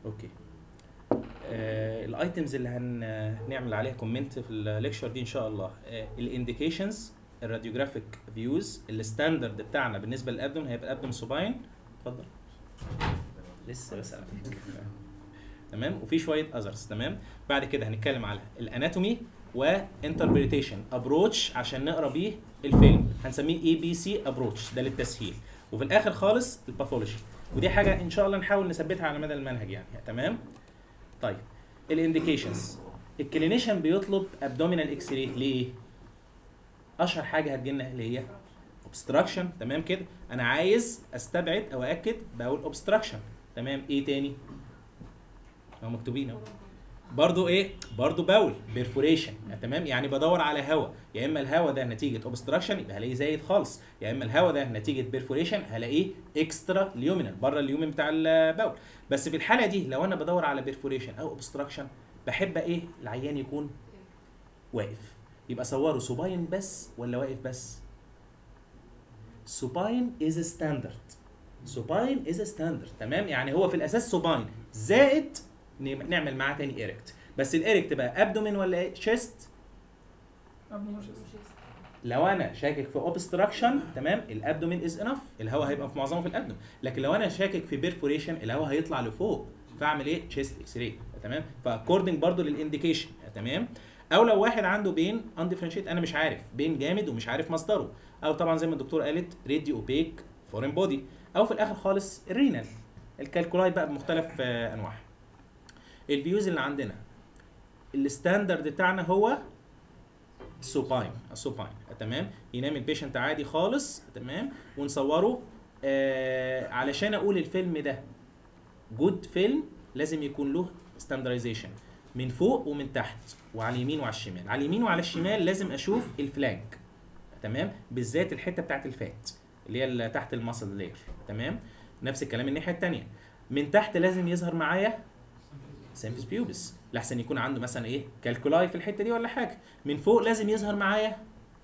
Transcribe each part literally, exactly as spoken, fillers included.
اوكي. آه الايتمز اللي هنعمل عليها كومنت في الليكشر دي ان شاء الله، آه الانديكيشنز، الراديوجرافيك فيوز، الستاندرد بتاعنا بالنسبه للابدومن هيبقى الابدومن سوباين. اتفضل. لسه بس على فكره. تمام. وفي شويه اذرز. تمام. بعد كده هنتكلم على الاناتومي وانتربريتيشن ابروتش عشان نقرا بيه الفيلم، هنسميه اي بي سي ابروتش ده للتسهيل. وفي الاخر خالص الباثولوجي، ودي حاجه ان شاء الله نحاول نثبتها على مدى المنهج يعني. تمام. طيب الانديكيشنز، الكلينيشن بيطلب ابدومينال اكس راي ليه؟ اشهر حاجه هتجيلنا اللي هي اوبستراكشن. تمام كده، انا عايز استبعد او اكد بقول اوبستراكشن. تمام. ايه تاني؟ هم مكتوبين اهو. برضو ايه؟ برضو باول بيرفوريشن. تمام. يعني بدور على هواء، يا اما الهواء ده نتيجه اوبستراكشن يبقى هلاقيه زايد خالص، يا اما الهواء ده نتيجه بيرفوريشن هلاقيه اكسترا ليومينال بره اليومين بتاع الباول. بس في الحاله دي لو انا بدور على بيرفوريشن او اوبستراكشن بحب ايه؟ العيان يكون واقف. يبقى صوروا سوباين بس ولا واقف بس؟ سوباين از ستاندرد. سوباين از ستاندرد. تمام. يعني هو في الاساس سوباين زائد نعمل معاه تاني ايركت. بس الايركت بقى ابدومين ولا ايه؟ شيست. لو انا شاكك في اوبستراكشن تمام الابدومين از انف، الهواء هيبقى في معظمه في الابدومين. لكن لو انا شاكك في بيرفوريشن الهواء هيطلع لفوق، فاعمل ايه؟ تشيست اكس راي. تمام. فاكوردنج برضو للانديكيشن. تمام. او لو واحد عنده بين انديفرنشيت انا مش عارف بين جامد ومش عارف مصدره، او طبعا زي ما الدكتور قالت ريدي اوبيك فورين بودي، او في الاخر خالص الرينال الكالكولاي بقى بمختلف آه انواعها. الفيوز اللي عندنا الستاندرد بتاعنا هو السوباين. السوباين. تمام. ينام البيشنت عادي خالص. تمام. ونصوره. آه علشان اقول الفيلم ده جود فيلم لازم يكون له ستاندرايزيشن من فوق ومن تحت وعلى اليمين وعلى الشمال. على اليمين وعلى الشمال لازم اشوف الفلانك. تمام. بالذات الحته بتاعت الفات اللي هي اللي تحت الماسل لير. تمام. نفس الكلام الناحيه الثانيه. من تحت لازم يظهر معايا سيمفيس بيوبس لحسن يكون عنده مثلا ايه؟ كالكولاي في الحته دي ولا حاجه. من فوق لازم يظهر معايا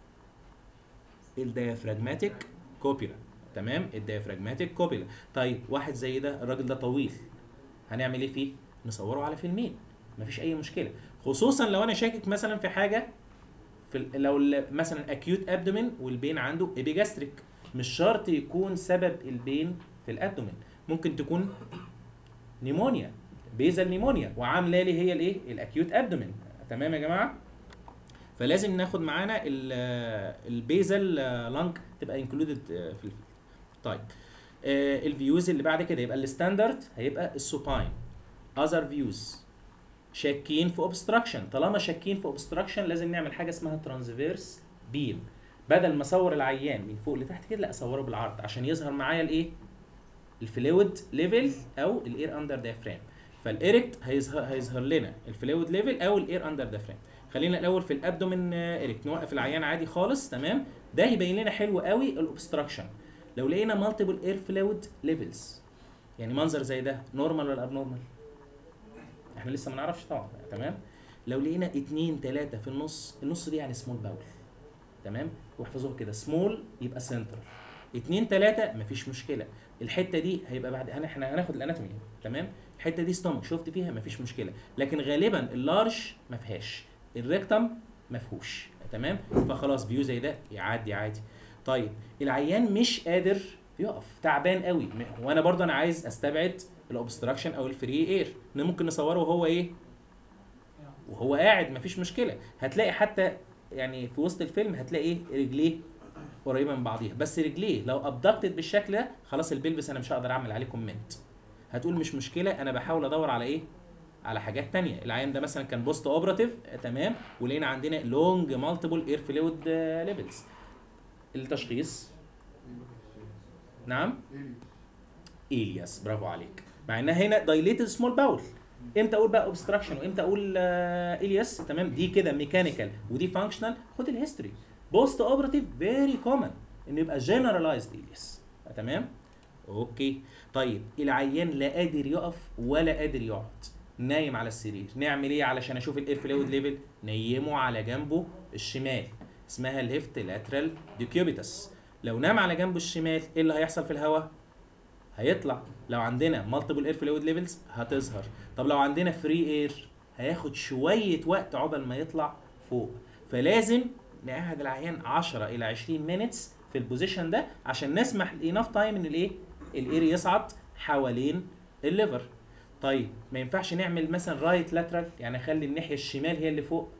الديافراجماتيك كوبيلا. تمام. الديافراجماتيك كوبيلا. طيب واحد زي ده الراجل ده طويل، هنعمل ايه فيه؟ نصوره على فيلمين مفيش اي مشكله، خصوصا لو انا شاكك مثلا في حاجه في لو مثلا اكيوت ابدومين والبين عنده ايبيجاستريك. مش شرط يكون سبب البين في الابدومين، ممكن تكون نيمونيا، بيزل نيمونيا وعامله لي هي الايه؟ الاكيوت ابدومين. تمام يا جماعه. فلازم ناخد معانا البيزل لانج تبقى انكلودد في الفيلد. طيب آه الفيوز اللي بعد كده يبقى الستاندرد هيبقى السوباين. اذر فيوز شاكين في اوبستراكشن. طالما شاكين في اوبستراكشن لازم نعمل حاجه اسمها ترانسفيرس بيم. بدل ما اصور العيان من فوق لتحت كده لا اصوره بالعرض عشان يظهر معايا الايه؟ الفلويد ليفل او الاير اندر دايفرام. فالايركت هيظهر هيظهر لنا الفلويد ليفل او الاير اندر دايفرام. خلينا الاول في الابدومين ايركت، نوقف العيان عادي خالص. تمام. ده يبين لنا حلو قوي الاوبستراكشن. لو لقينا مالتيبل اير فلويد ليفلز يعني منظر زي ده نورمال ولا ابنورمال؟ احنا لسه ما نعرفش طبعا. تمام. لو لقينا اتنين تلاته في النص، النص دي يعني سمول باول. تمام. واحفظوها كده، سمول يبقى سنتر، اتنين تلاته مفيش مشكله. الحته دي هيبقى بعد احنا هناخد الاناتومي. تمام. الحته دي ستومك شفت فيها مفيش مشكله، لكن غالبا اللارج ما فيهاش، الريكتم ما فيهوش. تمام. فخلاص فيو زي ده يعدي عادي. طيب العيان مش قادر يقف، تعبان قوي، وانا برضه انا عايز استبعد الاوبستراكشن او الفري اير، ممكن نصوره وهو ايه؟ وهو قاعد مفيش مشكله. هتلاقي حتى يعني في وسط الفيلم هتلاقي رجليه قريبه من بعضيها، بس رجليه لو ابدكتد بالشكل ده خلاص البلبس انا مش هقدر اعمل عليه كومنت. هتقول مش مشكله، انا بحاول ادور على ايه؟ على حاجات تانية. العيان ده مثلا كان بوست اوبراتيف. تمام. ولقينا عندنا لونج مالتيبل اير فلويد ليفلز. التشخيص نعم إلياس، برافو عليك. مع انها هنا دايليتد سمول باول. امتى اقول بقى اوبستراكشن وامتى اقول إلياس؟ تمام. دي كده ميكانيكال ودي فانكشنال. خد الهيستوري. بوست اوبراتيف فيري كومن انه يبقى جنرالايزد إلياس. تمام. اوكي. طيب العيان لا قادر يقف ولا قادر يقعد، نايم على السرير، نعمل ايه علشان اشوف الاير فلويد ليفل؟ نيمه على جنبه الشمال، اسمها الليفت لاترال ديكيوبيتس. لو نام على جنبه الشمال ايه اللي هيحصل في الهواء؟ هيطلع. لو عندنا مالتيبل اير فلويد ليفلز هتظهر. طب لو عندنا فري اير هياخد شويه وقت عقبال ما يطلع فوق. فلازم نقعد العيان عشرة الى عشرين مينتس في البوزيشن ده عشان نسمح انف تايم ان الايه الاير يصعد حوالين الليفر. طيب ما ينفعش نعمل مثلا رايت لاترال، يعني اخلي الناحيه الشمال هي اللي فوق؟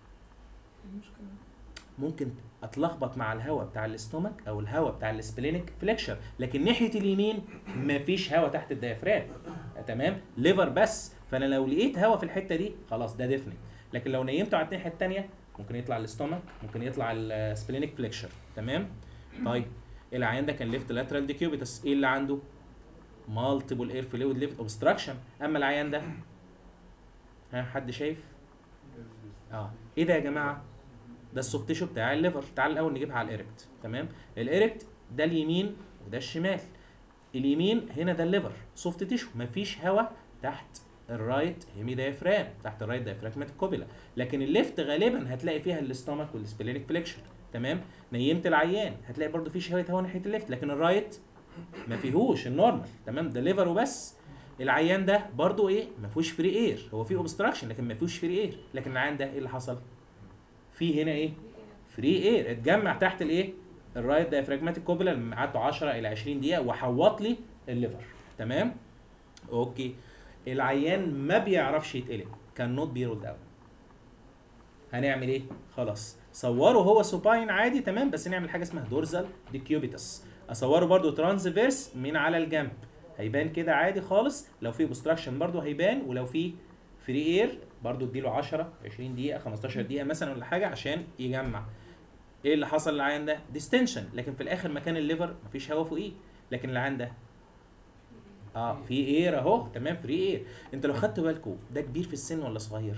ممكن اتلخبط مع الهواء بتاع الاستومك او الهواء بتاع السبلينيك فليكشر، لكن ناحيه اليمين مفيش هواء تحت الديافرام، تمام، ليفر بس. فانا لو لقيت هواء في الحته دي خلاص ده ديفنت. لكن لو نيمته على الناحيه الثانيه ممكن يطلع الاستومك، ممكن يطلع السبلينيك فليكشر، تمام. طيب العيان ده كان ليفت لاترال ديكيوبيتس، ايه اللي عنده؟ مالتيبل اير فلويد ليفت اوبستراكشن. اما العيان ده ها حد شايف؟ اه ايه ده يا جماعه؟ ده السوفت تيشو بتاع الليفر. تعال الاول نجيبها على الايركت، تمام. الايركت ده اليمين وده الشمال. اليمين هنا ده الليفر سوفت تيشو، مفيش هواء تحت الرايت هيمي دايفرام، تحت الرايت دايفراجماتيك كوبيلا. لكن الليفت غالبا هتلاقي فيها الاستومك والسبلينيك فليكشر، تمام. نيمت العيان هتلاقي برده في شويه هواء ناحيه الليفت، لكن الرايت ما فيهوش النورمال، تمام، ده ليفر وبس. العيان ده برده ايه؟ ما فيهوش فري اير، هو فيه اوبستراكشن لكن ما فيهوش فري اير. لكن العيان ده ايه اللي حصل؟ في هنا ايه؟ فري اير اتجمع تحت الايه؟ الرايت دايفراجماتيك كوبيلا اللي قعدته عشرة الى عشرين دقيقه وحوط لي الليفر، تمام. اوكي. العيان ما بيعرفش يتقلب، كان نوت بي رولد اوت. هنعمل ايه؟ خلاص صوره هو سوباين عادي، تمام، بس نعمل حاجه اسمها دورزال ديكيوبيتس. اصوره برده ترانسفيرس من على الجنب، هيبان كده عادي خالص. لو في اوبستراكشن برده هيبان، ولو في فري اير برضو اديله عشرة عشرين دقيقه خمستاشر دقيقه مثلا ولا حاجه عشان يجمع. ايه اللي حصل للعيان ده؟ ديستنشن، لكن في الاخر مكان الليفر مفيش هواء فوقيه. لكن العيان ده اه في اير اهو، تمام، فري اير. انت لو خدت بالكم ده كبير في السن ولا صغير؟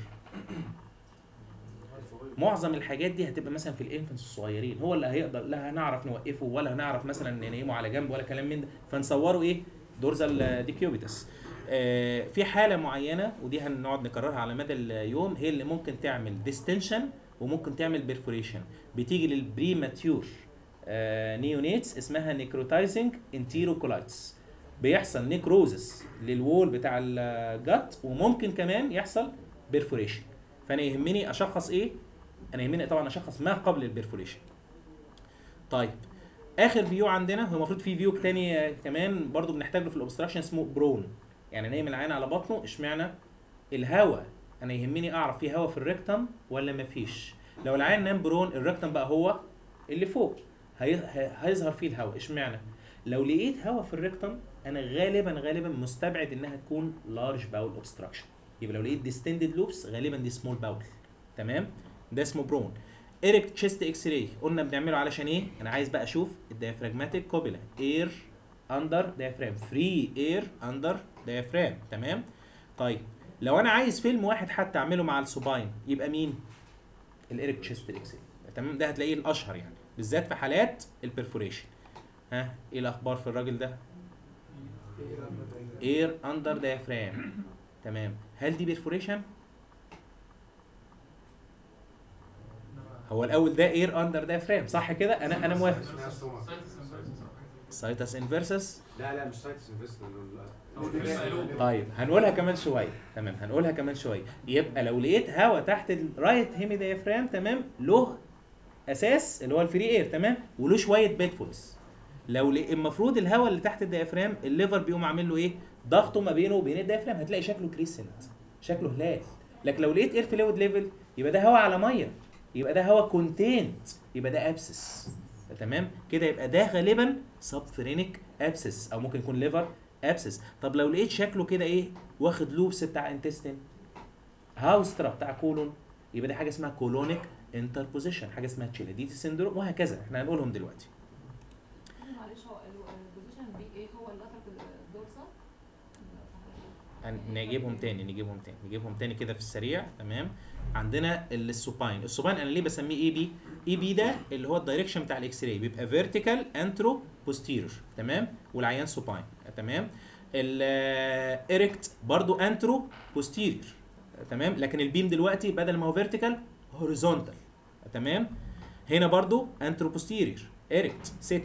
معظم الحاجات دي هتبقى مثلا في الانفنس الصغيرين، هو اللي هيقدر، لا هنعرف نوقفه ولا هنعرف مثلا ننيمه على جنب ولا كلام من ده، فنصوره ايه؟ دورزال ديكيوبيتس. آه في حاله معينه ودي هنقعد نكررها على مدى اليوم، هي اللي ممكن تعمل ديستنشن وممكن تعمل بيرفوريشن. بتيجي للبريماتيور آه نيونيتس، اسمها نيكروتايزنج انتيروكولايتس. بيحصل نيكروزس للوول بتاع الجت، وممكن كمان يحصل بيرفوريشن. فانا يهمني اشخص ايه؟ انا يهمني طبعا اشخص ما قبل البيرفوريشن. طيب اخر فيو عندنا، هو المفروض في فيو تاني كمان برضو بنحتاج له في الاوبستراكشن، اسمه برون، يعني نايم العين على بطنه. اشمعنى؟ الهواء انا يهمني اعرف في هواء في الريكتم ولا مفيش. لو العين نام برون الريكتم بقى هو اللي فوق، هيظهر فيه الهواء. اشمعنى؟ لو لقيت هواء في الريكتم انا غالبا غالبا مستبعد انها تكون لارج باول اوبستراكشن. يبقى لو لقيت ديستندد لوبس غالبا دي سمول باول، تمام. ده اسمه برون. ايريك تشيست اكس راي قلنا بنعمله علشان ايه؟ انا عايز بقى اشوف الديافراجماتيك كوبيلا، اير اندر ديافرام، فري اير اندر ديافرام، تمام. طيب لو انا عايز فيلم واحد حتى اعمله مع السوباين يبقى مين؟ الايريك تشيست اكس راي، تمام. ده هتلاقيه الاشهر يعني بالذات في حالات البرفوريشن. ها ايه الاخبار في الراجل ده؟ اير اندر ديافرام، تمام. هل دي بيرفوريشن؟ هو الاول ده اير اندر دايفرام صح كده؟ انا انا موافق. سايتس انفيرسس؟ لا لا مش سايتس انفيرسس. طيب هنقولها كمان شويه، تمام، هنقولها كمان شويه. يبقى لو لقيت هواء تحت الرايت هيمي دايفرام، تمام، له اساس اللي هو الفري اير، تمام، وله شويه بيدفولز. لو المفروض الهواء اللي تحت الدايفرام الليفر بيقوم عامل له ايه؟ ضغطه ما بينه وبين الدايفرام، هتلاقي شكله كريسنت، شكله هلال. لكن لو لقيت اير فلويد ليفل يبقى ده هواء على ميه، يبقى ده هواء كونتينت، يبقى ده ابسس، تمام كده. يبقى ده غالبا سبفرينيك ابسس او ممكن يكون ليفر ابسس. طب لو لقيت شكله كده ايه؟ واخد لوبس بتاع انتستين، هاوسترا بتاع كولون، يبقى دي حاجه اسمها كولونيك انتربوزيشن، حاجه اسمها تشيلاديتي سيندروم، وهكذا. احنا هنقولهم دلوقتي. معلش هو البوزيشن بي ايه هو اللاتر الدورسال؟ نجيبهم تاني نجيبهم تاني نجيبهم تاني كده في السريع، تمام. عندنا السوباين. السوباين انا ليه بسميه اي بي؟ اي بي ده اللي هو الدايركشن بتاع الاكس راي، بيبقى فيرتيكال انترو بوستيرور، تمام، والعيان سوباين، تمام. الايركت برضو انترو بوستيرور، تمام، لكن البيم دلوقتي بدل ما هو فيرتيكال هوريزونتال، تمام. هنا برضو انترو بوستيرور ايركت سيتنج،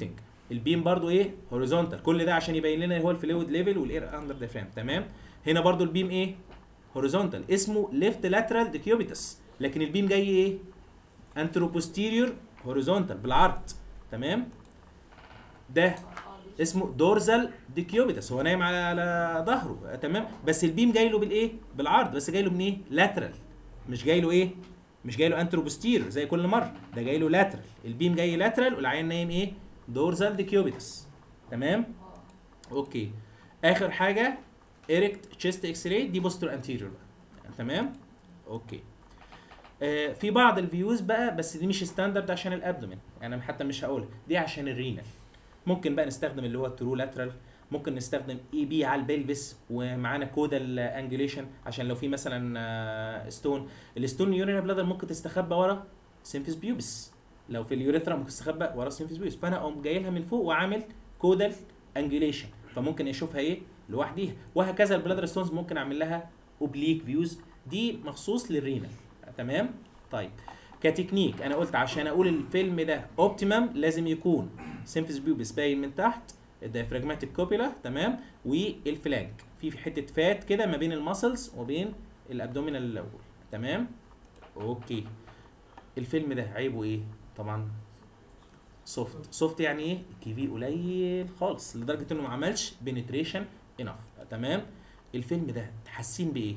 البيم برضو ايه هوريزونتال، كل ده عشان يبين لنا هو الفلويد ليفل والاير اندر ديافرام. تمام. هنا برضو البيم ايه هوريزونتال، اسمه ليفت لاترال ديكيوبيتس، لكن البيم جاي ايه انترو بوستيريور هوريزونتال بالعرض. تمام. ده اسمه دورزال ديكيوبيتس، هو نايم على على ظهره. تمام. بس البيم جاي له بالايه بالعرض، بس جاي له من ايه لاترال، مش جاي له ايه مش جاي له انترو بوستيريور زي كل مره، ده جاي له لاترال. البيم جاي لاترال والعين نايم ايه دورزال ديكيوبيتس. تمام. اوكي. اخر حاجه ايركت تشيست اكس راي، دي بوستر انتيريور. تمام. اوكي. آه في بعض الفيوز بقى، بس دي مش ستاندرد عشان الابدومين، يعني انا حتى مش هقولها دي عشان الرينال. ممكن بقى نستخدم اللي هو الترو لاترال، ممكن نستخدم اي بي على البلفس ومعانا كودال انجوليشن، عشان لو في مثلا ستون، الستون يورينا بلادر ممكن تستخبى ورا سيمفيس بيوبس، لو في اليوريثرا ممكن تستخبى ورا سيمفيس بيوبس، فانا اقوم جاي لها من فوق وعامل كودال انجوليشن، فممكن اشوفها ايه لوحديها. وهكذا البلادر ستونز ممكن اعمل لها اوبليك فيوز، دي مخصوص للرينال. تمام. طيب كتكنيك انا قلت عشان اقول الفيلم ده اوبتيمم لازم يكون سيمفيس بيوبس باين من تحت، الدايفراجماتيك كوبيلا. تمام. والفلانك في في حته فات كده ما بين الماسلز وبين الابدومينال الاول. تمام. اوكي. الفيلم ده عيبه ايه؟ طبعا سوفت. سوفت يعني ايه؟ كي في قليل خالص لدرجه انه ما عملش بنتريشن انف. تمام. الفيلم ده حاسين بايه؟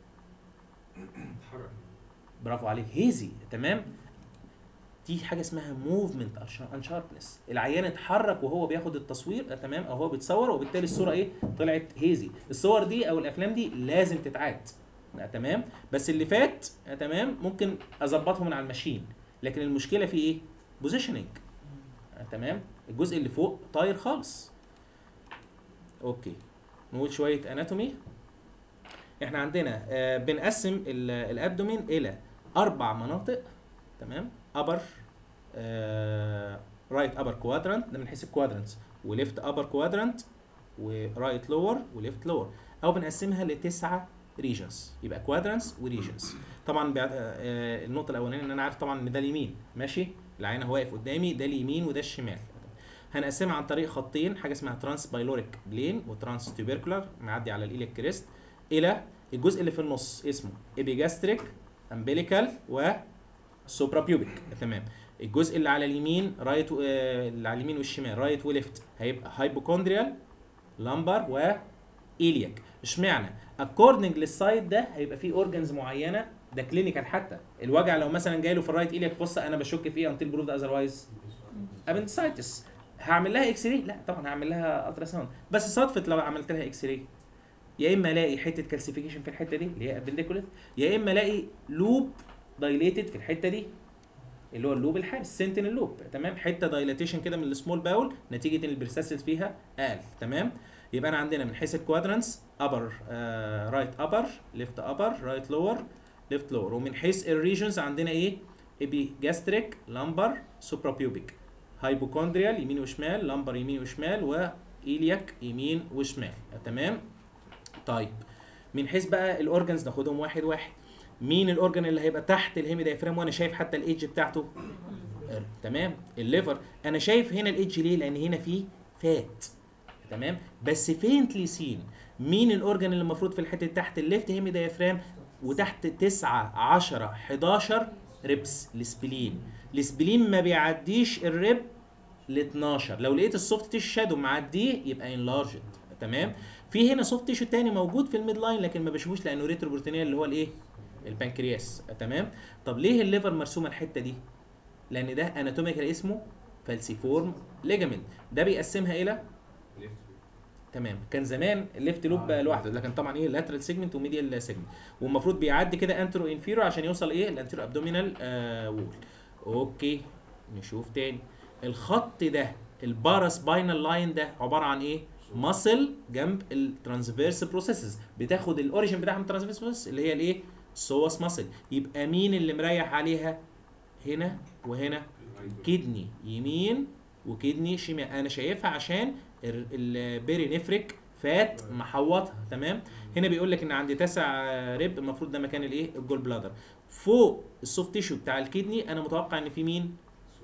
برافو عليك، هيزي. تمام. دي حاجه اسمها موفمنت ان شاربنس، العيان اتحرك وهو بياخد التصوير. تمام. او هو بيتصور، وبالتالي الصوره ايه طلعت هيزي. الصور دي او الافلام دي لازم تتعاد. تمام. بس اللي فات تمام ممكن اظبطه من على الماشين، لكن المشكله في ايه بوزيشننج. تمام. الجزء اللي فوق طاير خالص. اوكي. نقول شويه اناتومي. احنا عندنا آه بنقسم الابدومين الى اربع مناطق. تمام. ابر رايت ابر كوادرانت، ده من حيث الكوادرانتس، وليفت ابر كوادرانت، ورايت لور، وليفت لور، او بنقسمها لتسعه ريجنز، يبقى كوادرانتس وريجنز. طبعا آه النقطه الاولانيه ان انا عارف طبعا ان ده اليمين، ماشي، العين هو واقف قدامي، ده اليمين وده الشمال. هنقسمها عن طريق خطين، حاجه اسمها ترانس بايلوريك بلين وترانس تيوبركولار معدي على الايليك كريست، الى الجزء اللي في النص اسمه ايبيجاستريك امبليكال و سوبرا بيوبيك. تمام. الجزء اللي على اليمين رايت و... اللي على اليمين والشمال رايت وليفت هيبقى هايبوكوندريال لامبر وايلياك. اشمعنى؟ اكوردنج للسايد ده هيبقى فيه اورجنز معينه، ده كلينيكال. حتى الوجع لو مثلا جاي له في الرايت ايلياك فصه انا بشك في ايه انتل بروف اذروايز ابندسايتس، هعمل لها اكس راي؟ لا طبعا هعمل لها الترا ساوند. بس صدفه لو عملت لها اكس راي يا اما الاقي حته كالسيفيكيشن في الحته دي اللي هي ابنديكوليت، يا اما الاقي لوب دايليتد في الحته دي اللي هو اللوب الحارس سنتينل لوب. تمام. حته دايلاتيشن كده من السمول باول نتيجه ان البرساسيس فيها اقل. تمام. يبقى انا عندنا من حيث الكوادرانتس ابر رايت ابر، ليفت ابر، رايت لور، ليفت لور. ومن حيث الريجنز عندنا ايه؟ ايبيجاستريك، لامبر، سوبرا بيوبيك، هايبوكوندريال يمين وشمال، لامبر يمين وشمال، وايلياك يمين وشمال. تمام. طيب من حيث بقى الاورجنز ناخدهم واحد واحد. مين الاورجن اللي هيبقى تحت الهيمي دايفرام وانا شايف حتى الايدج بتاعته؟ تمام. الليفر. انا شايف هنا الايدج ليه؟ لان هنا فيه فات. تمام. بس فينتلي سين. مين الاورجن اللي المفروض في الحته تحت الليفت هيمي دايفرام وتحت تسعة عشرة حداشر ريبس؟ السبلين. السبلين ما بيعديش الريب ل اتناشر، لو لقيت السوفت تيشو شادو معديه يبقى انلارجد. تمام. في هنا سوفت تيشو تاني موجود في الميد لاين لكن ما بشوفوش لانه ريتروبروتينيال اللي هو الايه؟ البنكرياس. تمام. طب ليه الليفر مرسومه الحته دي؟ لان ده اناتوميكال اسمه فالسيفورم ليجامنت، ده بيقسمها الى تمام. كان زمان الليفت لوب بقى لوحده، لكن طبعا ايه لاترال سيجمنت وميديال سيجمنت، والمفروض بيعدي كده انترو انفيرو عشان يوصل ايه الانترو ابدومينال آه وول. اوكي. نشوف تاني الخط ده الباراسباينال لاين ده عباره عن ايه؟ ماسل جنب الترانسفيرس بروسيسز، بتاخد الاوريجن بتاعها من الترانسفيرس بروسيس اللي هي الايه؟ السوس ماسل. يبقى مين اللي مريح عليها؟ هنا وهنا، كدني يمين وكدني شمال. انا شايفها عشان البيرينفريك فات محوطها. تمام. هنا بيقول لك ان عندي تسع ريب، المفروض ده مكان الايه؟ الجول بلادر. فوق السوفت تيشو بتاع الكدني انا متوقع ان في مين؟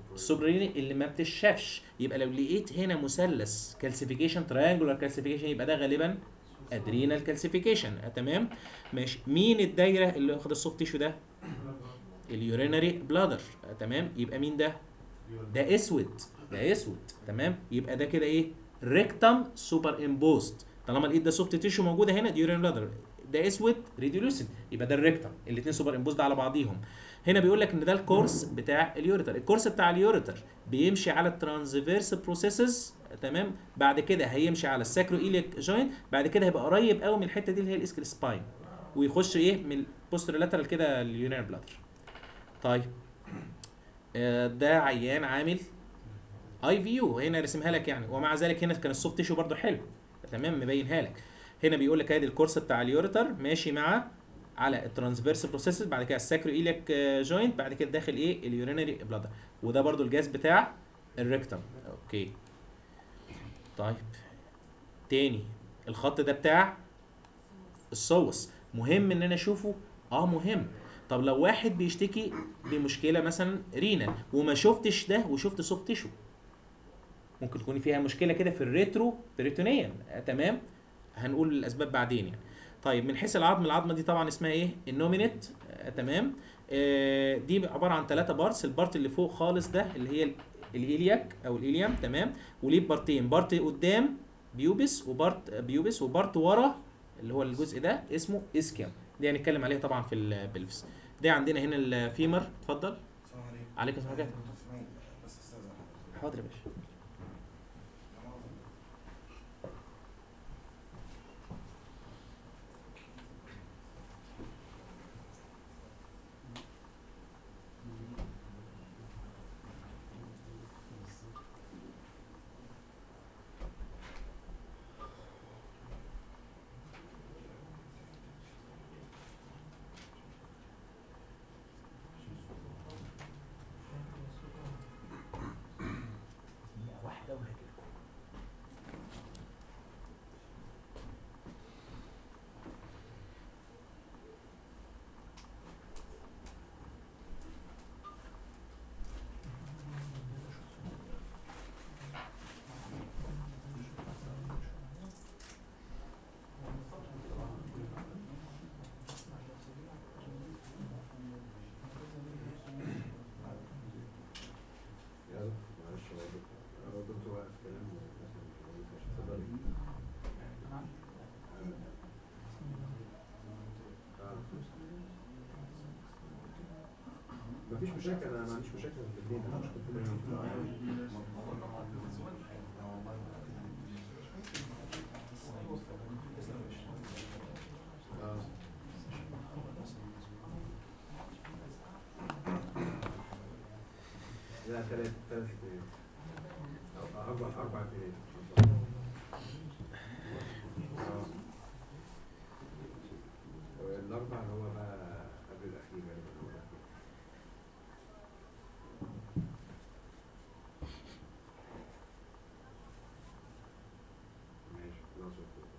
السوبريني اللي ما بتشافش. يبقى لو لقيت هنا مثلث كالسيفيكيشن تريانجولار كالسيفيكيشن يبقى ده غالبا ادرينال كالسيفيكيشن. تمام ماشي. مين الدايره اللي واخد السوفت تيشو ده؟ اليورينري بلادر. تمام يبقى مين ده؟ ده اسود، ده اسود. تمام يبقى ده كده ايه؟ ريكتم سوبر امبوست. طالما لقيت ده سوفت تيشو موجوده هنا دي يورين بلادر، ده اسود ريديولوسيد يبقى ده الريكتم. الاثنين سوبر امبوست على بعضيهم. هنا بيقول لك ان ده الكورس بتاع اليوريتر. الكورس بتاع اليوريتر بيمشي على الترانسفيرس بروسيسز. تمام بعد كده هيمشي على الساكرو ايليك جوينت، بعد كده هيبقى قريب قوي من الحته دي اللي هي الاسكال سباين، ويخش ايه من البوستر لاترال كده اليورين بلادر. طيب آه ده عيان عامل اي في يو هنا رسمها لك يعني، ومع ذلك هنا كان السوفت تيشو برده حلو. تمام مبينها لك. هنا بيقول لك ادي الكورس بتاع اليوريتر ماشي مع على الترانسفيرس بروسيسز، بعد كده الساكرو ايليك جوينت، بعد كده داخل ايه اليورينري بلادر، وده برده الجاز بتاع الريكتم. اوكي طيب تاني الخط ده بتاع الصوص، مهم ان انا اشوفه. اه مهم. طب لو واحد بيشتكي بمشكله مثلا رينال وما شفتش ده وشفت سوفت تيشو، ممكن تكون فيها مشكله كده في الريترو بريتونيوم. آه تمام هنقول الاسباب بعدين يعني. طيب من حيث العظم، العظمه دي طبعا اسمها ايه؟ النومينيت. آه تمام آه دي عباره عن ثلاثه بارتس. البارت اللي فوق خالص ده اللي هي الإيلياك او الإيليام. تمام وليه بارتين، بارت قدام بيوبس وبارت بيوبس وبارت ورا اللي هو الجزء ده اسمه اسكيام. دي هنتكلم عليها طبعا في البلفس. دي عندنا هنا الفيمر. اتفضل. السلام عليكم. عليكم السلام عليكم. بس استاذ حاضر يا باشا. مفيش مشاكل، انا ما عنديش مشاكل في الاثنين، انا مش لا ثلاث ثلاث اثنين اربع اربع اثنين. الاربع هو بقى قبل الاخير غالبا. هو الاخير ماشي خلاص.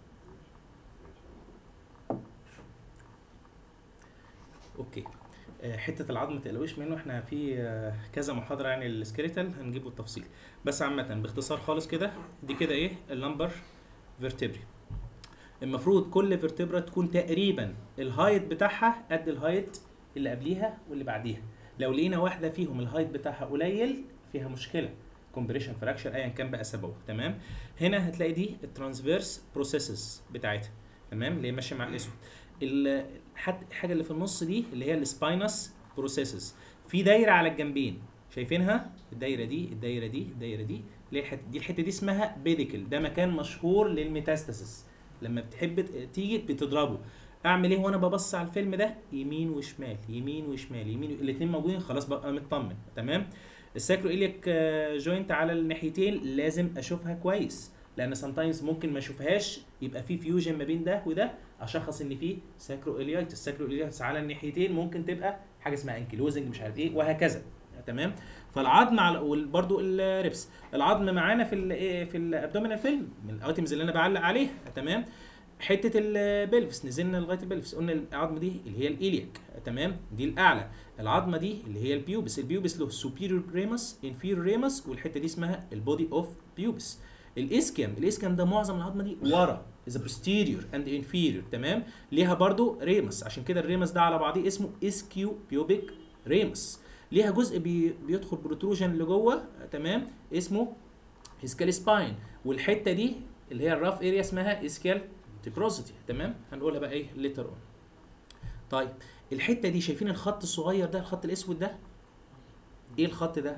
اوكي حته العظم ما تقلقوش منه، احنا في كذا محاضره يعني السكريتال هنجيبه التفصيل. بس عامه باختصار خالص كده دي كده ايه اللمبر فيرتبري. المفروض كل فيرتبرا تكون تقريبا الهايت بتاعها قد الهايت اللي قبليها واللي بعديها. لو لقينا واحده فيهم الهايت بتاعها قليل فيها مشكله، كومبريشن فراكشر ايا كان بقى سببه. تمام هنا هتلاقي دي الترانسفيرس بروسيسز بتاعتها. تمام اللي هي ماشيه مع الاسود. الحاجه اللي في النص دي اللي هي السباينس بروسيسز، في دايره على الجنبين شايفينها؟ الدايره دي الدايره دي الدايره دي اللي هي دي الحته دي اسمها بيديكل. ده مكان مشهور للميتاستاسيس، لما بتحب تيجي بتضربه. اعمل ايه وانا ببص على الفيلم ده؟ يمين وشمال يمين وشمال يمين، الاثنين موجودين خلاص ببقى مطمن. تمام الساكرو إليك جوينت على الناحيتين لازم اشوفها كويس، لان سمتايمز ممكن ما اشوفهاش يبقى في فيوجن ما بين ده وده، اشخص ان في ساكرو إليايتس. الساكرو إليايتس على الناحيتين ممكن تبقى حاجه اسمها انكلوزنج مش عارف ايه وهكذا. تمام فالعظم على وبرده الريبس، العظم معانا في ال في الابدومينال فيلم من الايتمز اللي انا بعلق عليها. تمام حته البلفس نزلنا لغايه البلفس، قلنا العظمه دي اللي هي الالياك، تمام، دي الاعلى. العظمه دي اللي هي البيوبس، البيوبس له سوبيريور ريمس انفيريور ريمس، والحته دي اسمها البودي اوف بيوبس. الاسكيم، الاسكيم ده معظم العظمه دي ورا، از posterior اند انفيريور، تمام، ليها برضو ريمس، عشان كده الريمس ده على بعضيه اسمه اسكيو بيوبيك ريمس. ليها جزء بي بيدخل بروتروجن لجوه، تمام، اسمه اسكال سباين، والحته دي اللي هي الراف اريا اسمها اسكال تبروسيتي، تمام، هنقولها بقى ايه ليتر اون. طيب الحته دي شايفين الخط الصغير ده، الخط الاسود ده، ايه الخط ده؟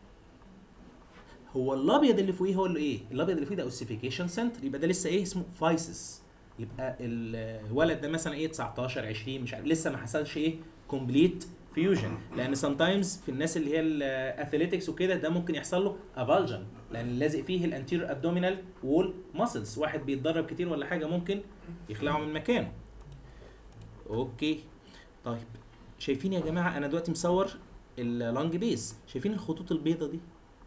هو الابيض اللي فوقيه، هو اللي ايه؟ الابيض اللي فوقيه ده اوسيفيكيشن سنتر، يبقى ده لسه ايه؟ اسمه فايسس. يبقى الولد ده مثلا ايه تسعتاشر عشرين مش عارف، لسه ما حصلش ايه كومبليت فيوجن، لان سام تايمز في الناس اللي هي الاثليتكس وكده ده ممكن يحصل له افالجن، لان لازق فيه الانتيريور ابدومينال وول ماسلز، واحد بيتدرب كتير ولا حاجه ممكن يخلعه من مكانه. اوكي طيب شايفين يا جماعه انا دلوقتي مصور اللانج بيز، شايفين الخطوط البيضه دي؟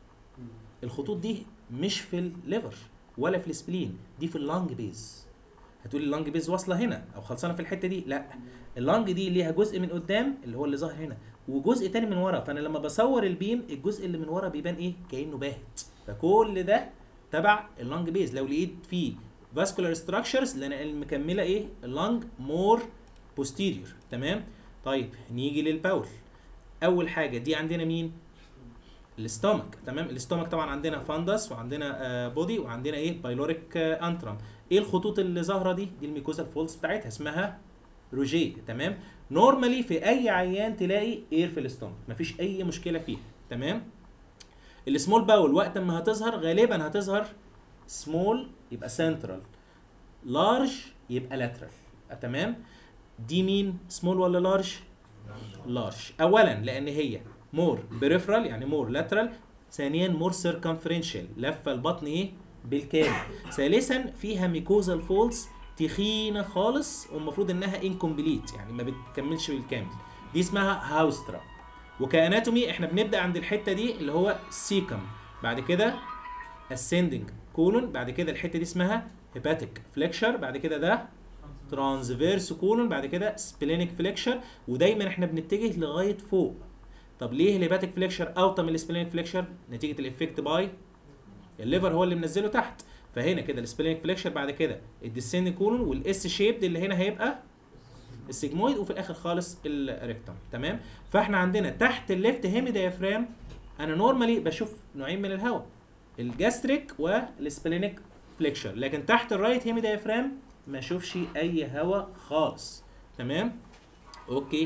الخطوط دي مش في الليفر ولا في السبلين، دي في اللانج بيز. هتقولي اللانج بيز واصله هنا او خلصانه في الحته دي، لا، اللانج دي ليها جزء من قدام اللي هو اللي ظاهر هنا، وجزء تاني من ورا، فانا لما بصور البيم الجزء اللي من ورا بيبان ايه؟ كانه باهت، فكل ده تبع اللانج بيز. لو لقيت فيه فاسكولار ستراكشرز لان مكمله ايه؟ اللانج مور بوستيريور، تمام. طيب نيجي للباول. اول حاجه دي عندنا مين؟ الاستومك، تمام. الاستومك طبعا عندنا فاندس وعندنا آه بودي وعندنا ايه؟ بايلوريك آه انترم. ايه الخطوط اللي ظاهره دي؟ دي الميكوزا فولز بتاعتها اسمها روجيه، تمام. نورمالي في اي عيان تلاقي اير في الاستومك، مفيش اي مشكله فيها، تمام. السمول باول وقت ما هتظهر غالبا هتظهر سمول يبقى سنترال، لارج يبقى لاترال، تمام. دي مين؟ سمول ولا لارج؟ لارج. اولا لان هي مور بريفرال يعني مور لاترال، ثانيا مور سيركمفرنشال لفه البطن ايه؟ بالكامل. ثالثا فيها ميكوزال فولز تخينه خالص والمفروض انها انكمبليت يعني ما بتكملش بالكامل، دي اسمها هاوسترا. وكاناتومي احنا بنبدا عند الحته دي اللي هو سيكم، بعد كده اسندنج كولون، بعد كده الحته دي اسمها هيباتيك فليكشر، بعد كده ده ترانسفيرس كولون، بعد كده سبلينيك فليكشر، ودايما احنا بنتجه لغايه فوق. طب ليه الهيباتيك فليكشر اوطى من السبلينيك فليكشر؟ نتيجه الافكت باي الليفر هو اللي منزله تحت، فهنا كده السبلينيك فليكشر، بعد كده الديسندنج كولون، والاس شيبد اللي هنا هيبقى السيجمويد، وفي الاخر خالص الريكتم، تمام. فاحنا عندنا تحت الليفت هيمي دايفرام انا نورمالي بشوف نوعين من الهواء، الجاستريك والسبلينيك فليكشر، لكن تحت الرايت هيمي دايفرام ما اشوفش اي هواء خالص، تمام. اوكي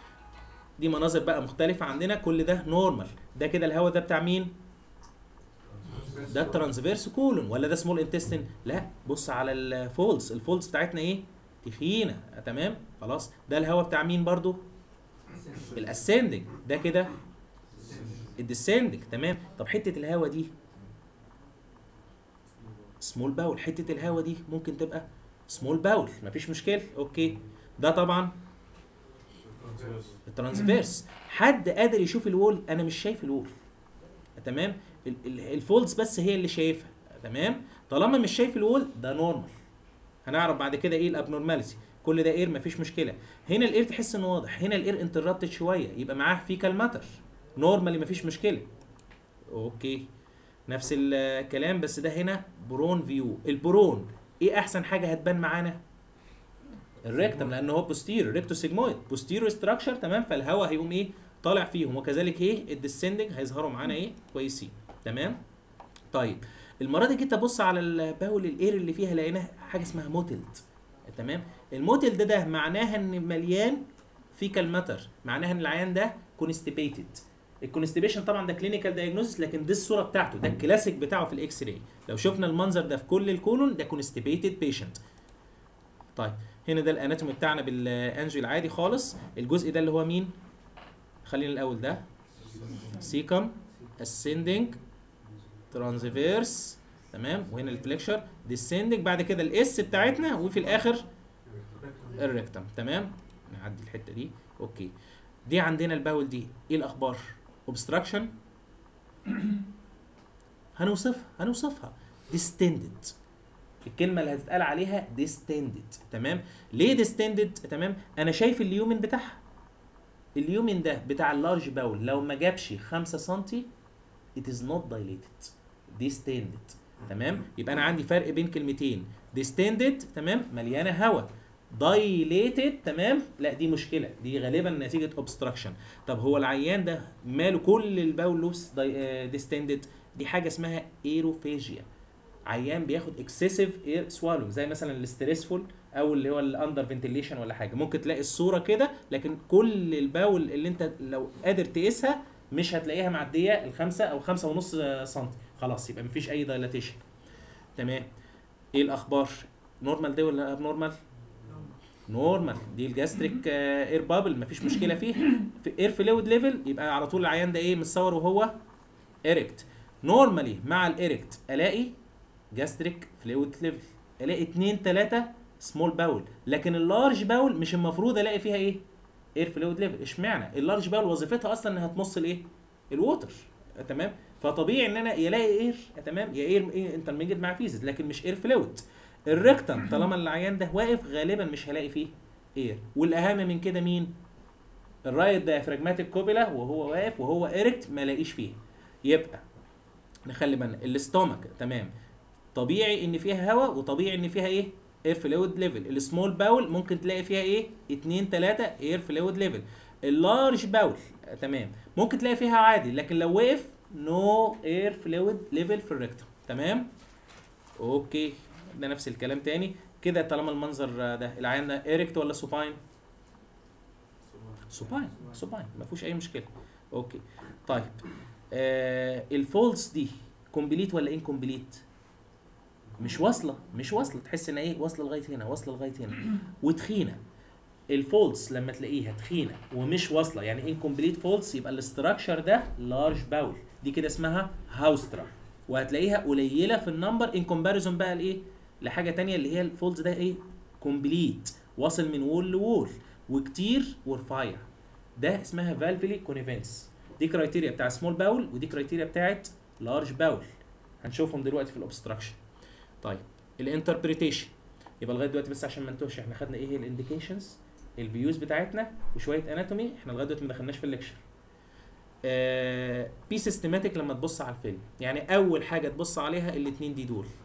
دي مناظر بقى مختلفه عندنا، كل ده نورمال. ده كده الهواء ده بتاع مين؟ ده الترانسفيرس كولون ولا ده سمول انتستين؟ لا، بص على الفولز، الفولز بتاعتنا ايه؟ تخينه، تمام. خلاص ده الهواء بتاع مين برضو؟ الاسندنج. ده كده الديسندنج، تمام. طب حته الهواء دي سمول باول، حته الهواء دي ممكن تبقى سمول باول، مفيش مشكله، اوكي. ده طبعا الترانسفيرس. حد قادر يشوف الوول؟ انا مش شايف الوول، تمام. الفولدز بس هي اللي شايفها، تمام. طالما مش شايف الوول ده نورمال، هنعرف بعد كده ايه الابنورماليتي. كل ده اير مفيش مشكله. هنا الاير تحس انه واضح، هنا الاير انتربتد شويه، يبقى معاه فيكال ماتر، نورمالي مفيش مشكله، اوكي. نفس الكلام بس ده هنا برون فيو. البرون ايه احسن حاجه هتبان معانا؟ الريكتم، لان هو بوستيريور، ريكتو سيجمويد بوستيريور ستراكشر، تمام. فالهواء هيقوم ايه؟ طالع فيهم، وكذلك ايه؟ الديسندنج هيظهروا معانا ايه؟ كويسين، تمام. طيب المره دي جيت ابص على الباول الاير اللي فيها لقيناها حاجه اسمها موتلد، تمام. الموتلد ده, ده معناها ان مليان فيكال ماتر، معناها ان العيان ده كونستيبيتد. الكونستيبيشن طبعا ده كلينيكال دايجنوستس، لكن دي الصوره بتاعته، ده الكلاسيك بتاعه في الاكس راي. لو شفنا المنظر ده في كل الكولون ده كونستيبيتد بيشنت. طيب هنا ده الاناتومي بتاعنا بالانجيو العادي خالص. الجزء ده اللي هو مين؟ خلينا الاول ده سيكم اسندنج ترانسفيرس، تمام. وهنا الفليكشر ديسندنج، بعد كده الاس بتاعتنا، وفي الاخر الريكتم، تمام. نعدي الحته دي، اوكي. دي عندنا الباول دي ايه الاخبار؟ اوبستراكشن هنوصفها هنوصفها ديستندد، الكلمه اللي هتتقال عليها distended. تمام. ليه distended؟ تمام. انا شايف اليومن بتاعها، اليومن ده بتاع اللارج باول لو ما جابش خمسة سنتي it is not dilated distended. تمام. يبقى انا عندي فرق بين كلمتين distended تمام مليانه هواء، dilated تمام لا دي مشكله، دي غالبا نتيجه obstruction. طب هو العيان ده ماله كل الباول لوبس distended؟ دي حاجه اسمها ايروفيجيا، عيان بياخد اكسسيف اير سوالو زي مثلا الاستريسفول او اللي هو الاندر فنتيليشن ولا حاجه. ممكن تلاقي الصوره كده لكن كل الباول اللي انت لو قادر تقيسها مش هتلاقيها معديه الخمسه او خمسة ونص سم، خلاص يبقى مفيش اي دايلاتيشن. تمام. ايه الاخبار؟ نورمال دي ولا اب نورمال؟ نورمال. دي الجاستريك اير بابل مفيش مشكله فيها. في اير فلويد ليفل يبقى على طول العيان ده ايه متصور وهو ايركت. نورمالي مع الايركت الاقي جاستريك فلويد ليفل، الاقي اتنين تلاتة سمول باول، لكن اللارج باول مش المفروض الاقي فيها ايه؟ اير فلويد ليفل. اشمعنى؟ اللارج باول وظيفتها اصلا انها تمص الايه؟ الووتر. تمام. فطبيعي ان انا يلاقي اير تمام يا اير إيه انترميجيت مع فيزز لكن مش اير فلويد. الريكتم طالما العيان ده واقف غالبا مش هلاقي فيه اير. والاهم من كده مين؟ الرايت دايفراجماتيك كوبيلا وهو واقف وهو ايركت ما الاقيش فيه. يبقى نخلي بالنا الاستومك تمام طبيعي ان فيها هواء وطبيعي ان فيها ايه؟ اير فلويد ليفل. السمول باول ممكن تلاقي فيها ايه؟ اتنين تلاتة اير فلويد ليفل. اللارج باول تمام ممكن تلاقي فيها عادي لكن لو وقف نو اير فلويد ليفل في الريكتم. تمام. اوكي ده نفس الكلام تاني كده. طالما المنظر ده العيان ده ايركت ولا سوباين؟ سوباين. سوباين ما فيهوش اي مشكله. اوكي طيب آه الفولز دي كومبليت ولا انكومبليت؟ مش واصله مش واصله، تحس ان ايه واصله لغايه هنا واصله لغايه هنا وتخينه. الفولز لما تلاقيها تخينه ومش واصله يعني انكومبليت فولز يبقى الاستراكشر ده لارج باول، دي كده اسمها هاوسترا، وهتلاقيها قليله في النمبر ان كومباريزون بقى لايه؟ لحاجه ثانيه اللي هي الفولز ده ايه؟ كومبليت واصل من وول لوول وكتير ورفيع، ده اسمها فالفيلي كونيفنس. دي كرايتيريا بتاع سمول باول ودي كرايتيريا بتاعت لارج باول، هنشوفهم دلوقتي في الاوبستراكشن. طيب الانتربريتيشن يبقى لغايه دلوقتي بس عشان ما نتوهش احنا خدنا ايه هي الانديكيشنز، الفيوز بتاعتنا وشويه اناتومي، احنا لغايه دلوقتي ما دخلناش في الليكشر. آه بي سيستماتيك لما تبص على الفيلم يعني اول حاجه تبص عليها الاثنين دي دول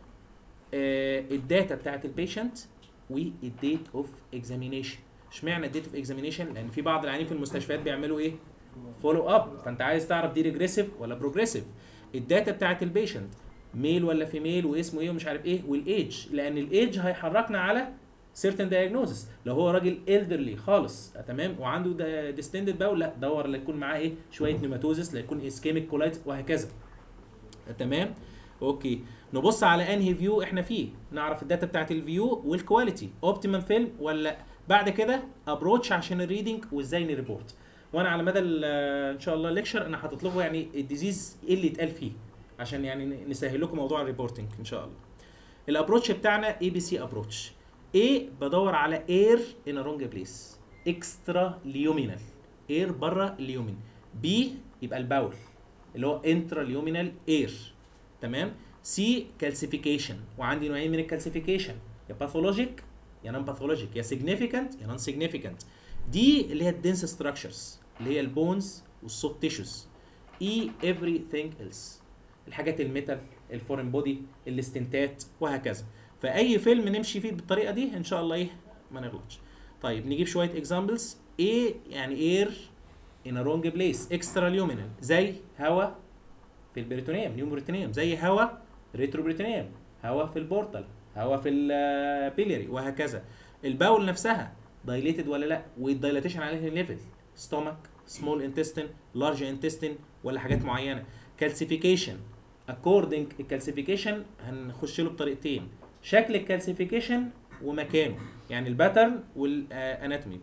آه الداتا بتاعت البيشنت والديت اوف اكزامينيشن. اشمعنى الديت اوف اكزامينيشن؟ لان في بعض العيانين في المستشفيات بيعملوا ايه؟ فولو اب، فانت عايز تعرف دي ريجريسيف ولا بروجريسيف. الداتا بتاعت البيشنت ميل ولا فيميل واسمه ايه ومش عارف ايه، والايدج لان الايدج هيحركنا على certain diagnosis. لو هو راجل elderly خالص تمام وعنده ديستندد باول لا دور لا يكون معاه ايه شويه نيماتوزس، لا يكون اسكيميك كولايت وهكذا. تمام. اوكي نبص على انهي فيو احنا فيه، نعرف الداتا بتاعت الفيو والكواليتي اوبتيمم فيلم ولا بعد كده ابروتش عشان الريدنج وازاي نريبورت. وانا على مدى ان شاء الله الليكشر انا حاطط لكم يعني الديزيز ايه اللي اتقال فيه عشان يعني نسهل لكم موضوع الريبورتنج ان شاء الله. الابروتش بتاعنا اي بي سي ابروتش. ايه بدور على اير ان رونج بليس اكسترا ليومينال، اير بره اليومين. بي يبقى الباول اللي هو انترا ليومينال اير. تمام. سي كالسيفيكيشن، وعندي نوعين من الكالسيفيكيشن يا باثولوجيك يا نون باثولوجيك، يا سيجنيفيكانت يا نون سيجنيفيكانت. دي اللي هي الدنس ستراكشرز اللي هي البونز والسوفت تيشوز. اي everything else الحاجات الميتال الفورين بودي الاستنتات وهكذا. فاي فيلم نمشي فيه بالطريقه دي ان شاء الله ايه ما نغلطش. طيب نجيب شويه اكزامبلز. ايه يعني اير ان رونج بليس اكسترا ليومينال زي هواء في البريتونيوم نيوم بريتونيوم، زي هواء ريترو بريتونيوم، هواء في البورتال، هواء في البيليري وهكذا. الباول نفسها دايليتد ولا لا، والدايلاتيشن عليه ليفل ستومك سمول انتستين لارج انتستين ولا حاجات معينه. كالسيفيكيشن اكوردنج الكالسيفيكيشن هنخش له بطريقتين، شكل الكالسيفيكيشن ومكانه يعني الباترن والاناتومي.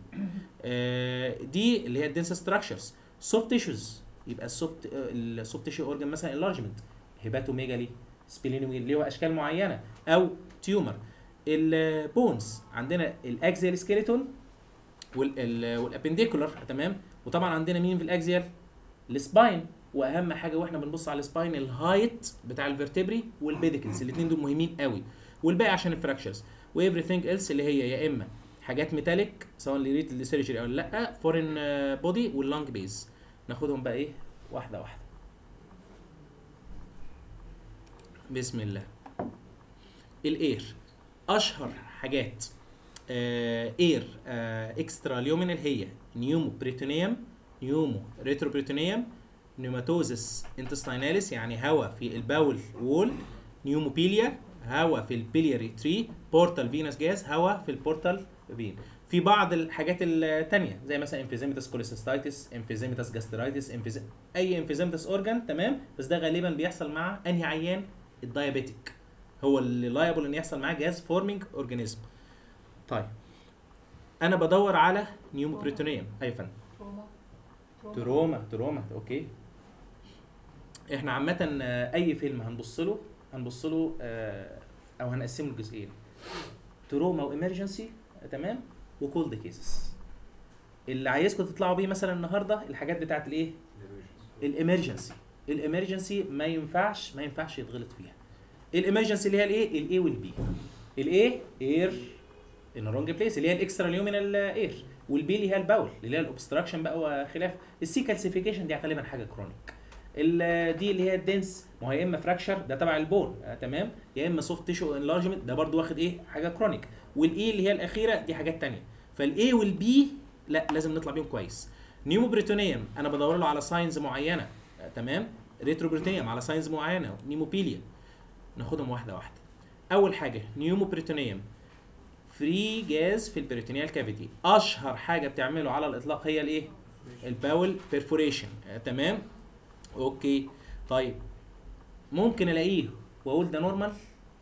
دي اللي هي الدنس ستراكشرز. سوفت تيشوز يبقى السوفت السوفت تيشو اورجن مثلا اللارجمنت هيباتوميجالي سبلينوميجالي اللي هو اشكال معينه او تيومر. البونز عندنا الاكزيال سكيلتون والابنديكولار. تمام. وطبعا عندنا مين في الاكزيال؟ السباين، واهم حاجه واحنا بنبص على السباين الهايت بتاع الفرتبري والبيديكلز، الاثنين دول مهمين قوي. والباقي عشان الفراكشرز. وإيفريثينج إلس اللي هي يا اما حاجات ميتاليك سواء لريت للسيرجري او لا، فورين بودي واللونج بيز. ناخدهم بقى ايه واحده واحده. بسم الله. الاير اشهر حاجات آه اير آه اكسترا ليومينال هي نيومو بريتونيوم، نيومو ريتروبريتونيوم، نيوماتوزس انتستيناليس يعني هواء في الباول وول، نيوموبيليا هواء في البيلياري تري، بورتال فينوس جاز هواء في البورتال فين. في بعض الحاجات التانية زي مثلا انفيزيمتس كوليسيستايتس، انفيزيمتس جاسترايتس، انفيزي... اي انفيزيمتس اورجان تمام، بس ده غالبا بيحصل مع انهي عيان؟ الدايابيتيك هو اللي لايبل ان يحصل معاه جاز فورمينج اورجانيزم. طيب انا بدور على نيوموبريتونيوم. ايوه فندم. تروما تروما تروما اوكي. احنا عامة اي فيلم هنبص له هنبص له او هنقسمه لجزئين، تروما وامرجنسي تمام وكولد كيسز. اللي عايزكم تطلعوا بيه مثلا النهارده الحاجات بتاعت الايه؟ الامرجنسي. الامرجنسي ما ينفعش ما ينفعش يتغلط فيها. الامرجنسي اللي هي الايه؟ الاي والبي. الايه اير ان رونج بليس اللي هي الاكسترا ليومينال اير، والبي اللي هي الباول اللي هي الاوبستراكشن بقى وخلاف. السي كالسيفيكيشن دي غالبا حاجه كرونيك. دي اللي هي الدنس، ما هو يا اما فراكشر ده تبع البون آه تمام، يا اما سوفت تيشو انلارجمنت ده برضو واخد ايه؟ حاجه كرونيك. والاي اللي هي الاخيره دي حاجات ثانيه. فالاي والبي لا لازم نطلع بيهم كويس. نيوموبريتونيوم انا بدور له على ساينز معينه آه تمام، ريتروبريتونيوم على ساينز معينه، نيموبيليا. ناخدهم واحده واحده. اول حاجه نيوموبريتونيوم فري جاز في البريتونيال كافيتي. اشهر حاجه بتعمله على الاطلاق هي الايه؟ الباول بيرفوريشن آه تمام اوكي. طيب ممكن الاقيه واقول ده نورمال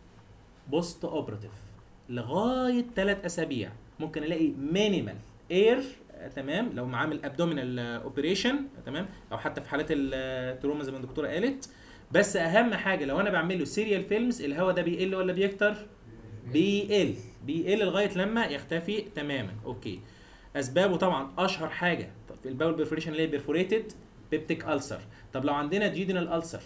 بوست اوبراتيف لغايه ثلاث اسابيع. ممكن الاقي مينيمال اير تمام لو معامل ابدومينال اوبريشن تمام، او حتى في حالات التروما زي ما الدكتوره قالت. بس اهم حاجه لو انا بعمل له سيريال فيلمز الهواء ده بيقل ولا بيكتر؟ بيقل بيقل لغايه لما يختفي تماما اوكي. اسبابه طبعا اشهر حاجه في الباول بيرفوريشن اللي هي بيرفوريتد بيبتيك ألسر. طب لو عندنا جيودينال ألسر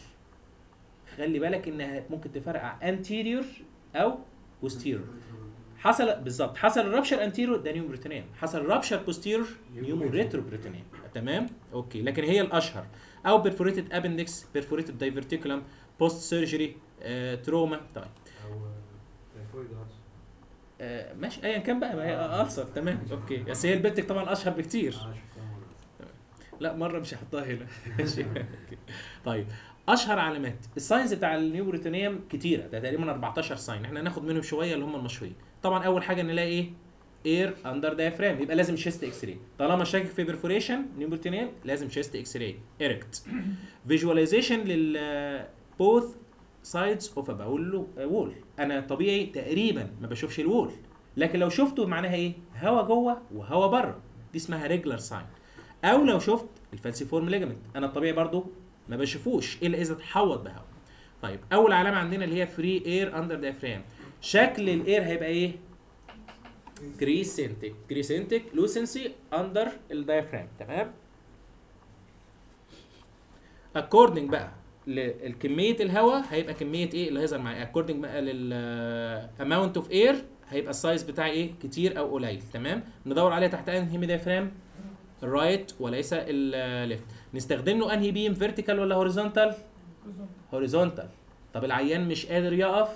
خلي بالك انها ممكن تفرقع انتيريور او بوستيريور. حصل بالظبط حصل الرابشر انتيريور ده نيوموبريتونيوم، حصل الرابشر بوستيريور نيومو ريتروبريتونيوم تمام اوكي. لكن هي الاشهر او بيرفوريتد ابندكس، بيرفوريتد دايفرتيكولم، بوست سيرجري آه، تروما. طيب او تايفويد ألسر. آه ماشي ايا كان بقى ما هي ألسر تمام اوكي. بس هي البيبتيك طبعا اشهر بكتير. انا شفتها مرة. لا مره مش هحطها هنا ماشي أوكي. طيب اشهر علامات الساينز بتاع النيوبريتونيوم كتيره، ده تقريبا أربعتاشر ساين، احنا هناخد منهم شويه اللي هم المشهورين. طبعا اول حاجه نلاقي ايه؟ اير اندر دايفرام، يبقى لازم شيست اكس راي. طالما شاكك في بيرفوريشن نيوبريتونيوم لازم شيست اكس راي. ايركت فيجواليزيشن لل both sides of a bowl wall. انا طبيعي تقريبا ما بشوفش الوول، لكن لو شفته معناها ايه؟ هوا جوه وهوا بره، دي اسمها ريجلر ساين. او لو شفت الفالسيفورم ليجامنت انا الطبيعي برضو ما بشوفوش الا اذا اتحوط بهوا. طيب اول علامه عندنا اللي هي فري اير اندر دايفرام. شكل الاير هيبقى ايه؟ كريسنتك كريسنتك لوسنسي اندر الدايفرام تمام. اكوردنج بقى لكميه الهواء هيبقى كميه ايه اللي هيظهر معايا؟ اكوردنج بقى للاماونت اوف اير هيبقى السايز بتاعي ايه؟ كتير او قليل تمام. ندور عليه تحت انهي دايفرام؟ الرايت وليس الليفت. نستخدم له انهي بيم؟ فيرتيكال ولا هوريزونتال؟ هوريزونتال. طب العيان مش قادر يقف؟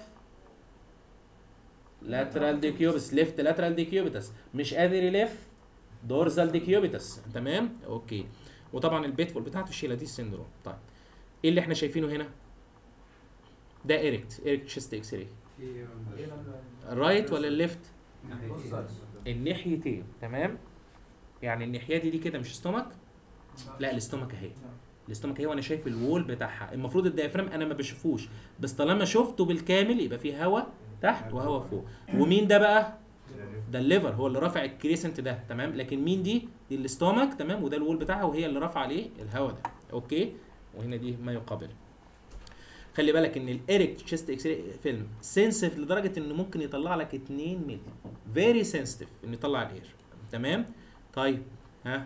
لاترال ديكيوبس، ليفت لاترال ديكيوبيتس. مش قادر يلف؟ دورزال ديكيوبيتس تمام اوكي. وطبعا البيتفول بتاعته الشيله دي السندروم. طيب ايه اللي احنا شايفينه هنا؟ ده ايركت ايركت شيست اكس راي. الرايت ولا الليفت؟ الناحيتين تمام. يعني الناحيه دي دي كده مش ستومك؟ لا الاستومك اهي. الاستومك اهي وانا شايف الوول بتاعها. المفروض الدايفرام انا ما بشوفوش، بس طالما شفته بالكامل يبقى فيه هواء تحت وهواء فوق. ومين ده بقى؟ ده الليفر هو اللي رافع الكريسنت ده تمام. لكن مين دي؟ دي الاستومك تمام، وده الوول بتاعها وهي اللي رافعه عليه الهواء ده اوكي. وهنا دي ما يقابل. خلي بالك ان الايريك تشيست اكس راي فيلم سنسيف لدرجه انه ممكن يطلع لك اتنين مللي، فيري سنسيتيف انه يطلع الاير تمام. طيب ها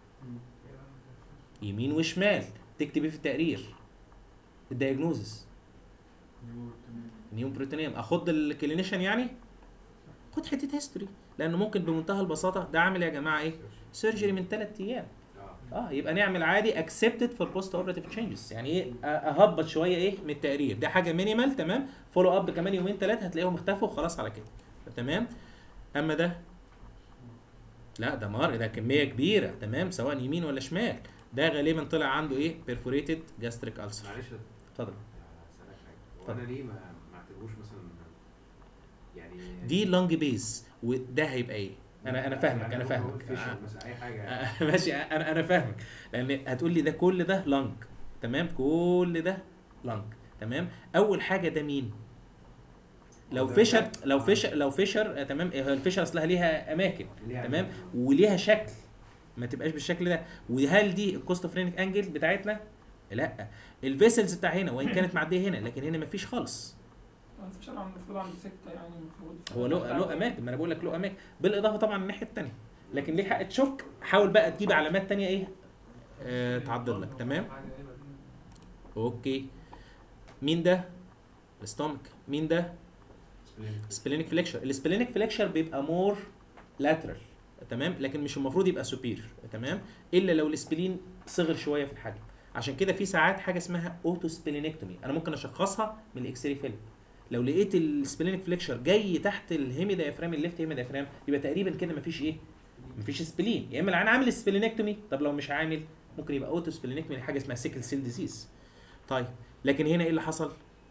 يمين وشمال تكتب ايه في التقرير؟ الدايجنوزس نيو بروتينيوم. اخد الكلينيشن يعني خد حته هيستوري، لانه ممكن بمنتهى البساطه ده عامل يا جماعه ايه سيرجري من ثلاث ايام. اه يبقى نعمل عادي اكسبتد فور بوست اوبراتيف تشينجز، يعني ايه اهبط شويه ايه من التقرير ده، حاجه مينيمال تمام. فولو اب كمان يومين ثلاثه هتلاقيهم اختفوا خلاص على كده تمام. اما ده لا ده مار، ده كميه كبيره تمام سواء يمين ولا شمال. ده غالبا طلع عنده ايه بيرفوريتد جاستريك ألسر. معلش اتفضل. اسالك حاجه، هو انا ليه ما ما اعتبروش مثلا يعني دي لونج بيز وده هيبقى ايه؟ انا انا فاهمك انا فاهمك فيشل مثلا اي حاجه يعني. آه، ماشي انا انا فاهمك، لان هتقول لي ده كل ده لونج تمام، كل ده لونج تمام. اول حاجه ده مين؟ لو فيشر لو فيشر لو فيشر آه، تمام. آه، الفيشر اصلها ليها اماكن تمام وليها شكل، ما تبقاش بالشكل ده. وهل دي الكوستوفرينيك انجل بتاعتنا؟ لا. الفيسلز بتاع هنا وان كانت معديه هنا لكن هنا مفيش خالص. الفشل المفروض عند ستة يعني المفروض هو له له اماكن، ما انا بقول لك له اماكن بالاضافه طبعا الناحيه الثانيه، لكن ليه حق تشك. حاول بقى تجيب علامات ثانيه ايه آه تعدل لك تمام. اوكي مين ده؟ الستومك. مين ده؟ سبلينيك فليكشر. السبلينيك فليكشر بيبقى مور لاترال تمام، لكن مش المفروض يبقى سوبير تمام، الا لو السبلين صغر شويه في الحجم. عشان كده في ساعات حاجه اسمها اوتو سبلينكتومي، انا ممكن اشخصها من الاكس راي فيلم. لو لقيت السبلينيك فليكشر جاي تحت الهيمي دايفرام، الليفت هيمي دايفرام، يبقى تقريبا كده مفيش ايه؟ مفيش سبلين. يا اما العيان عامل سبلينكتومي، طب لو مش عامل ممكن يبقى اوتو سبلينكتومي، حاجه اسمها سيكل سيل ديزيز. طيب لكن هنا ايه اللي حصل؟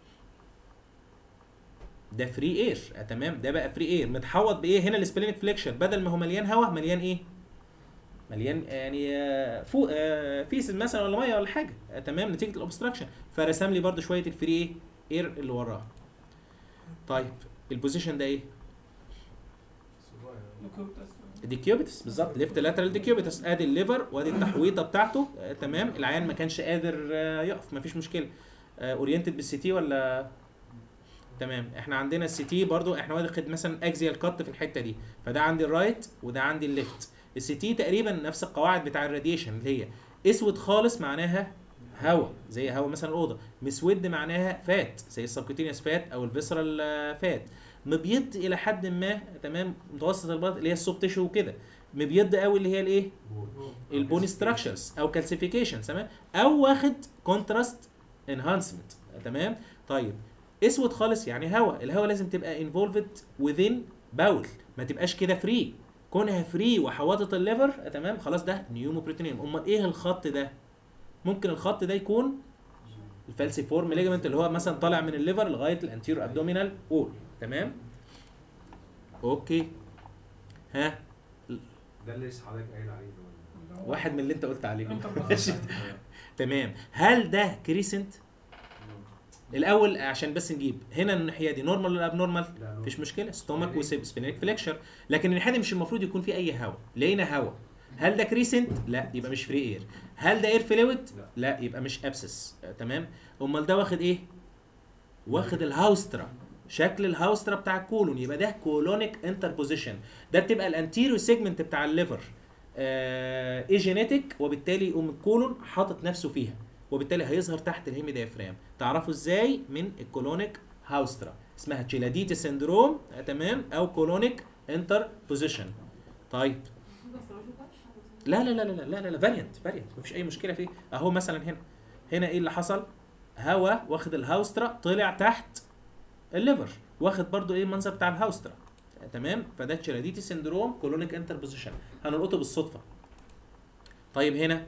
ده فري اير تمام، ده بقى فري اير متحوط بايه؟ هنا السبلينيك فليكشر بدل ما هو مليان هواء مليان ايه؟ مليان يعني آه فوق آه فيس مثلا ولا ميه ولا حاجه آه تمام، نتيجه الاوبستراكشن، فرسم لي برده شويه الفري ايه؟ اير اللي وراه. طيب البوزيشن ده ايه؟ ديكيوبيتس بالظبط، ليفت لاترال ديكيوبيتس. ادي الليفر وادي التحويطه بتاعته آه تمام. العيان ما كانش قادر آه يقف، ما فيش مشكله. آه اورينتد بالسي تي ولا تمام. احنا عندنا السي تي برضو احنا واخد مثلا اكزيال كات في الحته دي، فده عندي الرايت وده عندي الليفت. السي تي تقريبا نفس القواعد بتاع الراديشن، اللي هي اسود خالص معناها هواء زي هواء مثلا الاوضه، مسود معناها فات زي السبكوتينيوس فات او الفيسرال فات، مبيض الى حد ما تمام، متوسط البيض اللي هي السوفت تيشو وكده، مبيض قوي اللي هي الايه؟ البون ستراكشرز او كالسيفيكيشن تمام، او واخد كونتراست انهانسمنت تمام. طيب اسود خالص يعني هواء، الهواء لازم تبقى انفولفد within باول، ما تبقاش كده فري. كونها فري وحواطط الليفر تمام خلاص ده نيوموبريتونيوم. امال ايه الخط ده؟ ممكن الخط ده يكون الفالسيفورم ليجمنت اللي هو مثلا طالع من الليفر لغايه الانتيرو ابدومينال وول تمام. اوكي ها ده اللي لسه حضرتك قايل عليه ده واحد من اللي انت قلت عليه انت تمام. هل ده كريسنت؟ الاول عشان بس نجيب هنا الناحيه دي نورمال ولا اب نورمال؟ مفيش مشكله، ستومك وسبلينيك فليكشر، لكن الناحيه دي مش المفروض يكون في اي هواء، لقينا هواء. هل ده كريسنت؟ لا يبقى مش فري اير. هل ده اير فلويد؟ لا يبقى مش ابسس تمام. امال ده واخد ايه؟ واخد الهاوسترا، شكل الهاوسترا بتاع الكولون، يبقى ده كولونيك انتربوزيشن. ده بتبقى الانتيريو سيجمنت بتاع الليفر آه ايجينيتك، وبالتالي يقوم الكولون حاطط نفسه فيها، وبالتالي هيظهر تحت الهيمي دايفرام. تعرفوا ازاي؟ من الكولونيك هاوسترا، اسمها تشيلاديتي سندروم تمام، او كولونيك انتر بوزيشن. طيب لا لا لا لا لا لا لا فاريانت فاريانت مفيش اي مشكله فيه. اهو مثلا هنا هنا ايه اللي حصل؟ هوا واخد الهاوسترا طلع تحت الليفر، واخد برضو ايه المنظر بتاع الهاوسترا تمام. فده تشيلاديتي سندروم كولونيك انتر بوزيشن، هنلقطه بالصدفه. طيب هنا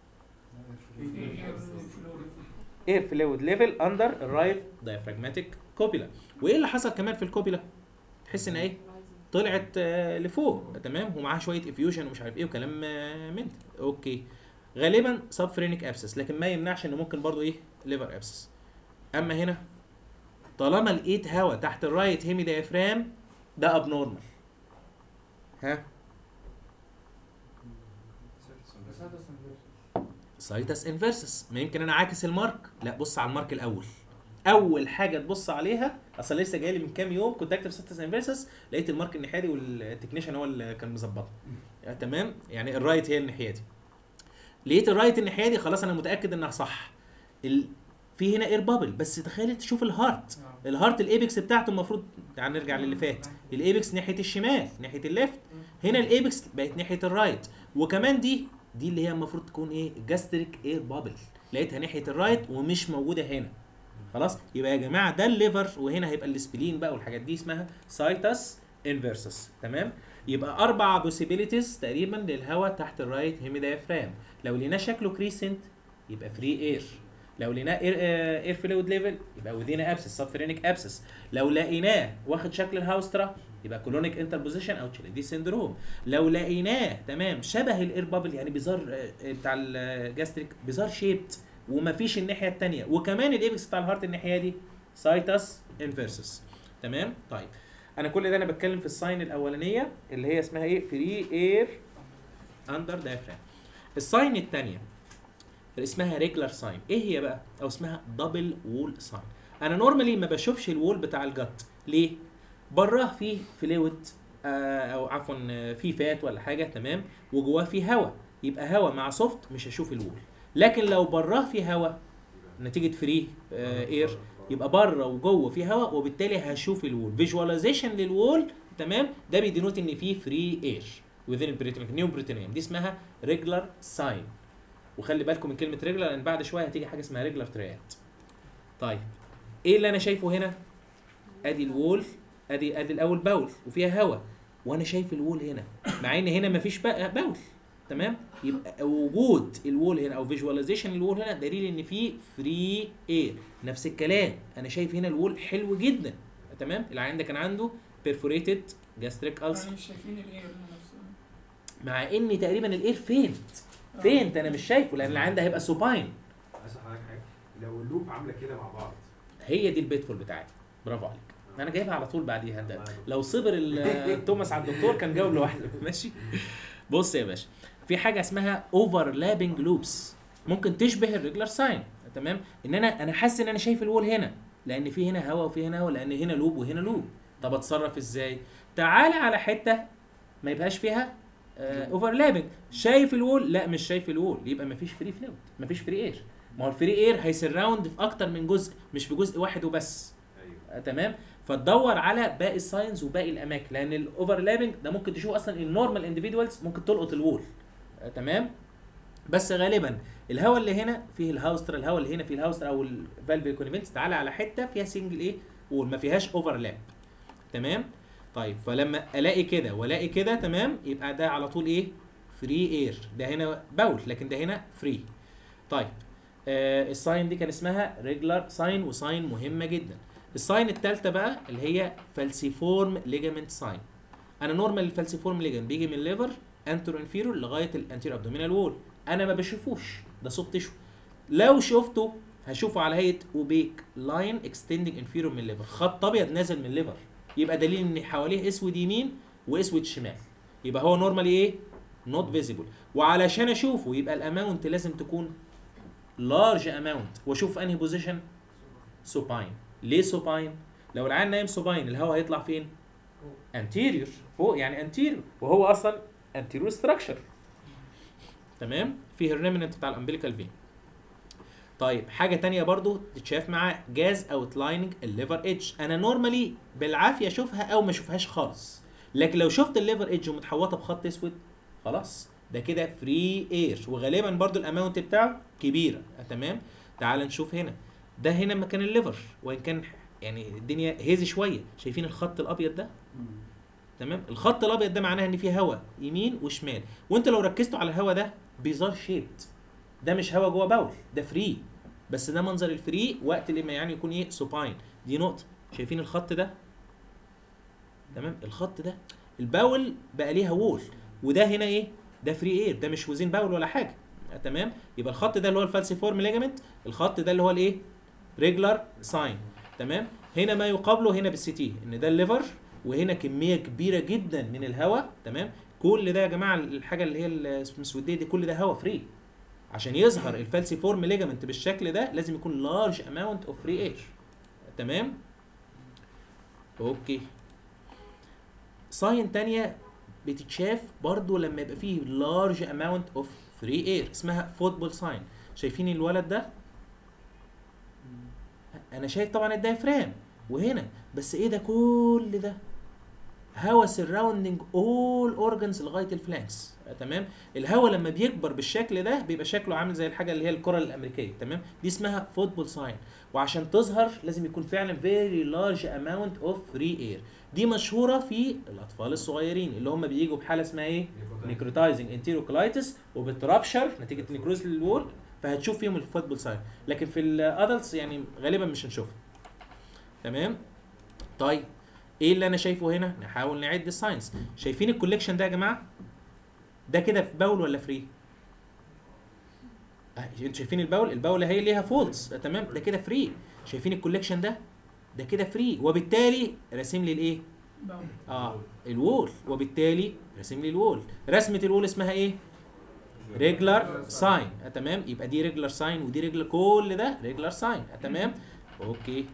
اير فلويد ليفل اندر الرايت دايفراجماتيك كوبيلا. وايه اللي حصل كمان في الكوبيلا؟ تحس ان ايه؟ طلعت آه لفوق تمام، ومعاها شويه افيوجن ومش عارف ايه وكلام آه من ده. اوكي غالبا سب فرينيك ابسس، لكن ما يمنعش انه ممكن برضو ايه ليفر ابسس. اما هنا طالما لقيت هواء تحت الرايت هيمي دايفرام ده اب نورمال. ها سايتس انفيرسس، ما يمكن انا عاكس المارك؟ لا بص على المارك الاول، اول حاجه تبص عليها. اصل لسه جاي لي من كام يوم كنت اكتب سايتس انفيرسس، لقيت المارك الناحيه دي والتكنيشن هو اللي كان مظبطها يعني تمام، يعني الرايت هي الناحيه دي. لقيت الرايت الناحيه دي خلاص انا متاكد انها صح. ال... في هنا اير بابل، بس تخيل تشوف الهارت الهارت الايبكس بتاعته المفروض، تعال نرجع للي فات، الايبكس ناحيه الشمال ناحيه الليفت، هنا الايبكس بقت ناحيه الرايت، وكمان دي دي اللي هي المفروض تكون ايه؟ جاستريك اير بابل، لقيتها ناحيه الرايت ومش موجوده هنا. خلاص، يبقى يا جماعه ده الليفر، وهنا هيبقى السبلين بقى والحاجات دي اسمها سايتس انفيرسس. تمام؟ يبقى اربع بوسيبيليتيز تقريبا للهواء تحت الرايت هيمي دايفرام. لو لقيناه شكله كريسنت يبقى فري اير، لو لقيناه اير اير فلويد ليفل يبقى وذينا ابسس سبفرينيك ابسس، لو لقيناه واخد شكل الهاوسترا يبقى كولونيك انتربوزيشن او تشيلدي سيندروم، لو لقيناه تمام شبه الاير بابل يعني بيزار بتاع الجاستريك بيزار شيبت ومفيش الناحيه الثانيه، وكمان الايبكس بتاع الهارت الناحيه دي سايتس انفيرسس. تمام؟ طيب انا كل ده انا بتكلم في الساين الاولانيه اللي هي اسمها ايه؟ فري اير اندر دايفرام. الساين الثانيه اسمها ريجلر ساين. ايه هي بقى؟ او اسمها دبل وول ساين. انا نورمالي ما بشوفش الوول بتاع الجت، ليه؟ براه فيه فلويد آه او عفوا فيه فات ولا حاجه، تمام، وجواه فيه هواء، يبقى هواء مع سوفت مش هشوف الوول. لكن لو براه فيه هواء نتيجه فري آه اير يبقى بره وجوه فيه هواء، وبالتالي هشوف الوول. فيجواليزيشن للوول، تمام، ده بيدينوت ان فيه فري اير within البريتونيوم نيو بريتونيوم، دي اسمها ريجلر ساين. وخلي بالكم من كلمه ريجلر لان بعد شويه هتيجي حاجه اسمها ريجلر تريات. طيب ايه اللي انا شايفه هنا؟ ادي الوول، ادي ادي الاول باول وفيها هواء، وانا شايف الوول هنا مع ان هنا مفيش باول. تمام؟ يبقى وجود الوول هنا او فيجواليزيشن الوول هنا دليل ان في فري اير. نفس الكلام انا شايف هنا الوول حلو جدا. تمام؟ العيان ده كان عنده بيرفوريتد جاستريك ألسر، يعني مش شايفين الاير نفسه، مع ان تقريبا الاير فينت فينت انا مش شايفه لان العيان ده هيبقى سوباين. عايز حضرتك حاجه، لو اللوب عامله كده مع بعض هي دي البيتفول بتاعتي. برافو عليك، انا جايبها على طول بعديها. ده لو صبر التوماس على الدكتور كان جاوب لوحده. ماشي. بص يا باشا، في حاجه اسمها اوفرلابنج لوبس ممكن تشبه الريجلر ساين. تمام؟ ان انا انا حاسس ان انا شايف الوول هنا لان في هنا هواء وفي هنا هواء، لان هنا لوب وهنا لوب. طب اتصرف ازاي؟ تعالى على حته ما يبقاش فيها اوفرلابنج. شايف الوول؟ لا مش شايف الوول، يبقى مفيش فري فلويد، مفيش فري اير. ما هو الفري اير هيسراوند في اكتر من جزء مش في جزء واحد وبس. ايوه تمام؟ فتدور على باقي الساينز وباقي الاماكن، لان الاوفرلابنج ده ممكن تشوف اصلا النورمال انديفيدوالز ممكن تلقط الوول. آه تمام؟ بس غالبا الهواء اللي هنا فيه الهاوسترا، الهواء اللي هنا فيه الهاوسترا او الفالف كونفنس، تعالى على حته فيها سنجل ايه؟ وول ما فيهاش اوفرلاب. تمام؟ طيب فلما الاقي كده والاقي كده، تمام، يبقى ده على طول ايه؟ فري اير. ده هنا باول لكن ده هنا فري. طيب آه الساين دي كان اسمها ريجلر ساين، وساين مهمه جدا. الساين الثالثه بقى اللي هي فالسيفورم ليجامنت ساين. انا نورمال الفالسيفورم ليجامنت بيجي من الليفر انترو انفيرور لغايه الانتير ابدومينال وول، انا ما بشوفوش، ده سوفت تيشو. لو شفته هشوفه على هيئه اوبيك لاين اكستندنج انفيرور من الليفر، خط ابيض نازل من الليفر، يبقى دليل ان حواليه اسود يمين واسود شمال، يبقى هو نورمالي ايه؟ نوت فيزيبل. وعلشان اشوفه يبقى الاماونت لازم تكون لارج اماونت، واشوف انهي بوزيشن؟ سوباين. ليه سوباين؟ لو العين نايم سوباين الهواء هيطلع فين؟ انتيريور، فوق يعني انتيريور، وهو اصلا انتيريور ستراكشر. تمام؟ فيه الريمننت بتاع الامبليكال فين. طيب حاجه تانية برضو تتشاف مع جاز اوتلايننج الليفر ايدج. انا نورمالي بالعافيه اشوفها او ما اشوفهاش خالص، لكن لو شفت الليفر ايدج ومتحوطه بخط اسود خلاص ده كده فري اير، وغالبا برضو الاماونت بتاعه كبيره. تمام؟ تعال نشوف هنا، ده هنا مكان الليفر، وان كان يعني الدنيا هيزي شويه، شايفين الخط الابيض ده؟ تمام؟ الخط الابيض ده معناه ان فيه هواء يمين وشمال، وانت لو ركزتوا على الهواء ده بيزار شيبت، ده مش هواء جوه باول، ده فري، بس ده منظر الفري وقت لما يعني يكون ايه؟ سوباين. دي نقطه. شايفين الخط ده؟ تمام؟ الخط ده الباول بقى ليها وول، وده هنا ايه؟ ده فري اير، ده مش وزين باول ولا حاجه. تمام؟ يبقى الخط ده اللي هو الفالسيفورم ليجامنت، الخط ده اللي هو الايه؟ ريجلر ساين. تمام؟ هنا ما يقابله هنا بالسي تي ان ده الليفر، وهنا كميه كبيره جدا من الهواء. تمام؟ كل ده يا جماعه الحاجه اللي هي المسوديه دي كل ده هواء فري. عشان يظهر الفالسيفورم ليجامنت بالشكل ده لازم يكون لارج اماونت اوف فري اير. تمام؟ اوكي. ساين تانية بتتشاف برضو لما يبقى فيه لارج اماونت اوف فري اير، اسمها فوتبول ساين. شايفين الولد ده؟ انا شايف طبعا الدايفرام، وهنا. بس ايه ده كل ده؟ هوا سراوندنج اول اورجنز لغايه الفلانكس. تمام. الهوا لما بيكبر بالشكل ده بيبقى شكله عامل زي الحاجه اللي هي الكره الامريكيه. تمام. دي اسمها فوتبول ساين، وعشان تظهر لازم يكون فعلا very large amount of free air. دي مشهوره في الاطفال الصغيرين اللي هم بييجوا بحاله اسمها ايه؟ نيكروتايزنج انتيروكولايتس، وبترابشر نتيجه نيكروز للوول، فهتشوف فيهم الفوتبول ساين. لكن في الادلتس يعني غالبا مش هنشوفها. تمام. طيب ايه اللي انا شايفه هنا؟ نحاول نعد الساينس. شايفين الكوليكشن ده يا جماعه؟ ده كده في باول ولا فري؟ اه انتوا شايفين الباول؟ الباول هي ليها فولتس. تمام. ده كده فري. شايفين الكوليكشن ده؟ ده كده فري، وبالتالي راسم لي الايه؟ اه الوول، وبالتالي راسم لي الوول. رسمه الوول اسمها ايه؟ ريجلر ساين. آه تمام. يبقى دي ريجلر ساين ودي ريجلر، كل ده ريجلر ساين. آه تمام. اوكي.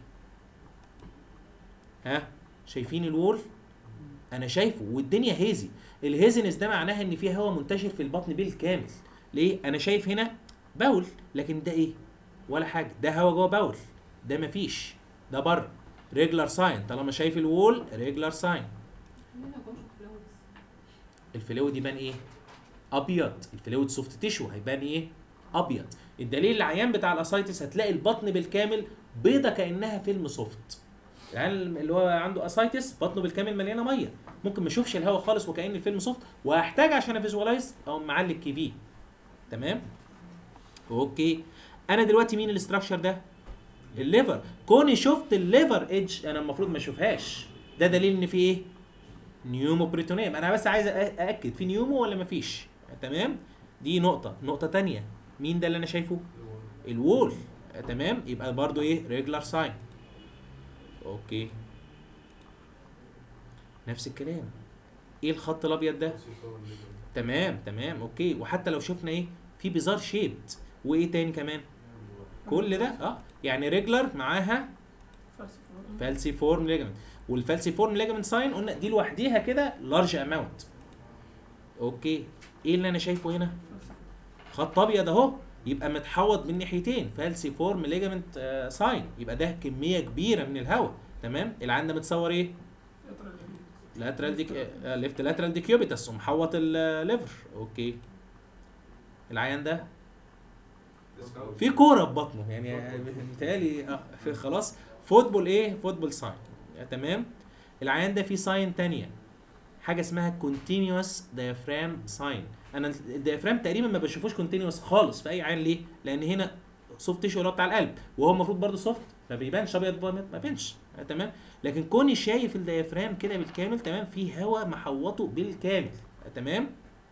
ها شايفين الوول؟ انا شايفه، والدنيا هيزي. الهيزنس ده معناها ان في هواء منتشر في البطن بالكامل. ليه؟ انا شايف هنا باول، لكن ده ايه؟ ولا حاجه. ده هواء جوه باول، ده مفيش، ده بره. ريجلر ساين. طالما شايف الوول ريجلر ساين. مين ما يكونش فلويدز؟ الفلويد يبان ايه؟ ابيض. الفلويد سوفت تيشو هيبان ايه؟ ابيض. الدليل العيان بتاع الاسايتس هتلاقي البطن بالكامل بيضه كانها فيلم سوفت. يعني اللي هو عنده اسايتس بطنه بالكامل مليانه ميه، ممكن ما اشوفش الهواء خالص وكأن الفيلم سوفت، وهحتاج عشان افيزواليز او معلق كي في. تمام. اوكي. انا دلوقتي مين الاستراكشر ده؟ الليفر. كوني شفت الليفر ايدج انا المفروض ما اشوفهاش، ده دليل ان في ايه؟ نيومو بريتونيوم. انا بس عايز ااكد في نيومو ولا ما فيش. تمام. دي نقطه. نقطه ثانيه، مين ده اللي انا شايفه؟ الوول. تمام. يبقى برضو ايه؟ ريجلر ساين. اوكي. نفس الكلام. ايه الخط الابيض ده؟ تمام تمام. اوكي. وحتى لو شفنا ايه؟ في بيزار شيبت. وايه تاني كمان؟ كل ده اه يعني ريجلر معاها فالسي فورم ليجامنت. والفالسي فورم ليجامنت ساين قلنا دي لوحديها كده لارج اماونت. اوكي. ايه اللي انا شايفه هنا؟ خط ابيض اهو، يبقى متحوط من ناحيتين، فالسي فورم ليجامنت آه ساين. يبقى ده كميه كبيره من الهواء. تمام. العين ده متصور ايه؟ لاترال ديك آه ليفت لاترال ديكيوبيتس ومحوط الليفر. اوكي. العيان ده في كوره في بطنه، يعني متهيألي اه في خلاص فوتبول ايه؟ فوتبول ساين. تمام. العيان ده في ساين تانية، حاجه اسمها كونتينيوس دايفرام ساين. انا الدايفرام تقريبا ما بشوفوش كونتينيوس خالص في اي عين. ليه؟ لان هنا سوفت تيشو اللي هو بتاع القلب، وهو المفروض برده سوفت، ما بيبانش ابيض ما بيبانش. تمام. لكن كوني شايف الدايفرام كده بالكامل، تمام، في هواء محوطه بالكامل. تمام.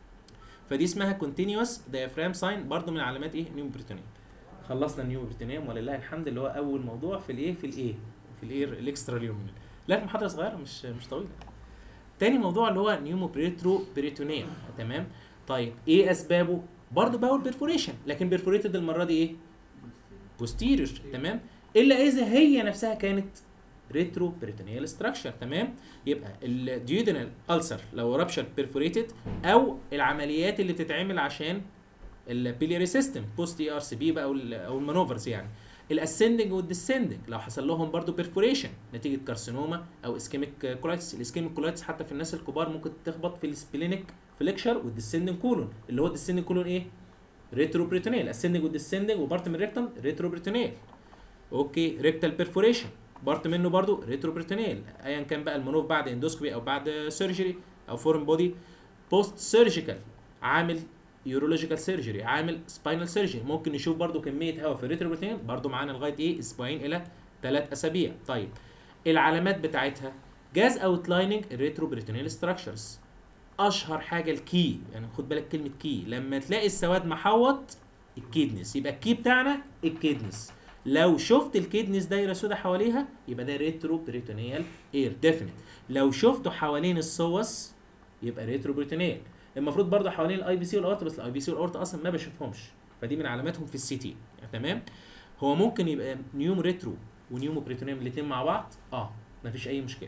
فدي اسمها كونتينيوس دايفرام ساين، برده من علامات ايه؟ نيومو بريتونيوم. خلصنا النيومو بريتونيوم ولله الحمد، اللي هو اول موضوع في الايه؟ في الايه؟ في الاير الاكسترا ليومينال. لا محاضره صغيره مش مش طويله. تاني موضوع اللي هو نيومو بريترو بريتونيوم. تمام. طيب ايه اسبابه؟ برضه باول بيرفوريشن، لكن بيرفوريتد المره دي ايه؟ بوستيريور. تمام. الا اذا هي نفسها كانت ريترو بريتونيال ستراكشر. تمام. يبقى الديودينال ألسر لو رابشر بيرفوريتد، او العمليات اللي بتتعمل عشان البيلياري سيستم بوست اي ار سي بي بقى او المانوفرز، يعني الاسندنج والديسندنج لو حصل لهم برضو بيرفوريشن نتيجه كارسينوما او اسكيميك كولايتس. الاسكيميك كولايتس حتى في الناس الكبار ممكن تخبط في السبلينيك فليكشر والديسندنج كولون، اللي هو الديسندنج كولون ايه؟ ريترو بريتونيال. اسندنج والديسندنج وبارت من الريكتم ريترو بريتونيال. اوكي. ريكتال بيرفوريشن بارت منه برضو ريترو بريتونيال، ايا كان بقى المانوف بعد اندوسكوبي او بعد سيرجري او فورن بودي. بوست سيرجيكال عامل يورولوجيكال سيرجري، عامل سباينال سيرجري، ممكن نشوف برضو كميه هواء في الريتروبريتونيال برضو معانا لغايه ايه؟ اسبوعين الى ثلاث اسابيع. طيب العلامات بتاعتها جاز اوتلايننج الريتروبريتونيال ستراكشرز. اشهر حاجه الكي، يعني خد بالك كلمه كي، لما تلاقي السواد محوط الكيدنس يبقى الكي بتاعنا الكيدنس. لو شفت الكيدنس دايره سودا حواليها يبقى ده ريتروبريتونيال اير ديفينيت. لو شفته حوالين السوس يبقى ريتروبريتونيال. المفروض برضه حوالين الاي بي سي والاورتا، بس الاي بي سي والاورتا اصلا ما بشوفهمش، فدي من علاماتهم في السي تي. تمام. هو ممكن يبقى نيوم ريترو ونيومو بريتونيوم الاثنين مع بعض، اه مفيش اي مشكله.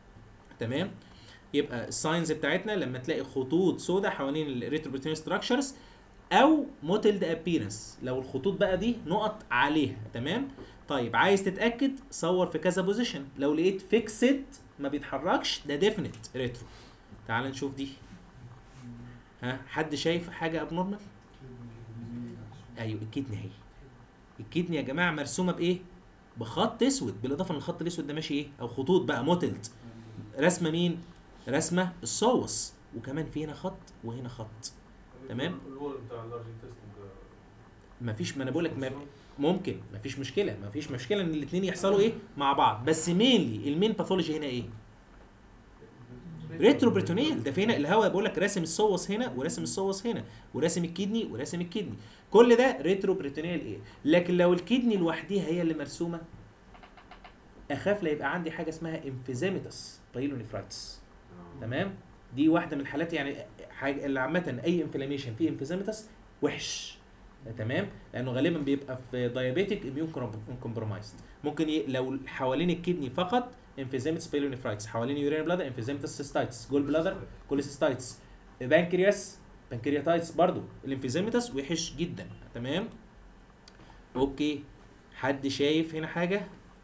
تمام. يبقى الساينز بتاعتنا لما تلاقي خطوط سوداء حوالين الريتروبريتونيال ستراكشرز او موتيلد ابيرنس، لو الخطوط بقى دي نقط عليها. تمام. طيب عايز تتاكد صور في كذا بوزيشن، لو لقيت فيكسد ما بيتحركش ده ديفينيت ريترو. تعال نشوف دي. ها حد شايف حاجه ابنورمال؟ ايوه الكدني اهي. الكدني يا جماعه مرسومه بايه؟ بخط اسود، بالاضافه ان الخط الاسود ده ماشي ايه؟ او خطوط بقى موتلد. رسمه مين؟ رسمه الصوص، وكمان في هنا خط وهنا خط. تمام؟ الوول بتاع اللارج انتستين ده مفيش، ما انا بقول لك ما ممكن، مفيش مشكله، مفيش مشكله ان الاثنين يحصلوا ايه؟ مع بعض، بس مينلي المين باثولوجي هنا ايه؟ ريترو بريتونيل. ده في هنا الهواء بقول لك راسم الصوص هنا وراسم الصوص هنا وراسم الكدني وراسم الكدني، كل ده ريترو بريتونيل ايه. لكن لو الكدني لوحديها هي اللي مرسومه اخاف لا يبقى عندي حاجه اسمها انفيزيمتس بايلونيفرايتس. تمام؟ دي واحده من الحالات، يعني حاجه اللي عامه اي انفلاميشن فيه انفيزيمتس وحش. تمام؟ لانه غالبا بيبقى في دايابيتيك اميون كومبرومايزد. ممكن ي... لو حوالين الكدني فقط انفيزيمتس بايلونيفرايتس، حوالين يورين بلادر انفيزيمتس سيستايتس، جول بلادر كوليسيستايتس، بانكرياس بانكرياتايتس برضو الانفيزيمتس وحش جدا. تمام؟ اوكي، حد شايف هنا حاجه؟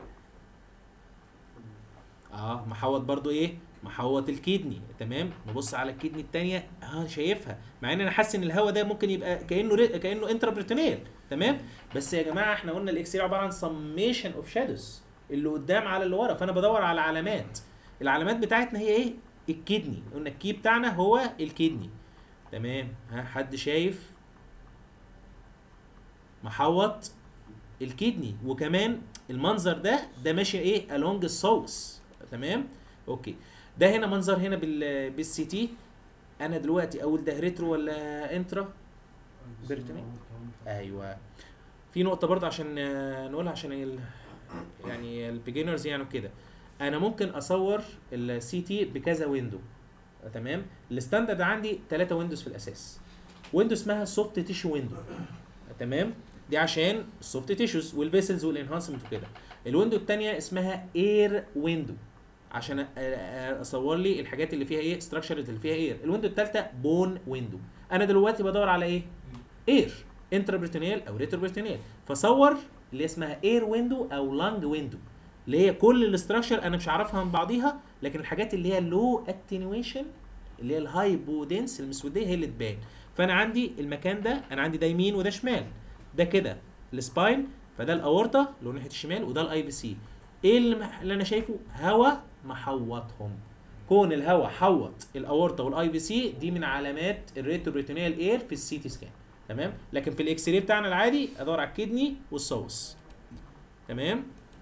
اه محوط برضو ايه؟ محوط الكدني. تمام؟ نبص على الكدني الثانيه، اه شايفها، مع ان انا حاسس ان الهواء ده ممكن يبقى كانه ري... كانه انترابريتونيل. تمام؟ بس يا جماعه احنا قلنا الاكس راي عباره عن سميشن اوف شادوز، اللي قدام على اللي ورا، فانا بدور على علامات. العلامات بتاعتنا هي ايه؟ الكدني. قلنا الكي بتاعنا هو الكدني. تمام؟ ها حد شايف؟ محوط الكدني، وكمان المنظر ده ده ماشي ايه؟ along الصوص. تمام؟ اوكي، ده هنا منظر هنا بال بالسي تي. انا دلوقتي اقول ده ريترو ولا انترا بيرتوني؟ ايوه، في نقطه برضه عشان نقولها عشان ال... يعني البيجنرز يعني كده. انا ممكن اصور السي تي بكذا ويندو. تمام؟ الستاندرد عندي ثلاثة ويندوز في الاساس. ويندو اسمها سوفت تيشو ويندو. تمام؟ دي عشان السوفت تيشوز والفيسلز والانهانسمنت وكده. الويندو الثانيه اسمها اير ويندو، عشان اصور لي الحاجات اللي فيها ايه؟ ستراكشر اللي فيها اير. الويندو الثالثه بون ويندو. انا دلوقتي بدور على ايه؟ اير، انترابريتونيال او ريتروبريتونيال، فصور اللي اسمها اير ويندو او لانج ويندو، اللي هي كل الاستراكشر انا مش عارفها من بعضيها، لكن الحاجات اللي هي لو اتنيويشن اللي هي الهايبودنس المسوديه هي اللي تبان. فانا عندي المكان ده، انا عندي ده يمين وده شمال، ده كده السباين، فده الاورطه اللي هو ناحيه الشمال، وده الاي بي سي. ايه اللي, اللي انا شايفه؟ هواء محوطهم. كون الهواء حوط الاورطه والاي بي سي دي من علامات الريتروبريتونيال اير في السي تي سكان. تمام؟ لكن في الاكس راي بتاعنا العادي ادور على الكدني والصوص. تمام؟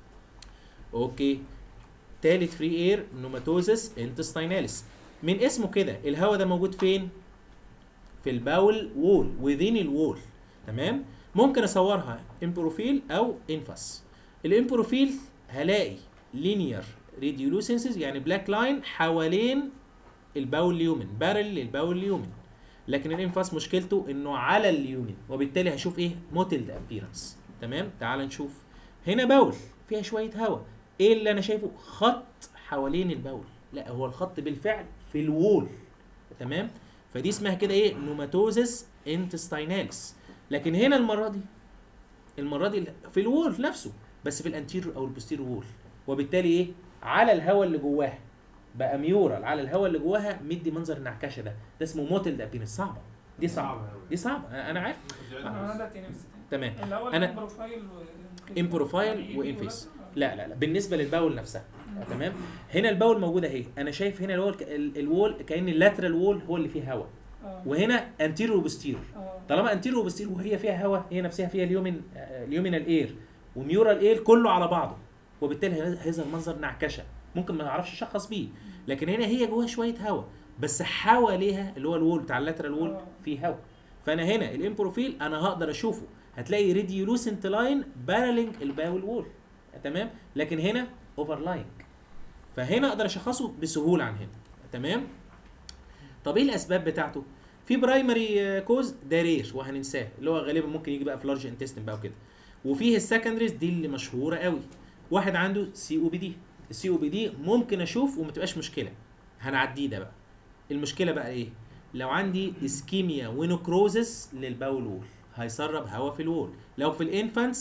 اوكي، تالت فري اير نوماتوزس انتستيناليس. من اسمه كده الهواء ده موجود فين؟ في الباول وول، within الوول. تمام؟ ممكن اصورها امبروفيل او انفاس. الامبروفيل هلاقي لينير ريديولوسنسز، يعني بلاك لاين حوالين الباول ليومن، بارل للباول ليومن. لكن الانفاس مشكلته انه على اليومن، وبالتالي هشوف ايه؟ موتيلد ابيرنس. تمام؟ تعال نشوف هنا باول فيها شويه هواء. ايه اللي انا شايفه؟ خط حوالين الباول. لا، هو الخط بالفعل في الوول. تمام؟ فدي اسمها كده ايه؟ نوماتوزس انتستيناليس. لكن هنا المره دي المره دي في الوول نفسه، بس في الانتيريور او البوستيريور وول، وبالتالي ايه؟ على الهواء اللي جواها بقى ميورال، على الهواء اللي جواها مدي منظر النعكشه ده. ده اسمه موتيلد ابيرنس. صعبه دي، صعبه دي، صعبه انا عارف. انا ده تاني بس تمام. الاول انا بروفايل امبروفايل وانفيس. لا لا لا، بالنسبه للباول نفسها. تمام؟ هنا الباول موجوده اهي، انا شايف هنا الوول الوول كأن اللاترال وول هو اللي فيه هواء، وهنا انتيريور وبوستيريور. طالما انتيريور وبوستيريور وهي فيها هواء، هي نفسها فيها اليومن اليومينال اير وميورال اير كله على بعضه، وبالتالي هذا المنظر نعكشه ممكن ما نعرفش نشخص بيه. لكن هنا هي جواها شويه هواء، بس حواليها اللي هو الوول بتاع اللاترال وول فيه هواء. فانا هنا الامبروفيل انا هقدر اشوفه، هتلاقي ريديولوسنت لاين بارالينج الباول وول. تمام؟ لكن هنا اوفرلاينج، فهنا اقدر اشخصه بسهوله عن هنا. تمام؟ طب ايه الاسباب بتاعته؟ في برايمري كوز ده رير وهننساه، اللي هو غالبا ممكن يجي بقى في لارج انتستين بقى وكده. وفيه السكندريز دي اللي مشهوره قوي. واحد عنده سي او بي دي، السي او بي دي ممكن اشوف وما تبقاش مشكله، هنعديه ده بقى. المشكله بقى ايه؟ لو عندي اسكيميا ونكروزس للباول وول، هيسرب هواء في الوول. لو في الانفانتس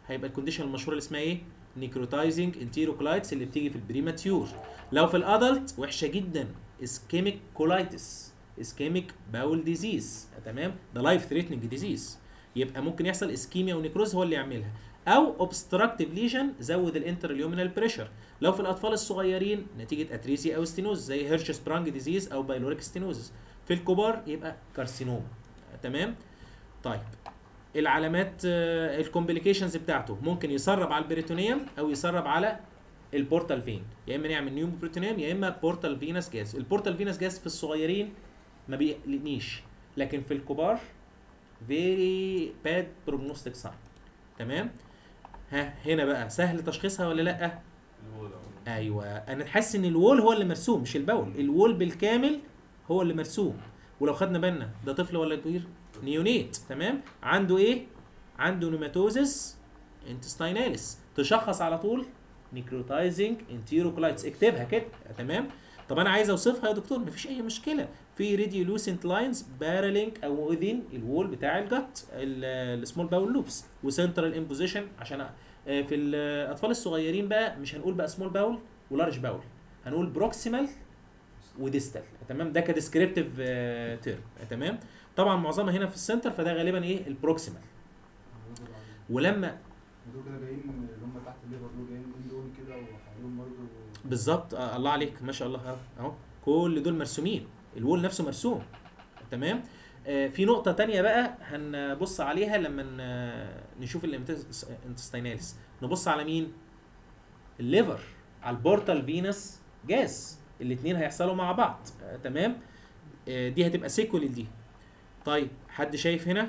هيبقى الكونديشن المشهوره اللي اسمها ايه؟ نيكروتايزنج انتيروكولايتس اللي بتيجي في البريماتيور. لو في الادلت وحشه جدا، اسكيميك كولايتس، اسكيميك باول ديزيز، تمام؟ ده لايف ثريتنينج ديزيز، يبقى ممكن يحصل اسكيميا ونيكروز هو اللي يعملها، او اوبستراكتيف ليجن زود الانترليومينال بريشر. لو في الاطفال الصغيرين نتيجه اتريزيا او ستينوز زي هيرش سبرانج ديزيز او بايلوريك ستينوز. في الكبار يبقى كارسينوم، تمام؟ طيب العلامات الكومبليكيشنز بتاعته ممكن يسرب على البريتونيوم او يسرب على البورتال فين، يا اما نعمل نيومو بريتونيوم يا اما بورتال فينس جاز. البورتال فينس جاز في الصغيرين ما بيقلقنيش، لكن في الكبار فيري باد بروجنوستيك ساين، تمام؟ ها هنا بقى سهل تشخيصها ولا لا؟ ايوه، انا حاسس ان الوول هو اللي مرسوم مش البول، الوول بالكامل هو اللي مرسوم. ولو خدنا بالنا ده طفل ولا كبير؟ نيونيت، تمام؟ عنده ايه؟ عنده نيماتوزس انتستيناليس، تشخص على طول نيكروتايزنج انتيروكولايتس، اكتبها كده، تمام؟ طب انا عايز اوصفها يا دكتور، مفيش اي مشكله، في ريديولوسنت لاينز بارالينج او وذين الوول بتاع الجت السمول باول لوبس وسنترال امبوزيشن. عشان في الاطفال الصغيرين بقى مش هنقول بقى سمول باول ولارج باول، هنقول بروكسيمال وديستال، تمام؟ ده كديسكريبتيف تيرم، تمام؟ طبعا معظمها هنا في السنتر، فده غالبا ايه؟ البروكسيمال. ولما دول كده جايين اللي هم تحت الليفر دول جايين من دول كده وحواليهم برضه بالظبط. آه الله عليك ما شاء الله، اهو كل دول مرسومين، الوول نفسه مرسوم، تمام؟ آه في نقطة تانية بقى هنبص عليها لما نشوف الانتستيناليس، نبص على مين؟ الليفر، على البورتال فينس جاز، الاثنين هيحصلوا مع بعض، آه تمام؟ آه دي هتبقى سيكول دي. طيب حد شايف هنا؟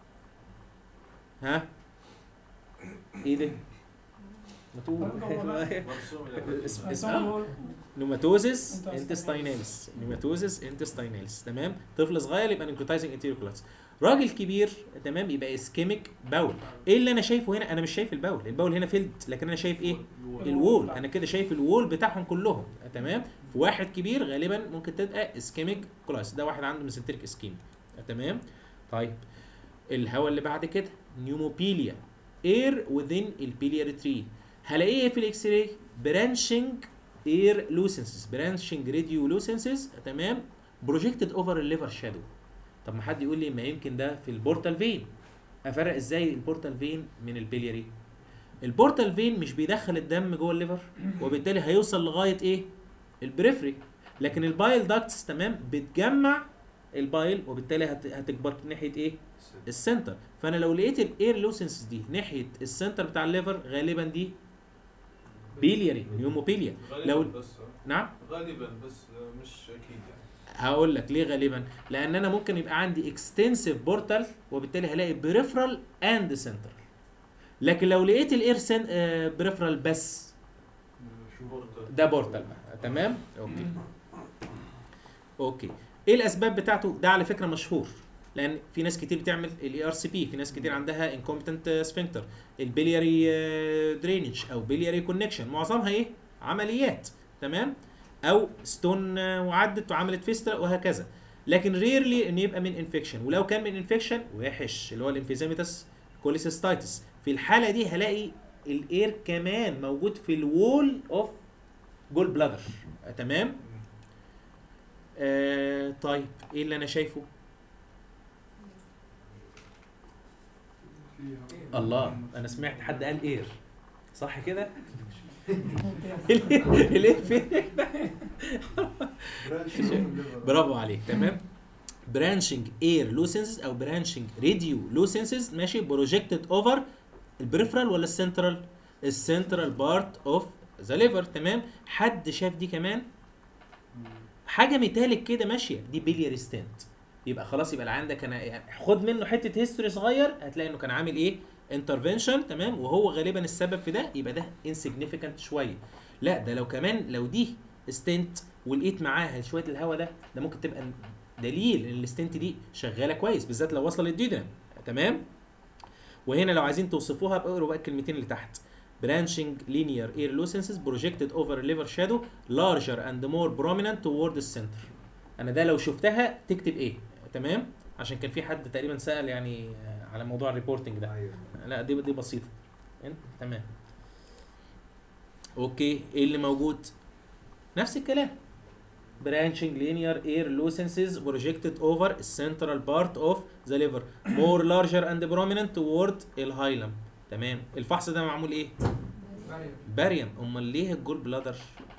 ها؟ ايه ده؟ اسمها نوماتوزيس انتستيناليس، نوماتوزيس انتستيناليس، تمام؟ طفل صغير يبقى نيكروتايزنج انتيروكولايتس، راجل كبير تمام يبقى اسكيميك باول. ايه اللي انا شايفه هنا؟ انا مش شايف الباول، الباول هنا فيلد، لكن انا شايف ايه؟ الوول. انا كده شايف الوول بتاعهم كلهم، تمام؟ في واحد كبير غالبا ممكن تبقى اسكيميك كولايتس، ده واحد عنده ميسنتريك اسكيميا، تمام؟ طيب الهواء اللي بعد كده نيوموبيليا، اير وذين البيلياري تري، هلاقيه في الاكس راي برانشنج اير لوسنسز، برانشنج راديو لوسنسز، تمام؟ بروجكتد اوفر الليفر شادو. طب ما حد يقول لي ما يمكن ده في البورتال فين، افرق ازاي البورتال فين من البيلياري؟ البورتال فين مش بيدخل الدم جوه الليفر، وبالتالي هيوصل لغايه ايه؟ البريفري، لكن البايل داكتس تمام بتجمع البايل، وبالتالي هت... هتكبر ناحيه ايه؟ السنتر. فانا لو لقيت الاير لوسنس دي ناحيه السنتر بتاع الليفر غالبا دي بيلياري نيوموبيليا. لو بس نعم غالبا بس مش اكيد يعني. هقول لك ليه غالبا، لان انا ممكن يبقى عندي اكستنسيف بورتال وبالتالي هلاقي بريفرال اند سنترال، لكن لو لقيت الاير سن آه بريفرال بس ده بورتال بقى، تمام؟ اوكي اوكي ايه الاسباب بتاعته؟ ده على فكره مشهور، لان في ناس كتير بتعمل الاي ار سي بي، في ناس كتير عندها انكومبتنت سفنكتر، البيلياري درينج او بيلياري كونكشن، معظمها ايه؟ عمليات، تمام؟ او ستون وعدت وعملت فيسترا وهكذا، لكن ريرلي ان يبقى من انفكشن، ولو كان من انفكشن وحش اللي هو الانفيزيماتس كوليسيستايتس، في الحاله دي هلاقي الاير كمان موجود في الوول اوف جول بلادر، تمام؟ آه طيب ايه اللي انا شايفه؟ الله، انا سمعت حد قال اير، صح كده؟ الاير فين؟ برافو عليك، تمام؟ برانشنج اير لوسنسز او برانشنج راديو لوسنسز، ماشي؟ بروجكتد اوفر البريفرال ولا السنترال؟ السنترال بارت اوف ذا ليفر، تمام؟ حد شاف دي كمان؟ حاجه ميتاليك كده ماشيه، دي بيلياري ستنت، يبقى خلاص يبقى اللي عندك انا يعني خد منه حته هيستوري صغير، هتلاقي انه كان عامل ايه؟ انترفنشن، تمام؟ وهو غالبا السبب في ده، يبقى ده انسيجنيفيكانت شويه. لا ده لو كمان لو دي ستنت ولقيت معاها شويه الهواء ده، ده ممكن تبقى دليل ان الستنت دي شغاله كويس، بالذات لو واصله للديودرم، تمام؟ وهنا لو عايزين توصفوها بقروا بقى الكلمتين اللي تحت، branching linear air lucences projected over liver shadow larger and more prominent toward the center. انا ده لو شفتها تكتب ايه، تمام؟ عشان كان في حد تقريبا سأل يعني على موضوع الريبورتنج ده. لا دي دي بسيطه، انت تمام. اوكي ايه اللي موجود؟ نفس الكلام. branching linear air lucences projected over the central part of the liver more larger and prominent toward الهايلم. تمام. الفحص ده معمول ايه؟ باريوم. امال ليه الجول بلادر؟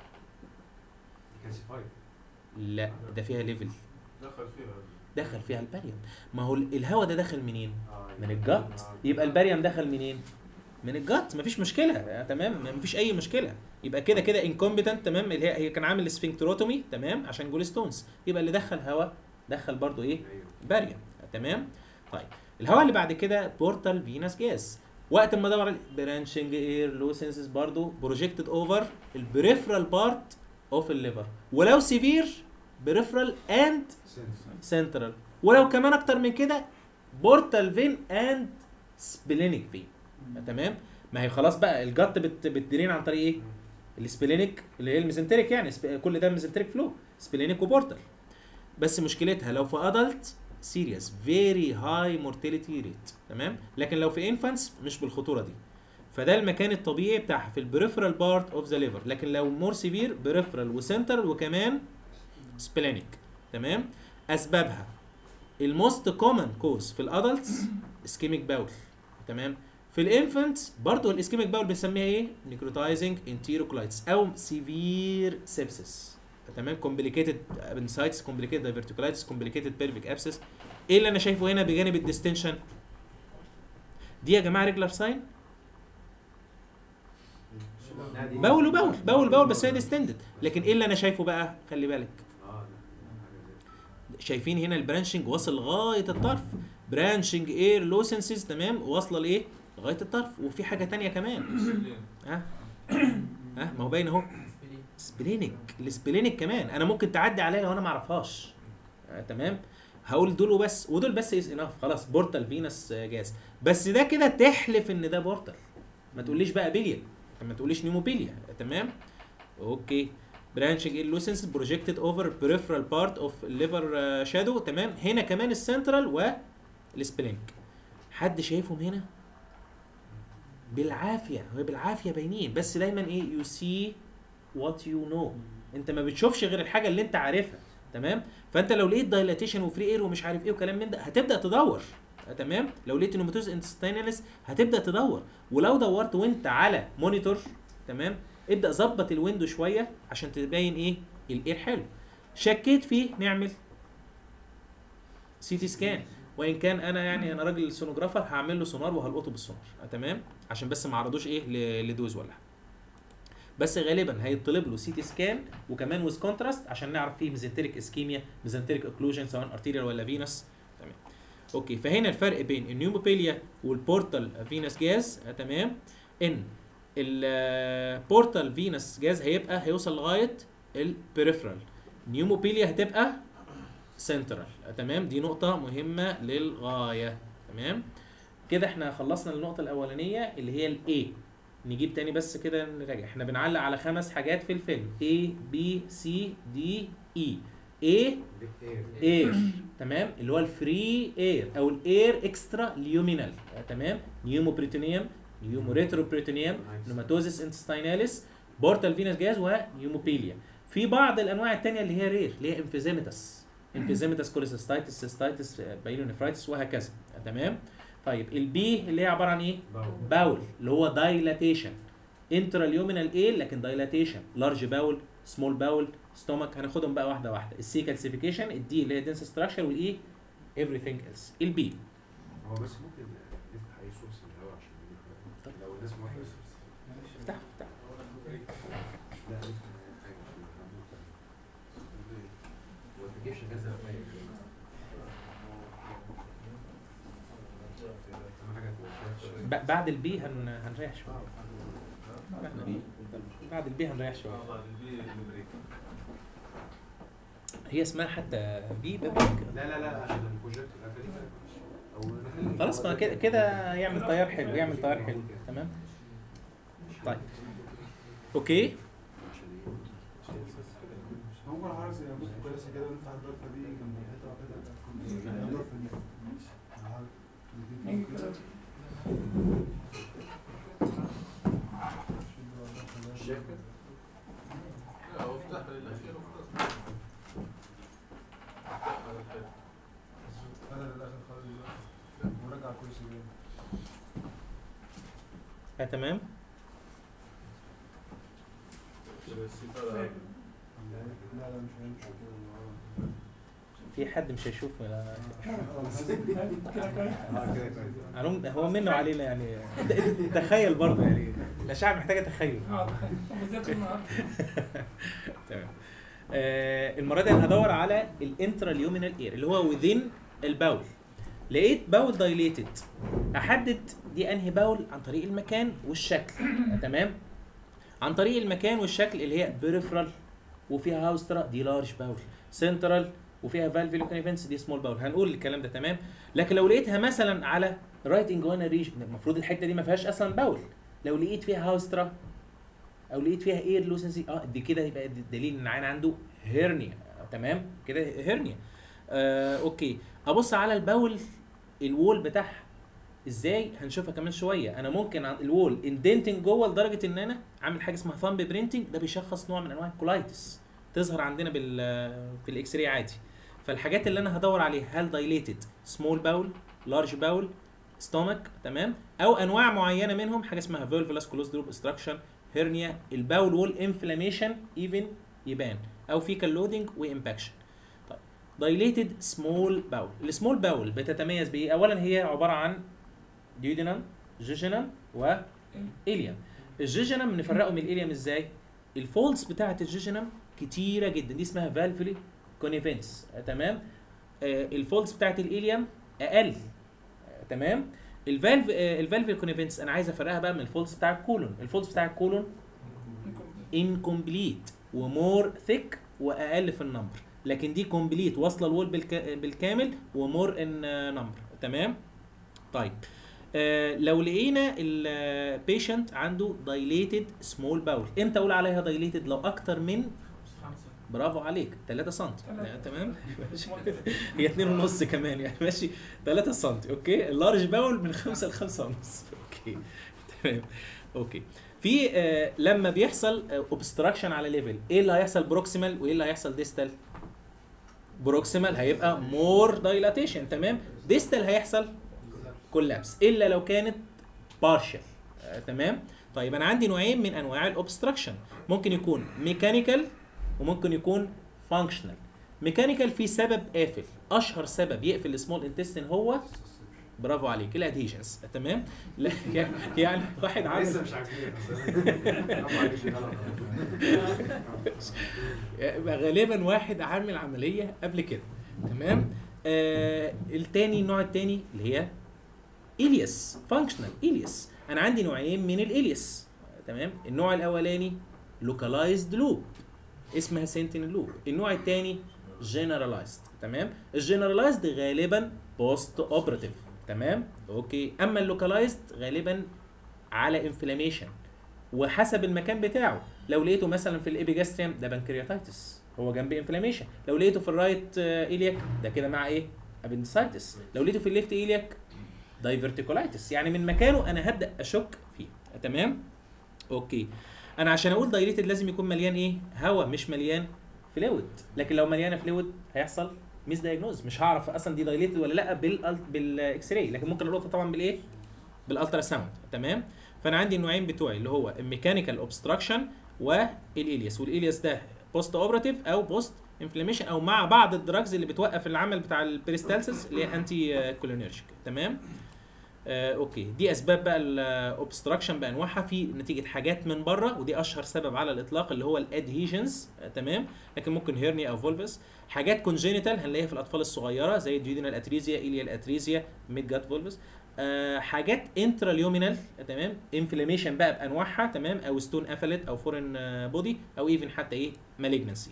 لا ده فيها ليفل، دخل فيها دخل فيها الباريوم. ما هو الهواء ده دخل منين؟ من الجت. يبقى الباريوم دخل منين؟ من الجت. مفيش مشكله. آه تمام، مفيش اي مشكله. يبقى كده كده انكومبتنت. تمام. اللي هي هي كان عامل سفنكتروتومي. تمام، عشان جول ستونز. يبقى اللي دخل هواء دخل برضو ايه؟ باريوم. تمام. طيب الهواء اللي بعد كده بورتال فينس جاز. وقت ما ادور على برانشنج اير لوسنسز برضو بروجكتد اوفر البريفرال بارت اوف الليفر، ولو سيفير بريفرال اند سنترال، ولو كمان اكتر من كده بورتال فين اند سبلينيك فين. تمام. ما هي خلاص بقى الجت بت بتدرين عن طريق ايه؟ السبلينيك اللي هي الميزنتريك، يعني كل ده ميزنتريك فلو، سبلينيك وبورتال. بس مشكلتها لو في ادلت سيريس فيري هاي مورتاليتي ريت. تمام. لكن لو في انفانتس مش بالخطوره دي. فده المكان الطبيعي بتاعها في البريفرال بارت اوف ذا ليفر. لكن لو مور سيفير بريفرال وسنترال وكمان سبلينيك. تمام. اسبابها الموست كومن كوز في الادلتس اسكيميك باول. تمام. في الانفانتس برضه الاسكيميك باول بنسميها ايه؟ نيكروتايزنج انتيروكولايتس او سيفير سيبسس. تمام. كومبليكيتد ابنسايتس، كومبليكيتد دايفرتيكولايتس، كومبليكيتد بيلفيك ابسس. ايه اللي انا شايفه هنا بجانب الديستنشن دي يا جماعه؟ ريجلر ساين باول وباول باول باول بس هي ديستندد. لكن ايه اللي انا شايفه بقى؟ خلي بالك، شايفين هنا البرانشنج واصل لغايه الطرف، برانشنج اير لوسنسز. تمام. واصله لايه؟ لغايه الطرف. وفي حاجه تانية كمان. ها ها ما هو باين اهو سبلينيك. السبلينيك كمان انا ممكن تعدي عليا لو انا ما اعرفهاش. آه تمام. هقول دول وبس، ودول بس از انف. خلاص بورتال فينس جاز. بس ده كده تحلف ان ده بورتال. ما تقوليش بقى بيليا، ما تقوليش نيموبيليا. تمام. اوكي. برانشنج اير لوسنس بروجكتد اوفر بريفرال بارت اوف ليفر شادو. تمام. هنا كمان السنترال والسبلينك. حد شايفهم هنا؟ بالعافيه، هو بالعافيه باينين. بس دايما ايه؟ يو سي وات يو نو. انت ما بتشوفش غير الحاجه اللي انت عارفها. تمام. فانت لو لقيت دايلاتيشن وفري اير ومش عارف ايه وكلام من ده هتبدا تدور. تمام. لو لقيت نوماتوز انتستيناليس هتبدا تدور. ولو دورت وانت على مونيتور تمام ابدا ظبط الويندو شويه عشان تبين ايه الاير حلو. شكيت فيه نعمل سي تي سكان. وان كان انا يعني انا راجل سونوجرافر هعمل له سونار وهلقطه بالسونار. تمام. عشان بس ما عرضوش ايه لدوز ولا حاجه. بس غالبا هيطلب له سي تي سكان وكمان ويز كونتراست عشان نعرف فيه ميزنتريك اسكيميا، ميزنتريك اوكلوجن سواء ارتيريال ولا فينس. تمام. اوكي. فهنا الفرق بين النيوموبيليا والبورتال فينس جاز. تمام. ان البورتال فينس جاز هيبقى هيوصل لغايه البريفرال، نيوموبيليا هتبقى سنترال. تمام. دي نقطه مهمه للغايه. تمام. كده احنا خلصنا النقطه الاولانيه اللي هي الاي. نجيب تاني بس كده نراجع. احنا بنعلق على خمس حاجات في الفيلم A B C D E. A اير. تمام. اللي هو الفري اير او الاير اكسترا ليومينال. تمام. نيومو بريتونيوم، نيومو ريترو بريتونيوم، نوماتوزيس انتستيناليس، بورتال فينس جاز، ونيوموبيليا. في بعض الانواع الثانيه اللي هي رير اللي هي انفيزيمتس، انفيزيمتس كوليسيستايتس، سيستايتس، بايلونيفرايتس وهكذا. تمام. طيب البي اللي هي عباره عن ايه؟ باول اللي هو دايلاتيشن، انتراليومينال ايه لكن دايلاتيشن، لارج باول، سمول باول، ستومك. هناخدهم بقى واحده واحده. السي كالسيفيكيشن، الدي اللي هي دنس ستراكشر، والاي everything else. البي هو بس ممكن نفتح اي سورس من الهواء عشان طب. لو الناس موافقه. افتح افتح. لا نفتح حاجه هو التكييف شغال زي ما هي. ب- بعد البي هن... هنريح شويه. بعد البي هنريح شويه. هي اسمها حتى بي بابيك. لا لا لا عشان البروجكت او خلاص ما كده كده يعمل تيار حلو، يعمل تيار حلو. تمام. طيب اوكي. هو العرض يا ابو كويس كده نفتح الضرفه دي جنب الحته كده الضرفه دي بتاع كويس جدا. آه تمام. لا لا مش هيمشي كده. في حد مش هيشوف ولا كده كويس. اه كده كويس. علوم هو منه علينا يعني. تخيل برضه يعني الاشعه محتاجه تخيل. اه طب بالذات النهارده. تمام. آه المره دي انا هدور على الانتراليومينال اير اللي هو within الباول. لقيت باول دايليتد، احدد دي انهي باول عن طريق المكان والشكل. تمام. عن طريق المكان والشكل اللي هي بيريفرال وفيها هاوسترا دي لارج باول، سنترال وفيها فالفيلو كونيفنس دي سمول باول. هنقول الكلام ده تمام. لكن لو لقيتها مثلا على رايت انجوانا ريجن، المفروض الحته دي ما فيهاش اصلا باول. لو لقيت فيها هاوسترا او لقيت فيها اير لوسنسي، اه دي كده يبقى دليل ان العين عنده هيرنيا. تمام كده هيرنيا. آه اوكي. ابص على الباول الوول بتاعها ازاي، هنشوفها كمان شويه. انا ممكن عن الوول اندنتنج جوه لدرجه ان انا عامل حاجه اسمها ثامب برينتنج، ده بيشخص نوع من انواع الكولايتس تظهر عندنا بال في الاكس راي عادي. فالحاجات اللي انا هدور عليها هل دايليتد سمول باول، لارج باول، ستومك، تمام، او انواع معينه منهم حاجه اسمها فيلفولاس كلوز لوب استراكشن، هيرنيا، الباول وول انفلاميشن ايفن يبان، او فيكال لودنج وامباكشن. طيب دايليتد سمول باول، السمول باول بتتميز بايه؟ اولا هي عباره عن ديودينم، جيجينم واليم. الجيجينم نفرقه من الاليم ازاي؟ الفولدز بتاعه الجيجينم كتيره جدا، دي اسمها فالفولي كونيفنس. تمام. آه الفولدز بتاعه الاليم اقل. آه تمام. الفالف آه الفالفولي كونيفنس انا عايز افرقها بقى من الفولدز بتاع الكولون. الفولدز بتاع الكولون انكمبليت ومور ثيك واقل في النمبر، لكن دي كومبليت واصله الوول بالكا بالكامل ومور ان نمبر. تمام. طيب آه لو لقينا البيشنت عنده دايليتد سمول باول، امتى اقول عليها دايليتد؟ لو اكتر من برافو عليك ثلاثة سم. تمام. هي اتنين ونص كمان يعني ماشي. ثلاثة سم. اوكي. اللارج باول من خمسة ل خمسة ونص. اوكي تمام. اوكي. في آه لما بيحصل اوبستراكشن على ليفل، ايه اللي هيحصل بروكسيمال وايه اللي هيحصل ديستال؟ بروكسيمال هيبقى مور دايلاتيشن. تمام. ديستال هيحصل كولابس الا لو كانت بارشل. آه تمام. طيب انا عندي نوعين من انواع الاوبستراكشن، ممكن يكون ميكانيكال وممكن يكون فانكشنال. ميكانيكال في سبب قافل، اشهر سبب يقفل السمول انتستين هو برافو عليك الادهيجنز. تمام. لا يعني واحد عامل لسه مش عاجبني. غالبا واحد عامل عمليه قبل كده. تمام. آه التاني النوع التاني اللي هي إلياس فانكشنال إلياس. انا عندي نوعين من الإلياس. تمام. النوع الاولاني لوكالايزد لوب اسمها سنتينل لوب، النوع الثاني جنرالايزد. تمام. الجنرالايزد غالبا بوست اوبراتيف. تمام. اوكي. اما اللوكالايزد غالبا على انفلاميشن وحسب المكان بتاعه. لو لقيته مثلا في الابيجاستريم ده بنكرياتايتس هو جنب انفلاميشن، لو لقيته في الرايت ايلياك ده كده مع ايه؟ ابندسايتس، لو لقيته في الليفت ايلياك دايفرتيكولايتس. يعني من مكانه انا هبدا اشك فيه. تمام. اوكي. انا عشان اقول دايليتد لازم يكون مليان ايه؟ هواء، مش مليان فلويد. لكن لو مليانه فلويد هيحصل ميس دايجنوز، مش هعرف اصلا دي دايليتد ولا لا بال بالاكس راي، لكن ممكن القطه طبعا بالايه؟ بالالترا ساوند. تمام. فانا عندي النوعين بتوعي اللي هو الميكانيكال اوبستراكشن والالياس، والالياس ده بوست اوبراتيف او بوست انفلاميشن او مع بعض الدراجز اللي بتوقف العمل بتاع البريستالسيس اللي هي انتي كولينيرجيك. تمام. آه، اوكي. دي اسباب بقى الاوبستراكشن بانواعها في نتيجه حاجات من بره، ودي اشهر سبب على الاطلاق اللي هو الادهيجنز. آه، تمام. لكن ممكن هيرنيا او فولفس. حاجات كونجينيتال هنلاقيها في الاطفال الصغيره زي الديودينال اتريزيا، ايليال اتريزيا، ميد جات فولفس. آه، حاجات انتراليومينال. تمام. انفلاميشن بقى بانواعها. تمام. او ستون افلت او فورين آه بودي او ايفن حتى ايه مالجنسي.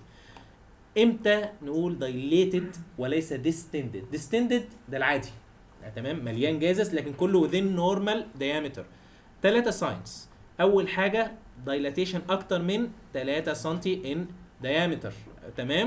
امتى نقول دايليتد وليس ديستندد؟ ديستندد ده العادي. تمام. مليان جازس لكن كله within normal diameter. ثلاثة ساينز. اول حاجه دايلاتيشن اكتر من ثلاثة سنتي ان diameter. تمام.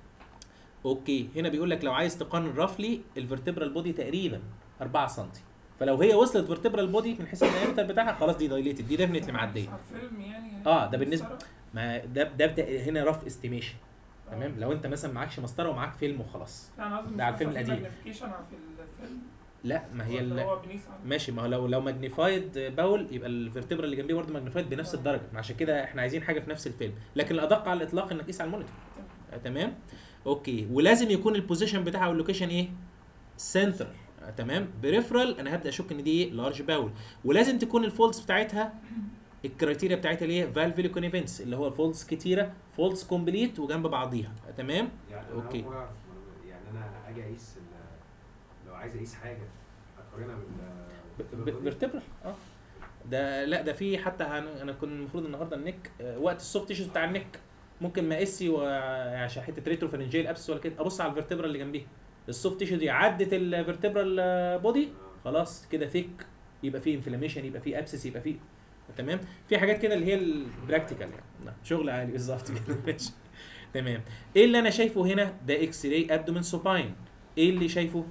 اوكي. هنا بيقول لك لو عايز تقارن رفلي الفرتبرال بودي تقريبا أربعة سنتي، فلو هي وصلت فيرتبرال بودي من حيث الدايمتر بتاعها خلاص دي دايليتد، دي ديفنتلي معديه. فيلم يعني اه ده بالنسبه ما ده ده بدا هنا رف استيميشن. تمام. لو انت مثلا معكش مسطره ومعاك فيلم وخلاص يعني قصدي ده على الفيلم القديم. ماجنيفيكيشن في الفيلم لا ما هي ال... هو بنيس عنه. ماشي، ما هو لو لو ماجنيفايد باول يبقى الفرتبرا اللي جنبيه برضه ماجنيفايد بنفس الدرجه، عشان كده احنا عايزين حاجه في نفس الفيلم، لكن الادق على الاطلاق انك تقيس على المونيتور. آه تمام. اوكي، ولازم يكون البوزيشن بتاعه واللوكيشن ايه؟ سنتر. آه تمام. بريفرال انا هبدا اشك ان دي ايه؟ لارج باول. ولازم تكون الفولدز بتاعتها الكرايتيريا بتاعتها اللي هي فالفيلي كونيفنس، اللي هو الفولدز كتيره، فولدز كومبليت وجنب بعضيها. آه تمام. يعني أوكي. اوكي اعرف يعني انا اجي اقيس ال- لو عايز اقيس حاجه اقارنها بال فيرتبرال اه ده لا ده في حتى هن... انا كنت المفروض النهارده النك آه، وقت السوفت تيشوز بتاع النك ممكن ما اقيسي و... عشان حته ريترو فرنجيال ابسس ولا كده، ابص على الفيرتبرال اللي جنبيها، السوفت تيشو دي عدت الفيرتبرال بودي خلاص كده ثيك، يبقى فيه انفلاميشن، يبقى فيه ابسس، يبقى فيه تمام. في حاجات كده اللي هي البراكتيكال يعني نعم. شغل عالي بالظبط كده ماشي تمام. ايه اللي انا شايفه هنا؟ ده اكس راي ابدومين سوباين. ايه اللي شايفه؟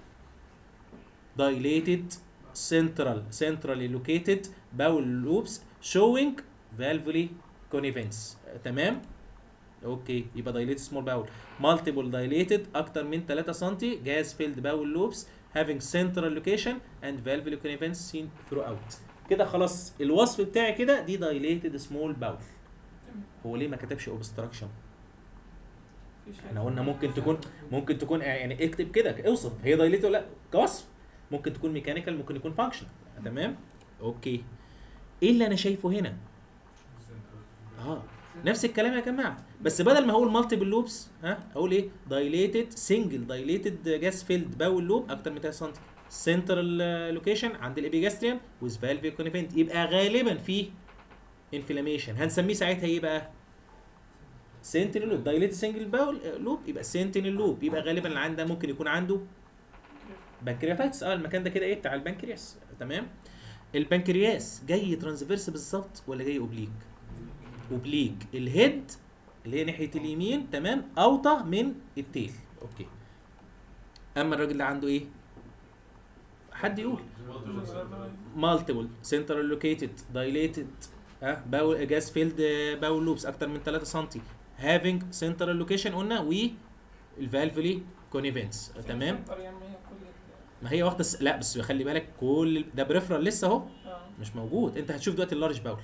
dilated central centrally located bowel loops showing valvular connivence. تمام. اوكي، يبقى dilated small bowel multiple dilated اكتر من ثلاثة سم gas filled bowel loops having central location and valvular connivence seen throughout. كده خلاص الوصف بتاعي كده، دي dilated small bowel. هو ليه ما كتبش obstruction؟ احنا قلنا ممكن تكون ممكن تكون يعني اكتب كده اوصف هي dilated ولا لا كوصف، ممكن تكون ميكانيكال، ممكن يكون فانكشنال. تمام. اوكي، ايه اللي انا شايفه هنا؟ اه نفس الكلام يا جماعه، بس بدل ما هقول مالتيبل لوبس ها اقول ايه؟ دايليتد سنجل دايليتد جاس فيلد باول لوب اكتر من ثلاثة سم سنترال لوكيشن عند الابيجاستريوم ويز فالفي كونيفنت، يبقى غالبا فيه انفلاميشن. هنسميه ساعتها ايه بقى؟ سنتينل لوب. دايليتد سنجل باول لوب يبقى سنتينل لوب، يبقى غالبا اللي عنده ممكن يكون عنده بنكرياتايتس. اه المكان ده كده ايه؟ بتاع البنكرياس. تمام. البنكرياس جاي ترانسفيرس بالظبط ولا جاي اوبليك؟ اوبليك. الهيد اللي هي ناحيه اليمين تمام اوطى من التيل. اوكي. اما الراجل اللي عنده ايه؟ حد يقول؟ مالتيبل سنترال لوكيتد دايليتد ها باول جاس فيلد باول لوبس اكتر من ثلاثة سم هافينج سنترال لوكيشن قلنا و الفالفولي كونيفنس. تمام. ما هي واخده س... لا بس خلي بالك كل ده بريفرال لسه اهو مش موجود، انت هتشوف دلوقتي اللارج باول.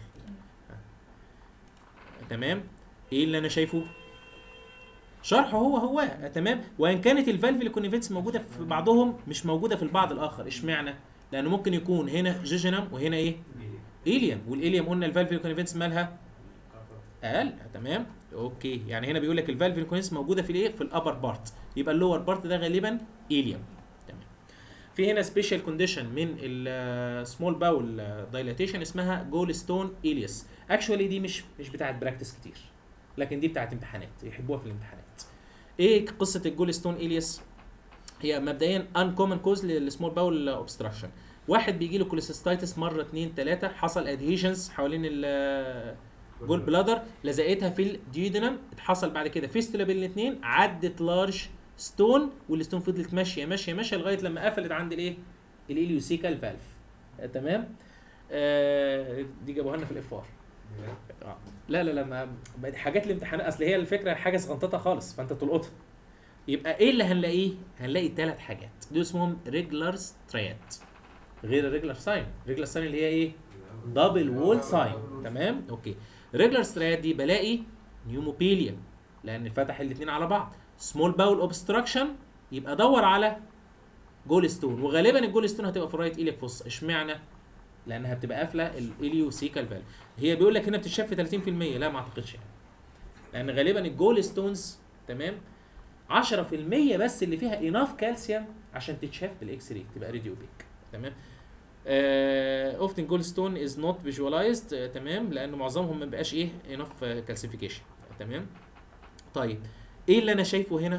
تمام. ايه اللي انا شايفه؟ شرحه هو هو تمام. وان كانت الفالفولي كونيفنس موجوده في بعضهم مش موجوده في البعض الاخر. اشمعنى؟ لانه ممكن يكون هنا جيجينم وهنا ايه؟ ايليوم، والايليوم قلنا الفالفولي كونيفنس مالها اقل. تمام. اوكي، يعني هنا بيقول لك الفالفولي كونيفنس موجوده في الايه؟ في الابر بارت، يبقى اللور بارت ده غالبا ايليوم. تمام. في هنا سبيشال كونديشن من السمول باول دايلاتيشن اسمها جول ستون ايليوس. اكشوالي دي مش مش بتاعه براكتس كتير، لكن دي بتاعه امتحانات يحبوها في الامتحانات. ايه قصه الجول ستون ايليوس؟ هي مبدئيا ان كومن كوز للسمول باول اوبستراكشن. واحد بيجي له كوليسيستايتس مره اثنين ثلاثه، حصل ادهيشنز حوالين الجول بلادر، لزقتها في الديودينم، اتحصل بعد كده فيستولا بين الاثنين، عدت لارج ستون، والستون فضلت ماشيه ماشيه ماشيه لغايه لما قفلت عند الايه؟ الاليوسيكال فالف. آه تمام. آه دي جابوها لنا في الاف ار. آه. لا لا لا ما حاجات الامتحانات، اصل هي الفكره حاجه صغنططه خالص فانت تلقطها. يبقى ايه اللي هنلاقيه؟ هنلاقي ثلاث حاجات دول اسمهم ريجلر ستريات غير الريجلر ساين. ريجلر ساين اللي هي ايه؟ دبل وول ساين. تمام. اوكي. ريجلر ستريات دي بلاقي نيوموبيليا لان فتح الاثنين على بعض. سمول باول اوبستراكشن يبقى دور على جول ستون، وغالبا الجول ستون هتبقى في الرايت ايليك فوس. اشمعنى؟ لانها بتبقى قافله الاليوسيكال فالف. هي بيقول لك هنا بتتشاف في ثلاثين في المية، لا ما اعتقدش يعني، لان غالبا الجول ستونز تمام عشرة في المية بس اللي فيها اناف كالسيوم عشان تتشاف بالاكس راي تبقى راديو بيك. تمام. اوفتن جول ستون از نوت فيجواليزد. تمام، لانه معظمهم ما بقاش ايه اناف كالسيفيكيشن. تمام. طيب ايه اللي انا شايفه هنا؟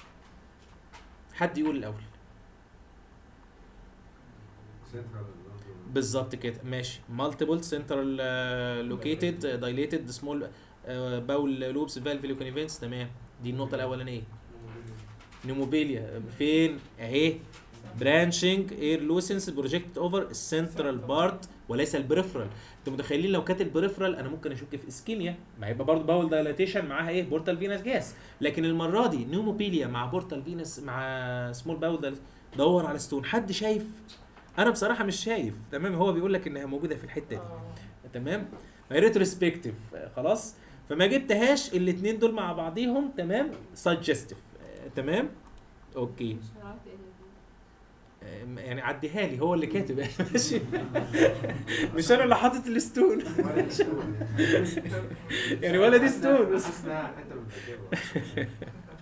حد يقول الاول. بالظبط كده ماشي. مالتيبل سنترال لوكيتد دايليتد سمول باول لوبس فالفولي كونيفنس. تمام، دي النقطه الاولانيه. نيموبيليا فين اهي؟ برانشنج اير لوسنس بروجكت اوفر السنترال بارت وليس البريفرال. انتوا متخيلين لو كانت البريفرال انا ممكن اشك في اسكيميا، ما هيبقى برضه باول دايلاتيشن معاها ايه؟ بورتال فينس جاس، لكن المره دي نيوموبيليا مع بورتال فينس مع سمول باول دور على ستون. حد شايف؟ انا بصراحه مش شايف. تمام، هو بيقول لك انها موجوده في الحته دي. تمام، ريتروسبكتيف خلاص، فما جبتهاش الاثنين دول مع بعضيهم. تمام، سجستيف. تمام اوكي، مش هنعرف ايه اللي آه، يعني عديها لي، هو اللي كاتب ماشي. مش انا اللي حاطط الستون يعني، ولا دي ستون بس. اسمها حته من الذاكره.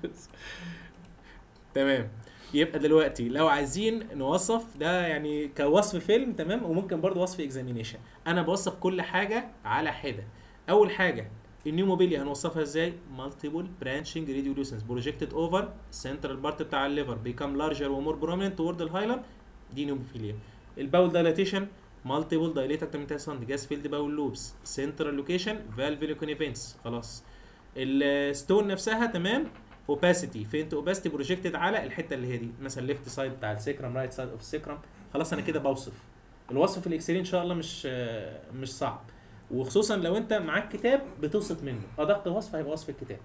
تمام، يبقى دلوقتي لو عايزين نوصف ده يعني كوصف فيلم، تمام، وممكن برضه وصف اكزامينيشن، انا بوصف كل حاجه على حده. اول حاجه النيو موبيليا هنوصفها ازاي؟ مالتيبل برانشنج ريديولوسنس بروجكتد اوفر سنترال بارت بتاع الليفر بيكام لارجر ومور بروميننت تورد الهايلم، دي نيو موبيليا. الباول دايلاتيشن مالتيبل دايليت اكتر من تسعة جاس فيلد باول لوبس سنترال لوكيشن فالفيليكون ايفنتس. خلاص، الستون نفسها تمام، اوباسيتي فينت اوباسيتي بروجكتد على الحته اللي هي دي، مثلا ليفت سايد بتاع السيكرم، رايت سايد اوف السيكرم. خلاص انا كده بوصف. الوصف في الاكسل ان شاء الله مش مش صعب، وخصوصا لو انت معاك كتاب بتوصف منه، ادق وصف هيبقى وصف الكتاب.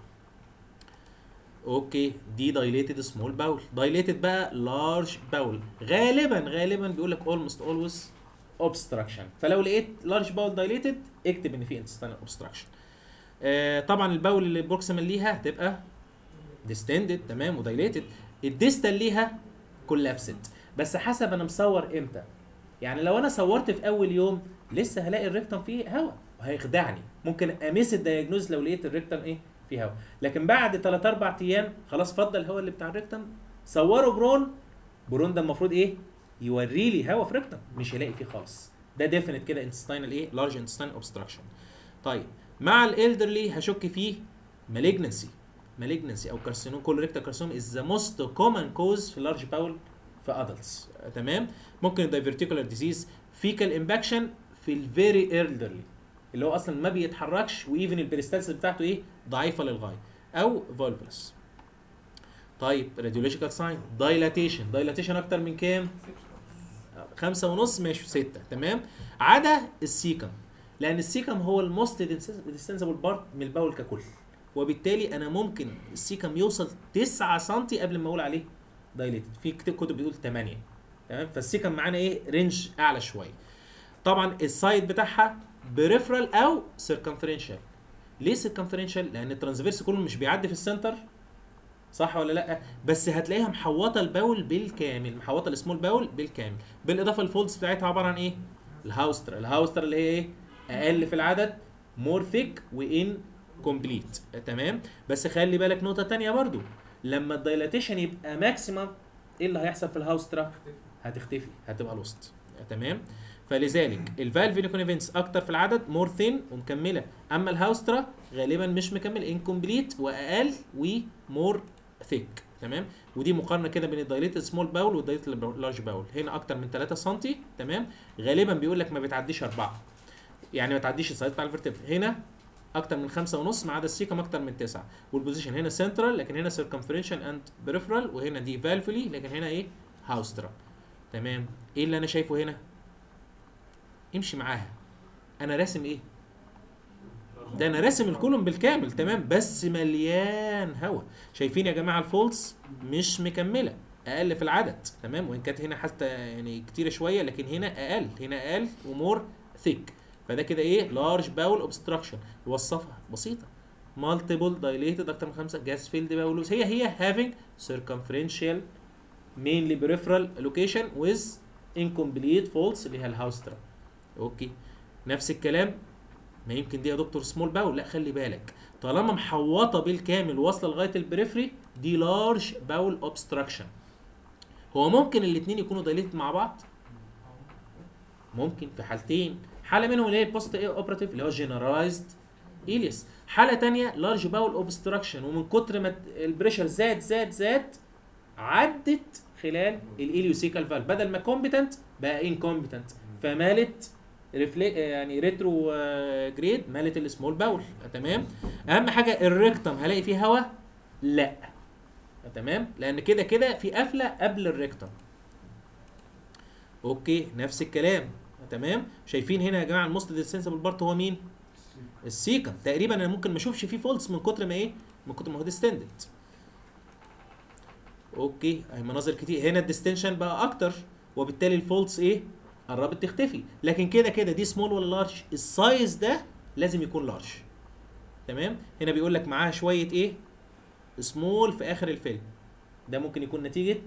اوكي، دي دايليتد سمول باول. دايليتد بقى لارج باول، غالبا غالبا بيقول لك اولموست اولويز اوبستراكشن، فلو لقيت لارج باول دايليتد اكتب ان في انتستينال اوبستراكشن. آه طبعا الباول اللي بروكسيمال ليها هتبقى ديستندد، تمام، ودايليتد. الديستال ليها كولابسد، بس حسب انا مصور امتى. يعني لو انا صورت في اول يوم لسه هلاقي الريكتم فيه هواء وهيخدعني، ممكن اميس الدايجنوز لو لقيت الريكتم ايه فيه هواء. لكن بعد ثلاثة أربعة ايام خلاص فضل الهواء اللي بتاع الريكتم، صوروا برون. برون ده المفروض ايه؟ يوري لي هواء في ريكتم، مش هلاقي فيه خالص. ده ديفينيت كده انتستينال ايه؟ لارج انتستينال اوبستراكشن. طيب مع الالدرلي هشك فيه مالجنسي. مالجنسي او كارسينوم كولوريكتال كارسينوم از ذا موست كومن كوز في لارج باول في ادلتس. تمام، ممكن الدايفرتيكولار ديزيز، فيكال امباكشن في الفيري ايلدرلي اللي هو اصلا ما بيتحركش، وايفن البريستالس بتاعته ايه؟ ضعيفه للغايه، او فولفلس. طيب راديولوجيكال ساين دايلاتيشن. دايلاتيشن اكتر من كام؟ خمسة ونص، ماشي ستة. تمام، عدا السيكم، لان السيكم هو الموست ديستنسبل بارت من الباول ككل، وبالتالي انا ممكن السيكم يوصل تسعة سم قبل ما اقول عليه دايليتد. في كتب بيقول ثمانية. تمام، فالسيكم معانا ايه؟ رينج اعلى شويه. طبعا السايد بتاعها بريفرال او سيركمفرنشال. ليه سيركمفرنشال؟ لان الترانسفيرس كله مش بيعدي في السنتر، صح ولا لا؟ بس هتلاقيها محوطه الباول بالكامل، محوطه السمول باول بالكامل، بالاضافه الفولدز بتاعتها عباره عن ايه؟ الهاوستر. الهاوستر اللي هي ايه؟ اقل في العدد، مور ثيك وان كومبليت. تمام، بس خلي بالك نقطه ثانيه برضو، لما الدايلاتيشن يبقى ماكسيمم ايه اللي هيحصل في الهاوسترا؟ هتختفي، هتبقى لوست. تمام، فلذلك الفالفيليكون ايفنتس اكتر في العدد، مور ثين ومكمله، اما الهاوسترا غالبا مش مكمل، انكمبليت واقل ومور ثيك. تمام، ودي مقارنه كده بين الدايليتد سمول باول والدايليتد لارج باول. هنا اكتر من ثلاثة سم، تمام، غالبا بيقول لك ما بتعديش أربعة، يعني ما تعديش السايد بتاع الفرتبرا. هنا اكتر من خمسة ونص، ما عدا السيكم اكتر من تسعة. والبوزيشن هنا سنترال، لكن هنا سيركمفرنشال اند بريفرال، وهنا دي فالفولي، لكن هنا ايه؟ هاوسترا. تمام، ايه اللي انا شايفه هنا؟ امشي معاها، انا راسم ايه؟ ده انا راسم الكولوم بالكامل، تمام، بس مليان هواء. شايفين يا جماعه الفولز مش مكمله، اقل في العدد. تمام، وان كانت هنا حتى يعني كتيره شويه، لكن هنا اقل، هنا اقل ومور ثيك. فده كده ايه؟ لارج باول اوبستراكشن. يوصفها بسيطه، مالتيبل دايليتد اكتر من خمسة جاس فيلد باولوس، هي هي having circumferential mainly peripheral location with incomplete folds اللي هي الهاوسترا. اوكي، نفس الكلام. ما يمكن دي يا دكتور سمول باول، لا خلي بالك، طالما محوطه بالكامل واصله لغايه البريفري دي لارج باول اوبستراكشن. هو ممكن الاثنين يكونوا دايليتد مع بعض؟ ممكن في حالتين، حاله منهم اللي هي البوست اوبراتيف اللي هو جنرالايزد إلياس، حاله ثانيه لارج باول اوبستراكشن، ومن كتر ما البريشر زاد زاد زاد عدت خلال الإليوسيكال فالف، بدل ما كومبتنت بقى انكومبتنت، فمالت ريفلي يعني ريترو جريد، مالت السمول باول. تمام، اهم حاجه الريكتم هلاقي فيه هواء؟ لا. تمام، لان كده كده في قفله قبل الريكتم. اوكي، نفس الكلام. تمام، شايفين هنا يا جماعه الموست ديستنسبل بارت هو مين؟ السيكم. تقريبا انا ممكن ما اشوفش فيه فولدز من كتر ما ايه؟ من كتر ما هو ديستندد. اوكي اهي مناظر كتير، هنا الديستنشن بقى اكتر وبالتالي الفولتس ايه قربت تختفي، لكن كده كده دي سمول ولا لارج؟ السايز ده لازم يكون لارج. تمام. هنا بيقول لك معاها شويه ايه سمول في اخر الفيلم، ده ممكن يكون نتيجه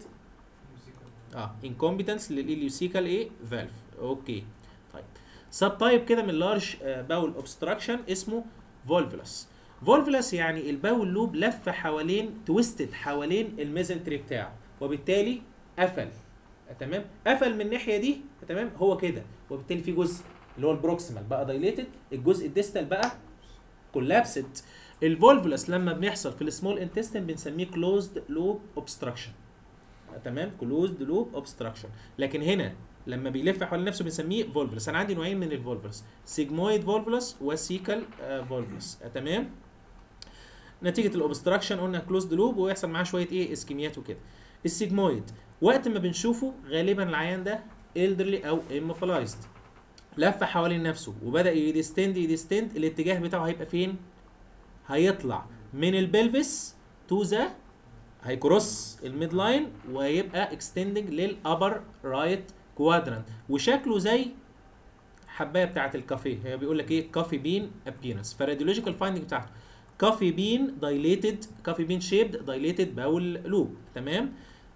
اه انكومبتنس للإليوسيكال ايه فالف. اوكي طيب سب تايب كده من لارج باول اوبستراكشن اسمه فولفلس. فولفلس يعني الباول لوب لف حوالين تويستد حوالين الميزنتري بتاعه وبالتالي قفل. تمام. قفل من الناحيه دي. تمام. هو كده وبالتالي في جزء اللي هو البروكسيمال بقى دايليتد، الجزء الديستال بقى كولابسد. الفولفلس لما بيحصل في السمول انتستين بنسميه كلوزد لوب اوبستراكشن. تمام. كلوزد لوب اوبستراكشن. لكن هنا لما بيلف حوالين نفسه بنسميه فولفلس. انا عندي نوعين من الفولفلس، سيجمويد فولفلس وسيكال فولفلس. تمام. نتيجه الاوبستراكشن قلنا كلوزد لوب ويحصل معاه شويه ايه اسكيميات وكده. السيجمويد وقت ما بنشوفه غالبا العيان ده elderly او immobilized، لف حوالين نفسه وبدا يديستند يديستند، الاتجاه بتاعه هيبقى فين؟ هيطلع من البلفس تو ذا، هيكروس الميد لاين وهيبقى اكستندنج للابر رايت كوادرانت، وشكله زي حبايه بتاعه الكافيه. هي بيقول لك ايه؟ كافي بين ابيرنس. فالراديولوجيكال فايندنج بتاعته كافي بين دايليتد، كافي بين شيبد دايليتد باول لوب. تمام.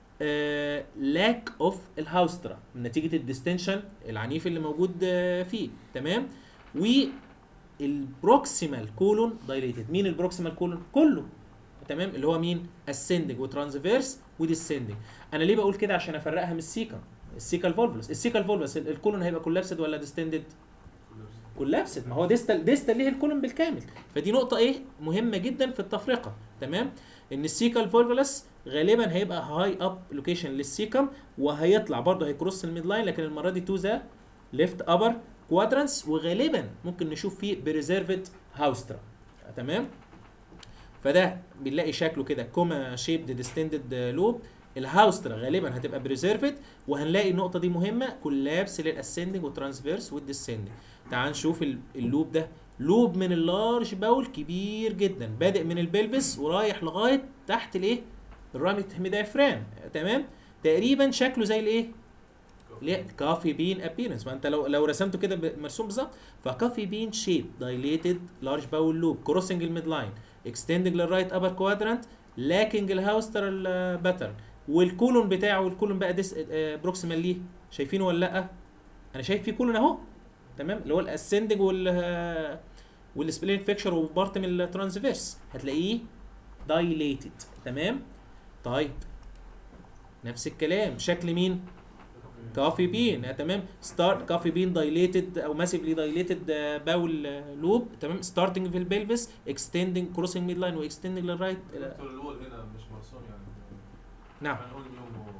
لاك اوف الهاوسترا نتيجه الديستنشن العنيف اللي موجود uh, فيه. تمام. والبروكسيمال كولون دايليتد. مين البروكسيمال كولون؟ كله. تمام. اللي هو مين؟ اسندنج وترانسفيرس وديسندنج. انا ليه بقول كده؟ عشان افرقها من السيكم. السيكال فولفلس، السيكال فولفلس الكولون هيبقى كولابسد ولا ديستندد؟ كولابسد. ما هو ديستال ديستال ليه الكولون بالكامل. فدي نقطه ايه مهمه جدا في التفرقه. تمام. ان السيكال فولفلس غالبا هيبقى هاي اب لوكيشن للسيكم وهيطلع برضه هيكروس الميد لاين، لكن المره دي تو ذا ليفت ابر كوادرانس، وغالبا ممكن نشوف فيه بريزيرفد هاوسترا. تمام. فده بنلاقي شكله كده كوما شيبد ديستندد لوب. الهاوسترا غالبا هتبقى بريزيرفد، وهنلاقي النقطه دي مهمه كولابس للاسندنج والترانسفيرس والديسندنج. تعال نشوف اللوب ده، لوب من اللارج باول كبير جدا بادئ من البلفس ورايح لغايه تحت الايه؟ الرامت هيميدايفرام. تمام. تقريبا شكله زي الايه؟ ليه؟ كافي بين ابيرنس. ما انت لو لو رسمته كده مرسوم بالظبط، فكافي بين شيب دايليتد لارج باول لوب كروسنج الميد لاين اكستندنج للرايت ابر كوادرانت لاكينج الهاوستر الباترن، والكولون بتاعه والكولون بقى ديس بروكسيمال ليه. شايفينه ولا لا؟ انا شايف فيه كولون اهو. تمام. اللي هو الاسندنج وال والسبلين فيكشر وبارت من الترانسفيرس هتلاقيه دايليتد. تمام. طيب نفس الكلام شكل مين؟ كافي بين. تمام. ستارت كافي بين دايليتد او ماسيفلي دايليتد باول لوب. تمام. ستارتنج في البلفس اكستندنج كروسنج ميد لاين واكستندنج للرايت. دكتور الول هنا مش مرسوم يعني. نعم. هنقول انه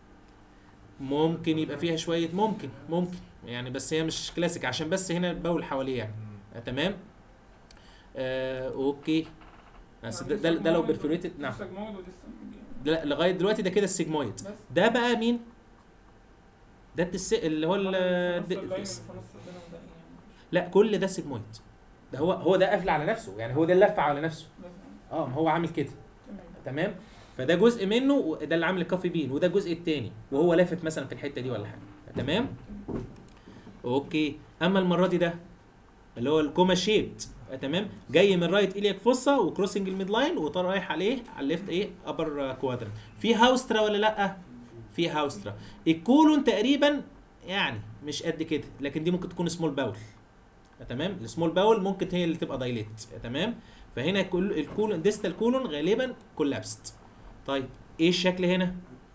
ممكن يبقى فيها شويه، ممكن ممكن يعني، بس هي مش كلاسيك عشان بس هنا الباول حواليه يعني. مم. تمام. آه اوكي. بس ده, ده, ده لو برفوريتد. نعم. ده لغايه دلوقتي ده كده السيجمويد. ده بقى مين؟ ده الدس اللي هو ال لا كل ده سيجمويد. ده هو هو ده قافل على نفسه يعني، هو ده اللفه على نفسه. اه ما هو عامل كده. تمام. فده جزء منه، ده اللي عامل الكافي بين، وده الجزء الثاني وهو لافف مثلا في الحته دي ولا حاجه. تمام. اوكي. اما المره دي ده اللي هو الكوما شيبد. تمام. جاي من رايت الياك فوسا وكروسنج الميد لاين وطار رايح عليه على الليفت ايه ابر كوادرنت. في هاوسترا ولا لا؟ في هاوسترا. الكولون تقريبا يعني مش قد كده، لكن دي ممكن تكون سمول باول. تمام. السمول باول ممكن هي اللي تبقى دايليت. تمام. فهنا الكولون ديستال كولون غالبا كولابست. طيب ايه الشكل هنا؟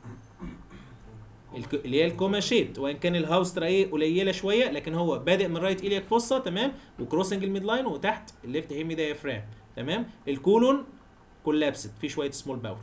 اللي هي الكوما شيبت، وان كان الهاوسترا ايه قليله شويه، لكن هو بادئ من رايت الياك فوسا. تمام. وكروسنج الميد لاين وتحت الليفت هيمي دايفرام. تمام. الكولون كولابست في شويه سمول باول.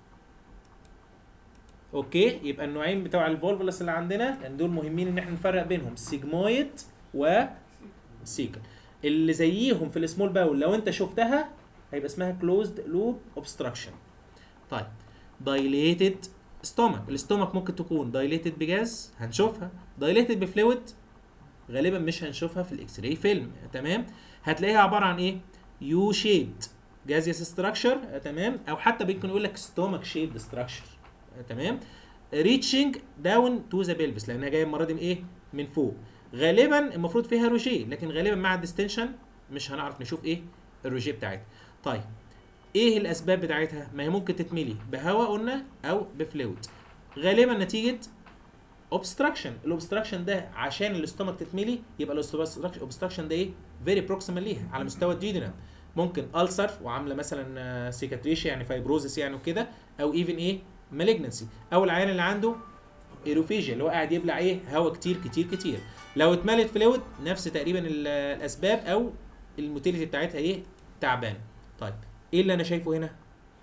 اوكي. يبقى النوعين بتوع الفولفلس اللي عندنا لان دول مهمين ان احنا نفرق بينهم، سيجمويد وسيكل. اللي زيهم في السمول باول لو انت شفتها هيبقى اسمها كلوزد لوب اوبستراكشن. طيب دايليتد ستومك. الاستومك ممكن تكون دايليتد بجاز هنشوفها، دايليتد بفلويد غالبا مش هنشوفها في الاكس راي فيلم. تمام. هتلاقيها عباره عن ايه؟ يو شيبد جازيوس ستراكشر. تمام. او حتى ممكن يقول لك ستومك شيبد ستراكشر. تمام. ريتشنج داون تو ذا بيلفس لانها جايه المره دي من ايه؟ من فوق. غالبا المفروض فيها روجيه، لكن غالبا مع الديستنشن مش هنعرف نشوف ايه الروجيه بتاعتها. طيب ايه الاسباب بتاعتها؟ ما هي ممكن تتملي بهواء قلنا او بفلويد، غالبا نتيجه اوبستراكشن. الاوبستراكشن ده عشان الاستومك تتملي يبقى الاوبستراكشن ده ايه؟ فيري بروكسيمال ليها على مستوى الديودينم. ممكن ألسر وعامله مثلا سيكاتريشيا يعني فايبروزس يعني وكده، او ايفن ايه؟ مالجنسي، او العيان اللي عنده ايروفيجيا اللي هو قاعد يبلع ايه؟ هواء كتير كتير كتير. لو اتملت فلويد نفس تقريبا الاسباب او الموتيليتي بتاعتها ايه؟ تعبان. طيب ايه اللي انا شايفه هنا؟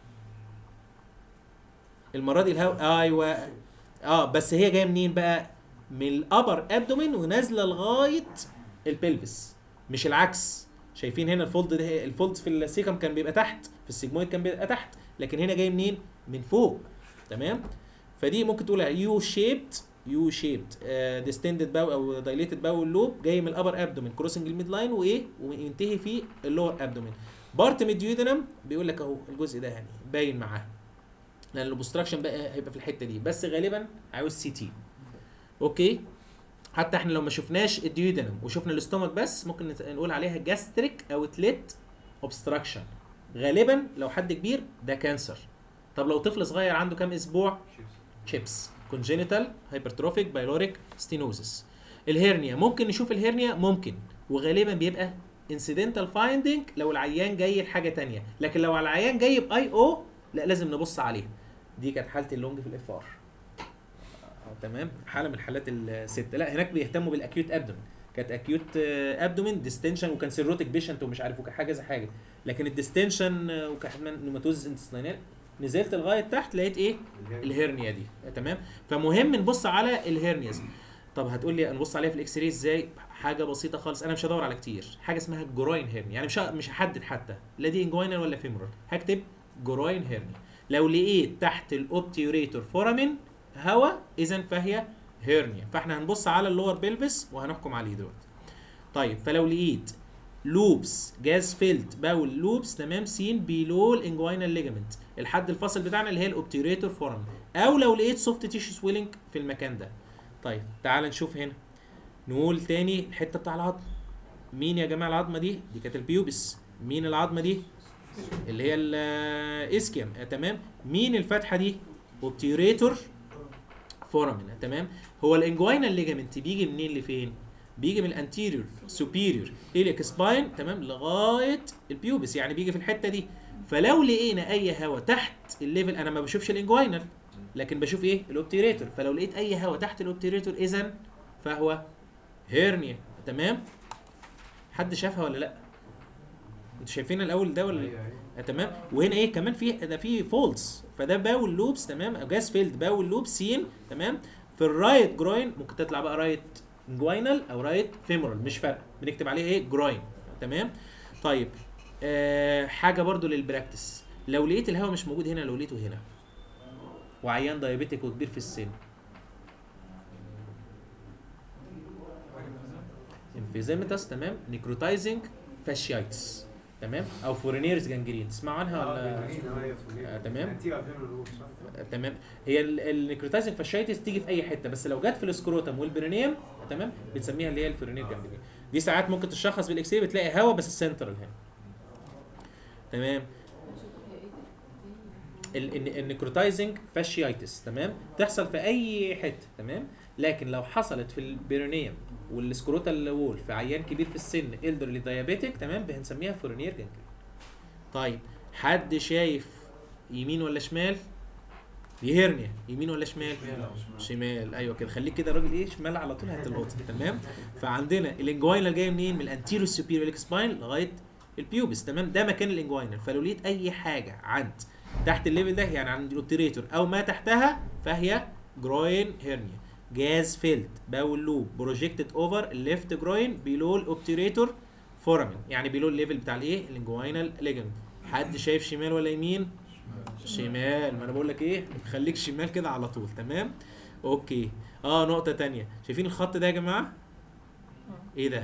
المره دي الهواء ايوه اه بس هي جايه منين بقى؟ من الابر ابدومين ونازله لغايه البلفس، مش العكس. شايفين هنا الفولد ده، الفولد في السيكم كان بيبقى تحت، في السيجمويد كان بيبقى تحت، لكن هنا جاي منين؟ من فوق. تمام. فدي ممكن تقولها يو شيبت يو شيبت ديستندد باو او دايليتد باو لوب جاي من الابر ابدومين كروسنج الميد لاين وايه؟ وينتهي في اللور ابدومين. بارت ميديودينم بيقول لك اهو الجزء ده يعني باين معاه، لان الاوبستراكشن بقى هيبقى في الحته دي، بس غالبا عاوز سي تي. اوكي. حتى احنا لو ما شفناش الديودينم وشفنا الاستومك بس ممكن نقول عليها جاستريك اوتلت اوبستراكشن. غالبا لو حد كبير ده كانسر. طب لو طفل صغير عنده كام اسبوع؟ شيبس كونجينيتال هايبرتروفيك بايلوريك ستينوزس. الهرنيا ممكن نشوف الهرنيا ممكن، وغالبا بيبقى انسيدنتال فايندنج لو العيان جاي لحاجه ثانيه، لكن لو العيان جاي باي او لا لازم نبص عليها. دي كانت حاله اللونج في الاف ار. تمام. حاله من حالات الست. لا هناك بيهتموا بالاكيوت ابدومين، كانت اكيوت ابدومين ديستنشن وكان سيروتيك بيشنت ومش عارف حاجه زي حاجه، لكن الديستنشن وكمان نوماتوز انتستينال نزلت لغايه تحت لقيت ايه؟ الهرنيا دي. تمام. فمهم نبص على الهرنياز. طب هتقول لي نبص عليها في الاكس راي ازاي؟ حاجه بسيطه خالص، انا مش هدور على كتير. حاجه اسمها جروين هيرنيا، يعني مش مش هحدد حتى لا دي انجوينال ولا فيمورال، هكتب جروين هيرنيا. لو لقيت تحت الاوبتيوريتور فورامين هوا اذا فهي هيرنيا، فاحنا هنبص على اللور بيلفس وهنحكم عليه دلوقتي. طيب فلو لقيت لوبس جاز فيلد باول لوبس تمام سين بيلو الانجوينال ليجامنت، الحد الفاصل بتاعنا اللي هي الاوبتيوريتور فورامين، او لو لقيت سوفت تيشو سويلنج في المكان ده. طيب تعال نشوف هنا، نقول تاني الحته بتاع العظم. مين يا جماعه العظمه دي؟ دي كانت البيوبس. مين العظمه دي؟ اللي هي الاسكيم. تمام. مين الفتحه دي؟ اوبتيوريتور فورامين. تمام. هو الانجوينال ليجامنت بيجي منين لفين؟ بيجي من الانتيريور سوبيريور اليك سباين تمام لغايه البيوبس، يعني بيجي في الحته دي. فلو لقينا اي هواء تحت الليفل، انا ما بشوفش الانجوينال لكن بشوف ايه؟ الاوبتيوريتور، فلو لقيت اي هواء تحت الاوبتيوريتور اذا فهو هيرنيا. تمام. حد شافها ولا لا؟ انتوا شايفين الاول ده ولا؟ آه تمام. وهنا ايه كمان؟ في ده في فولدز، فده باول لوبس تمام، او جاز فيلد باول لوب سين تمام. في الرايت جروين ممكن تطلع بقى رايت انجوينال او رايت فيمورال، مش فارقه، بنكتب عليه ايه؟ جروين. تمام. طيب آه حاجه برضو للبراكتس، لو لقيت الهواء مش موجود هنا، لو لقيته هنا وعيان دايابيتيك وكبير في السن، انفيزيمتاس تمام، نيكروتايزنج فاشيايتس تمام، او فورينيرز جانجرين، تسمعوا عنها ولا؟ آه تمام. آه تمام. هي النيكروتايزنج فاشيايتس تيجي في اي حته، بس لو جت في السكروتم والبرينيوم تمام بنسميها اللي هي الفورينير جانجرين. دي ساعات ممكن تشخص بالاكس راي، بتلاقي هواء بس السنترال هنا. تمام. النيكروتايزنج فاشيايتس تمام تحصل في اي حته تمام، لكن لو حصلت في البيرونيوم والسكروتال وول في عيان كبير في السن الدرلي دايابيتيك تمام بنسميها فورينير جانجرين. طيب حد شايف يمين ولا شمال؟ دي هرنيا، يمين ولا شمال؟ شمال. ايوه كده، خليك كده راجل ايه شمال على طول هتلقط. تمام. فعندنا الانجوينال جاي منين؟ من الانتيرو سوبيريور اليك سباين لغايه البيوبس تمام، ده مكان الانجوينال. فلو لقيت اي حاجه عند تحت الليفل ده يعني عند الاوبتيريتور او ما تحتها فهي جروين هيرنيا. جاز فيلد باول لوب بروجيكتد اوفر الليفت جروين بيلو الاوبتيريتور فورامين، يعني بيلو الليفل بتاع الايه؟ الانجوينال ليجمنت. حد شايف شمال ولا يمين؟ شمال. ما انا بقول لك ايه، خليك شمال كده على طول. تمام. اوكي. اه نقطه تانية، شايفين الخط ده يا جماعه؟ ايه ده؟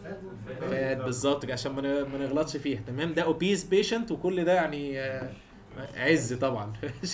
فات بالظبط عشان ما نغلطش فيها. تمام. ده اوبيز بيشنت وكل ده يعني عز طبعا.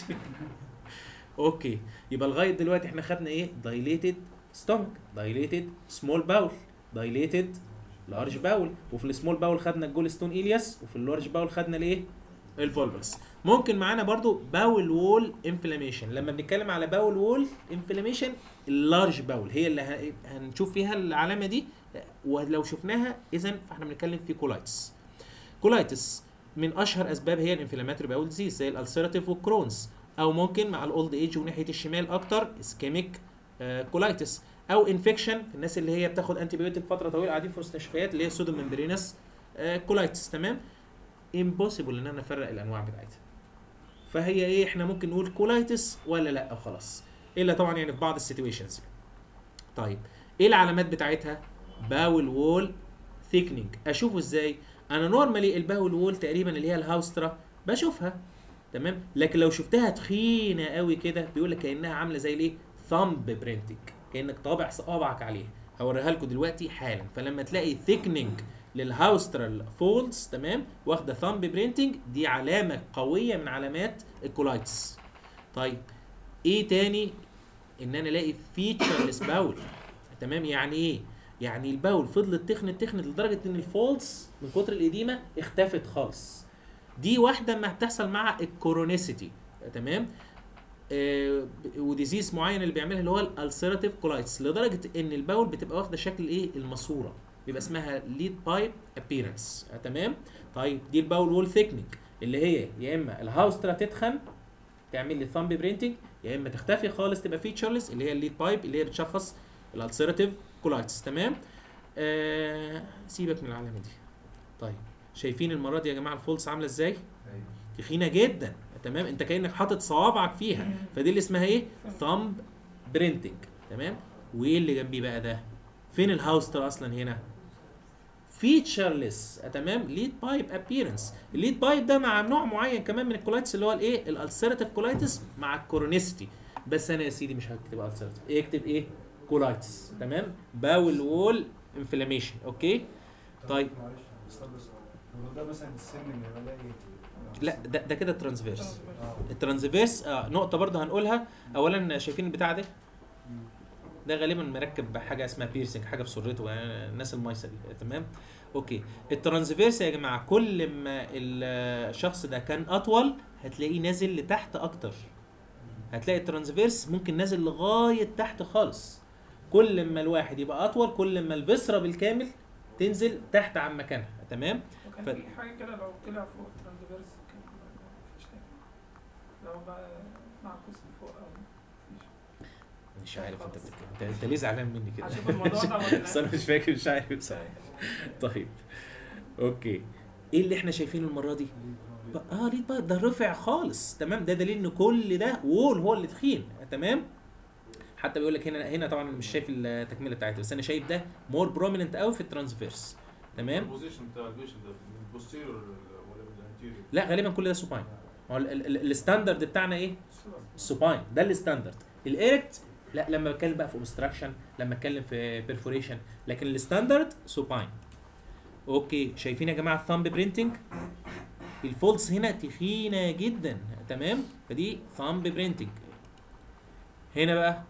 اوكي، يبقى لغايه دلوقتي احنا خدنا ايه؟ دايليتد ستومك، دايليتد سمول باول، دايليتد لارج باول، وفي السمول باول خدنا الجولستون إلياس، وفي اللارج باول خدنا الايه؟ الفولفس. ممكن معانا برضو باول وول انفلاميشن. لما بنتكلم على باول وول انفلاميشن اللارج باول هي اللي ه- هنشوف فيها العلامه دي، ولو شفناها اذا فاحنا بنتكلم في كولايتس. كولايتس من اشهر اسباب هي الانفلاماتوري باول ديزيز زي الالسيراتيف والكرونز، او ممكن مع الاولد ايج وناحيه الشمال اكتر اسكيميك كولايتس، او انفكشن في الناس اللي هي بتاخد انتي بيوتيك فتره طويله قاعدين في مستشفيات اللي هي سودو ممبرينس كولايتس. تمام، امبوسيبل ان انا افرق الانواع بتاعتها. فهي ايه؟ احنا ممكن نقول كولايتس ولا لا وخلاص، الا طبعا يعني في بعض السيتويشنز. طيب ايه العلامات بتاعتها؟ باول وول ثيكنينج. اشوفه ازاي؟ انا نورمالي الباول وول تقريبا اللي هي الهاوسترا بشوفها تمام، لكن لو شفتها تخينه قوي كده بيقول لك كانها عامله زي الايه؟ ثامب برينتنج، كانك طابع صوابعك عليها. هوريها لكم دلوقتي حالا. فلما تلاقي ثيكنينج للهاوسترال فولدز تمام واخده ثامب برينتنج، دي علامه قويه من علامات الكولايتس. طيب ايه تاني؟ ان انا الاقي فيتشرلس باول. تمام، يعني ايه؟ يعني الباول فضلت تخنت تخنت لدرجه ان الفولدز من كتر الاديمه اختفت خالص. دي واحده ما بتحصل مع الكورونيسيتي. تمام، آه وديزيز معين اللي بيعملها اللي هو الالسيراتيف كولايتس، لدرجه ان الباول بتبقى واخده شكل ايه؟ الماسوره، بيبقى اسمها ليد بايب ابييرنس. تمام. طيب دي الباول وول ثيكنينج اللي هي يا اما الهاوسترا تتخن تعمل لي ثامب برينتنج، يا اما تختفي خالص تبقى فيتشرلس اللي هي الليد بايب اللي هي بتشخص الالسيراتيف كولايتس. تمام. آه سيبك من العلامه دي. طيب شايفين المره دي يا جماعه الفولس عامله ازاي؟ تخينه جدا. تمام، انت كانك حاطط صوابعك فيها، فدي اللي اسمها ايه؟ ثامب برينتنج. تمام. وايه اللي جنبيه بقى ده؟ فين الهاوستر اصلا هنا؟ فيتشرلس. تمام، ليد بايب ابييرنس. الليد بايب ده مع نوع معين كمان من الكولايتس اللي هو الايه؟ الالسيراتيف كولايتس مع الكورونيسيتي. بس انا يا سيدي مش هكتب السيراتيف، ايه اكتب ايه؟ كولايتس. تمام، باول وول انفلاميشن. اوكي. طيب معلش استنى بس، لو ده مثلا السن اللي بلاقي لا ده ده كده ترانسفيرس. الترانسفيرس اه نقطه برضه هنقولها. اولا شايفين البتاع ده؟ ده غالبا مركب حاجه اسمها بيرسنج، حاجه في سرته، يعني الناس المايسه دي. تمام. اوكي، الترانسفيرس يا جماعه كل ما الشخص ده كان اطول هتلاقيه نازل لتحت اكتر. هتلاقي الترانسفيرس ممكن نازل لغايه تحت خالص. كل ما الواحد يبقى اطول كل ما الفسره بالكامل تنزل تحت عن مكانها. تمام. وكان ف- في حاجه كده لو طلع فوق الترانسفيرس كان مفيش حاجه، لو بقى معكوس فوق او مفيش. مش عارف انت بتتكلم انت, انت ليه زعلان مني كده؟ هشوف الموضوع ده ولا لا؟ بس انا مش فاكر، مش عارف بصراحه. طيب اوكي، ايه اللي احنا شايفينه المره دي؟ ب- اه ليه بقى ده رفع خالص. تمام، ده دليل ان كل ده وول هو اللي تخين. تمام. حتى بيقول لك هنا هنا طبعا أنا مش شايف التكمله بتاعتها، بس انا شايف ده مور بروميننت قوي في الترانسفيرس. تمام. البوزيشن بتاع البيشنت ده من البوستيريور ولا من الانتيريور؟ لا غالبا كل ده سوباين. هو ال- ال- ال- الستاندرد بتاعنا ايه؟ السوباين ده الستاندرد. الايركت لا لما بتكلم بقى في اوبستراكشن، لما اتكلم في بيرفوريشن، لكن الستاندرد سوباين. اوكي، شايفين يا جماعه الثامب برينتنج؟ الفولدز هنا تخينه جدا. تمام، فدي ثامب برينتنج. هنا بقى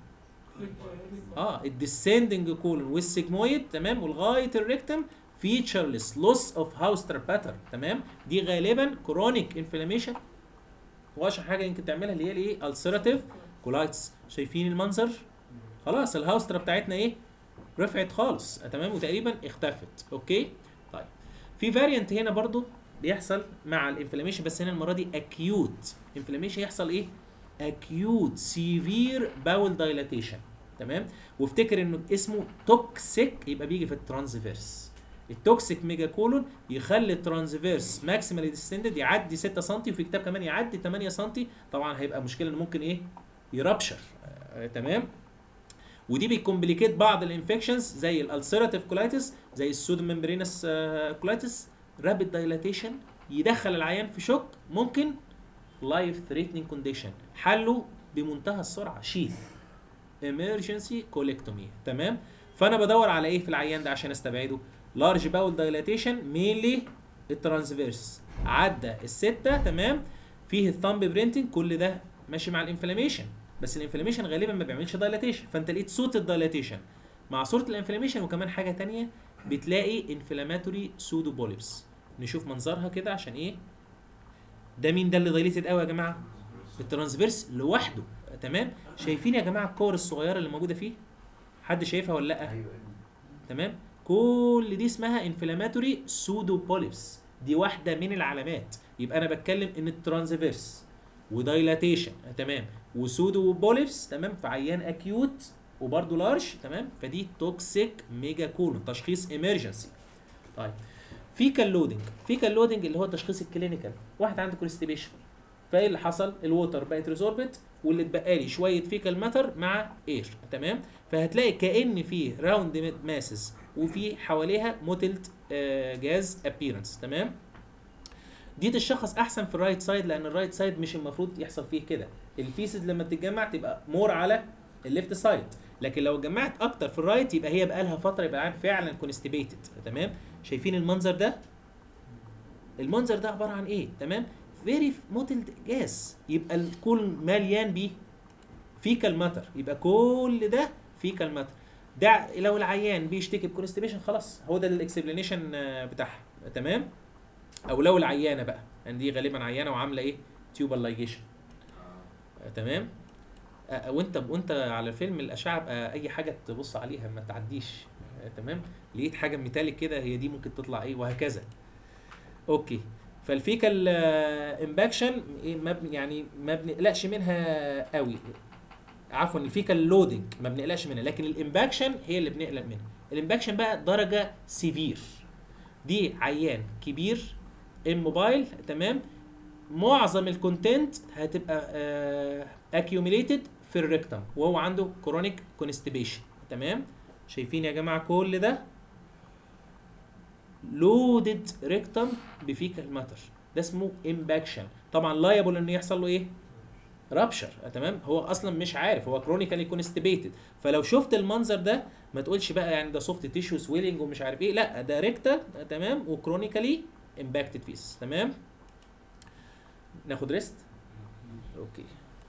اه الديسندنج كولون والسيجمويد. تمام، ولغايه الريكتم فيتشرلس لوس اوف هاوستر باتر. تمام، دي غالبا كرونيك انفلاميشن. واشهر حاجه يمكن تعملها اللي هي الايه؟ السيراتيف كولايتس. شايفين المنظر؟ خلاص الهاوسترا بتاعتنا ايه؟ رفعت خالص. تمام، وتقريبا اختفت. اوكي. طيب في فاريانت هنا برضو بيحصل مع الانفلاميشن، بس هنا المره دي اكيوت انفلاميشن. يحصل ايه؟ اكيوت سيفير باول دايلاتيشن. تمام، وافتكر انه اسمه توكسيك، يبقى بيجي في الترانسفيرس. التوكسيك ميجا كولون يخلي الترانسفيرس ماكسيمالي ديستندد يعدي ستة سم، وفي كتاب كمان يعدي ثمانية سم. طبعا هيبقى مشكله انه ممكن ايه؟ يرابشر. آه تمام. ودي بيكومبليكيت بعض الانفكشنز زي الالسيراتيف كولايتس، زي السودو ممبرينس كولايتس. رابيد دايلاتيشن يدخل العيان في شوك، ممكن لايف ثريتنينج كونديشن. حله بمنتهى السرعه، شيل emergency كوليكتومي. تمام، فانا بدور على ايه في العيان ده عشان استبعده؟ لارج باول دايلاتيشن مينلي الترانسفيرس عدى الستة. تمام، فيه الثامب برينتنج، كل ده ماشي مع الانفلاميشن، بس الانفلاميشن غالبا ما بيعملش دايلاتيشن، فانت لقيت صوره الدايلاتيشن مع صوره الانفلاميشن، وكمان حاجه تانية بتلاقي انفلاماتوري سودو بوليبس. نشوف منظرها كده عشان ايه. ده مين ده اللي دايليتد قوي يا جماعه؟ الترانسفيرس لوحده. تمام. شايفين يا جماعه الكور الصغيره اللي موجوده فيه؟ حد شايفها ولا لا؟ ايوه تمام. كل دي اسمها انفلاماتوري سودو بوليبس، دي واحده من العلامات. يبقى انا بتكلم ان الترانسفيرس ودايلاتيشن تمام وسودو بوليبس تمام في عيان اكيوت وبرده لارج تمام، فدي توكسيك ميجا كولون، تشخيص ايمرجنسي. طيب فيكال لودنج، فيكال لودنج اللي هو التشخيص الكلينيكال، واحد عنده كونستيبيشن، فايه اللي حصل؟ الووتر بقت ريزوربت واللي اتبقى لي شويه فيكال ماتر مع اير تمام، فهتلاقي كأن فيه راوند ماسز وفي حواليها موتلت جاز ابييرنس تمام. دي تشخص احسن في الرايت سايد، لان الرايت سايد مش المفروض يحصل فيه كده، الفيسز لما بتتجمع تبقى مور على الليفت سايد، لكن لو اتجمعت اكتر في الرايت يبقى هي بقى لها فتره، يبقى العيان فعلا كونستيبيتد تمام. شايفين المنظر ده؟ المنظر ده عباره عن ايه؟ تمام، فيري موتلد جاز، يبقى الكل مليان بيه فيكال ماتر، يبقى كل ده فيكال ماتر. ده لو العيان بيشتكي بكونستيبيشن خلاص هو ده الاكسبلانيشن بتاعها تمام. او لو العيانه بقى يعني دي غالبا عيانه وعامله ايه؟ تيوبال لايجيشن آه تمام. آه وانت وانت على فيلم الاشعه آه اي حاجه تبص عليها ما تعديش آه تمام، لقيت حاجه ميتاليك كده هي دي ممكن تطلع ايه وهكذا. اوكي. فالفيكال امباكشن يعني ما بنقلقش منها قوي، عفوا الفيكال لودنج ما بنقلقش منها، لكن الامباكشن هي اللي بنقلق منها. الامباكشن بقى درجه سيفير، دي عيان كبير اموبايل تمام، معظم الكونتنت هتبقى اكيوميليتد في الريكتم وهو عنده كرونيك كونستيبيشن تمام. شايفين يا جماعه كل ده لودد ريكتم بفيكال ماتر، ده اسمه امباكشن. طبعا لايبل انه يحصل له ايه؟ رابشر تمام، هو اصلا مش عارف، هو كرونيكالي كونستيبيتد، فلو شفت المنظر ده ما تقولش بقى يعني ده سوفت تيشو سويلنج ومش عارف ايه، لا ده ريكتا تمام وكرونيكالي امباكتد فيس تمام. ناخد ريست. اوكي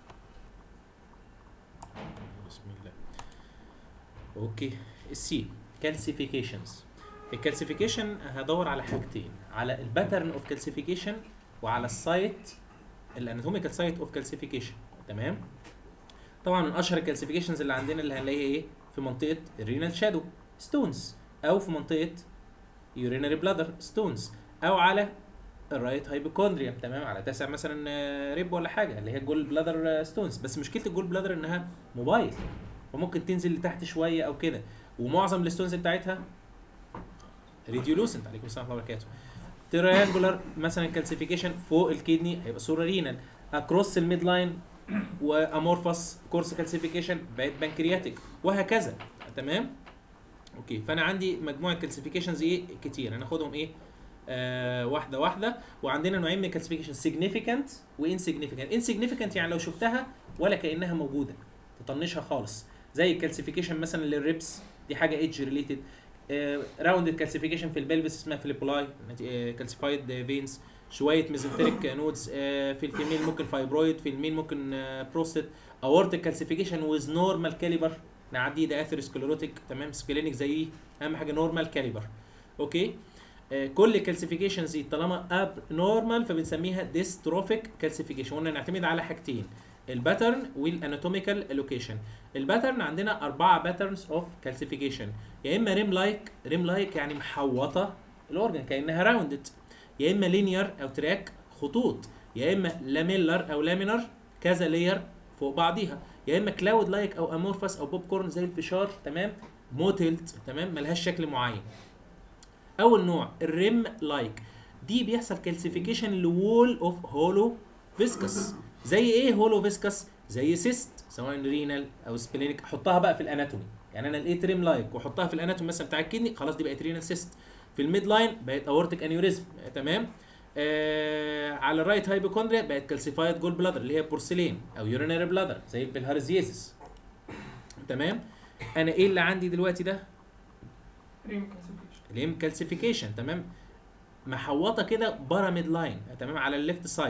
بسم الله. اوكي السي كالسيفيكيشنز. الكالسيفيكيشن هدور على حاجتين، على الباترن اوف كالسيفيكيشن وعلى السايت الاناتوميكال سايت اوف كالسيفيكيشن تمام. طبعا من اشهر الكالسيفيكيشنز اللي عندنا اللي هنلاقيها ايه؟ في منطقه الرينال شادو ستونز، او في منطقه يورينري بلادر ستونز، او على الرايت هايبوكوندريا تمام، على تاسع مثلا ريب ولا حاجه اللي هي الجول بلادر ستونز. بس مشكله الجول بلادر انها موبايل فممكن تنزل لتحت شويه او كده، ومعظم الستونز بتاعتها ريديولوسنت. عليكم السلام ورحمه الله وبركاته. تريانجولار مثلا كالسيفيكيشن فوق الكدني هيبقى صوره رينال، اكروس الميد لاين وامورفس كورس كالسيفيكيشن بعيد بنكرياتيك وهكذا تمام. اوكي فانا عندي مجموعه كالسيفيكيشنز ايه كتير، هناخدهم ايه آه واحده واحده. وعندنا نوعين من الكالسيفيكيشن، سيجنيفيكانت وانسيجنيفيكانت. انسيجنيفيكانت يعني لو شفتها ولا كانها موجوده تطنشها خالص، زي الكالسيفيكيشن مثلا للريبس دي حاجه ايدج ريليتد. راوند كالسيفيكيشن في البلفس اسمها فيليبولاي كالسيفايد فينز، شويه ميزنتريك نودز في الفيميل ممكن فايبرويد، في الميل ممكن بروستات. اورتيك كالسيفيكيشن ويز نورمال كاليبر، نعدي ده اثيروسكليروتيك تمام، سبلينيك زي اهم حاجه نورمال كاليبر. اوكي آه كل كالسيفيكيشنز دي طالما اب نورمال فبنسميها ديستروفيك كالسيفيكيشن. قلنا نعتمد على حاجتين، الباترن والاناتوميكال الوكيشن. الباترن عندنا اربعه باترنز اوف كالسيفيكيشن، يا اما ريم لايك، ريم لايك يعني محوطه الاورجن كانها راوندد، يا اما لينير او تراك خطوط، يا اما لاميلر او لامينر كذا لاير فوق بعضيها، يا اما كلاود لايك او امورفس او بوب كورن زي الفشار تمام، موتلت تمام ملهاش شكل معين. اول نوع الريم لايك، دي بيحصل كالسيفيكيشن لوول اوف هولو فيسكس. زي ايه هولو فيسكس؟ زي سيست سواء رينال او سبلينيك. احطها بقى في الاناتومي، يعني انا لقيت ريم لايك واحطها في الاناتومي مثلا بتاع الكدني، خلاص دي بقت رينال سيست. في الميد لاين بقت اورتيك انيوريزم تمام. آه على الرايت هايبوكوندريا بقت كالسيفايد جول بلادر اللي هي بورسلين او يورينري بلادر زي البلهارزيزيس تمام. انا ايه اللي عندي دلوقتي ده؟ ريم كالسيفيكيشن. ريم كالسيفيكيشن تمام، محوطه كده برا ميد لاين تمام على الليفت سايد.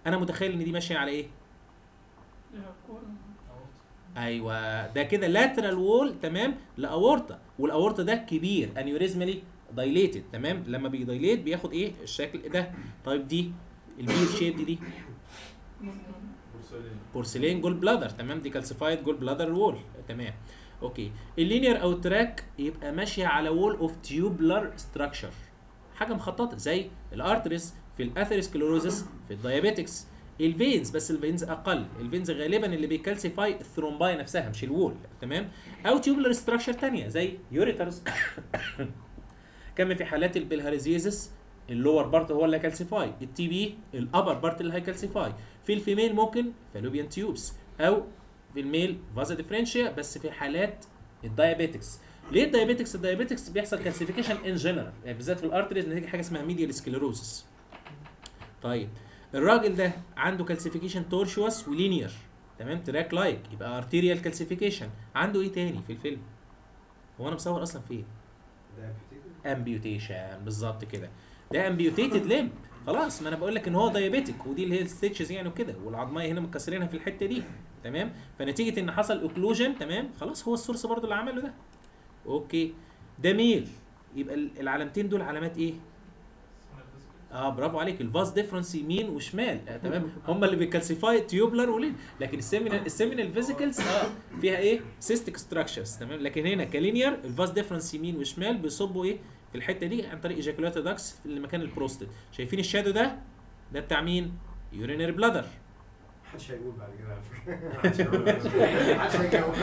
انا متخيل ان دي ماشيه على ايه؟ ليها كورة. ايوه ده كده لاترال وول تمام لاورطه، والاورطه ده كبير انيوريزمالي دايليتد تمام. لما بيدايليت بياخد ايه الشكل ده. طيب دي البير شيب دي دي بورسلين. بورسلين جول بلادر تمام، دي كالسيفايد جول بلادر وول تمام. اوكي اللينير او تراك يبقى ماشيه على وول اوف تيوبلر ستراكشر، حاجه مخططه زي الارتريز في الاثيروسكليروزس في الدايابيتكس. الفينز بس الفينز اقل، الفينز غالبا اللي بيكالسيفاي الثرومباي نفسها مش الوول تمام، او تيوبلر ستراكشر ثانيه زي يوريترز. كما في حالات البلهارزيزس اللور بارت هو اللي هيكالسيفاي، التي بي الابر بارت اللي هيكالسيفاي. في الفيميل ممكن فالوبيان تيوبس، او في الميل فازا ديفرنشيا بس في حالات الدايابيتكس. ليه الدايابيتكس؟ الدايابيتكس بيحصل كالسيفيكيشن ان جنرال يعني بالذات في الارتريز نتيجه حاجه اسمها ميديال سكليروزس. طيب الراجل ده عنده كالسيفيكيشن تورشوس ولينير تمام تراك لايك، يبقى ارتيريال كالسيفيكيشن. عنده ايه تاني في الفيلم؟ هو انا مصور اصلا فين؟ ده amputated؟ امبيوتيشن بالظبط كده، ده امبيوتيتد ليمب خلاص. ما انا بقول لك ان هو دايابيتك ودي اللي هي الستيتشز يعني وكده، والعظميه هنا متكسرينها في الحته دي تمام. فنتيجه ان حصل اوكلوجن تمام خلاص هو السورس برضو اللي عمله ده. اوكي ده ميل، يبقى العلامتين دول علامات ايه؟ اه برافو عليك، الفاز ديفرنس يمين وشمال آه تمام، هم اللي بيكالسيفاي تيوبلر ولين. لكن السيمينال السيمينال فيزيكلز اه فيها ايه؟ سيستيك ستراكشرز تمام. لكن هنا كلينير الفاز ديفرنس يمين وشمال بيصبوا ايه؟ في الحته دي عن طريق ايجاكولاتور داكس في مكان البروستات. شايفين الشادو ده؟ ده بتاع مين؟ يورينري بلادر. محدش هيقول بعد كده على فكره. محدش هيقول. محدش هيجاوب.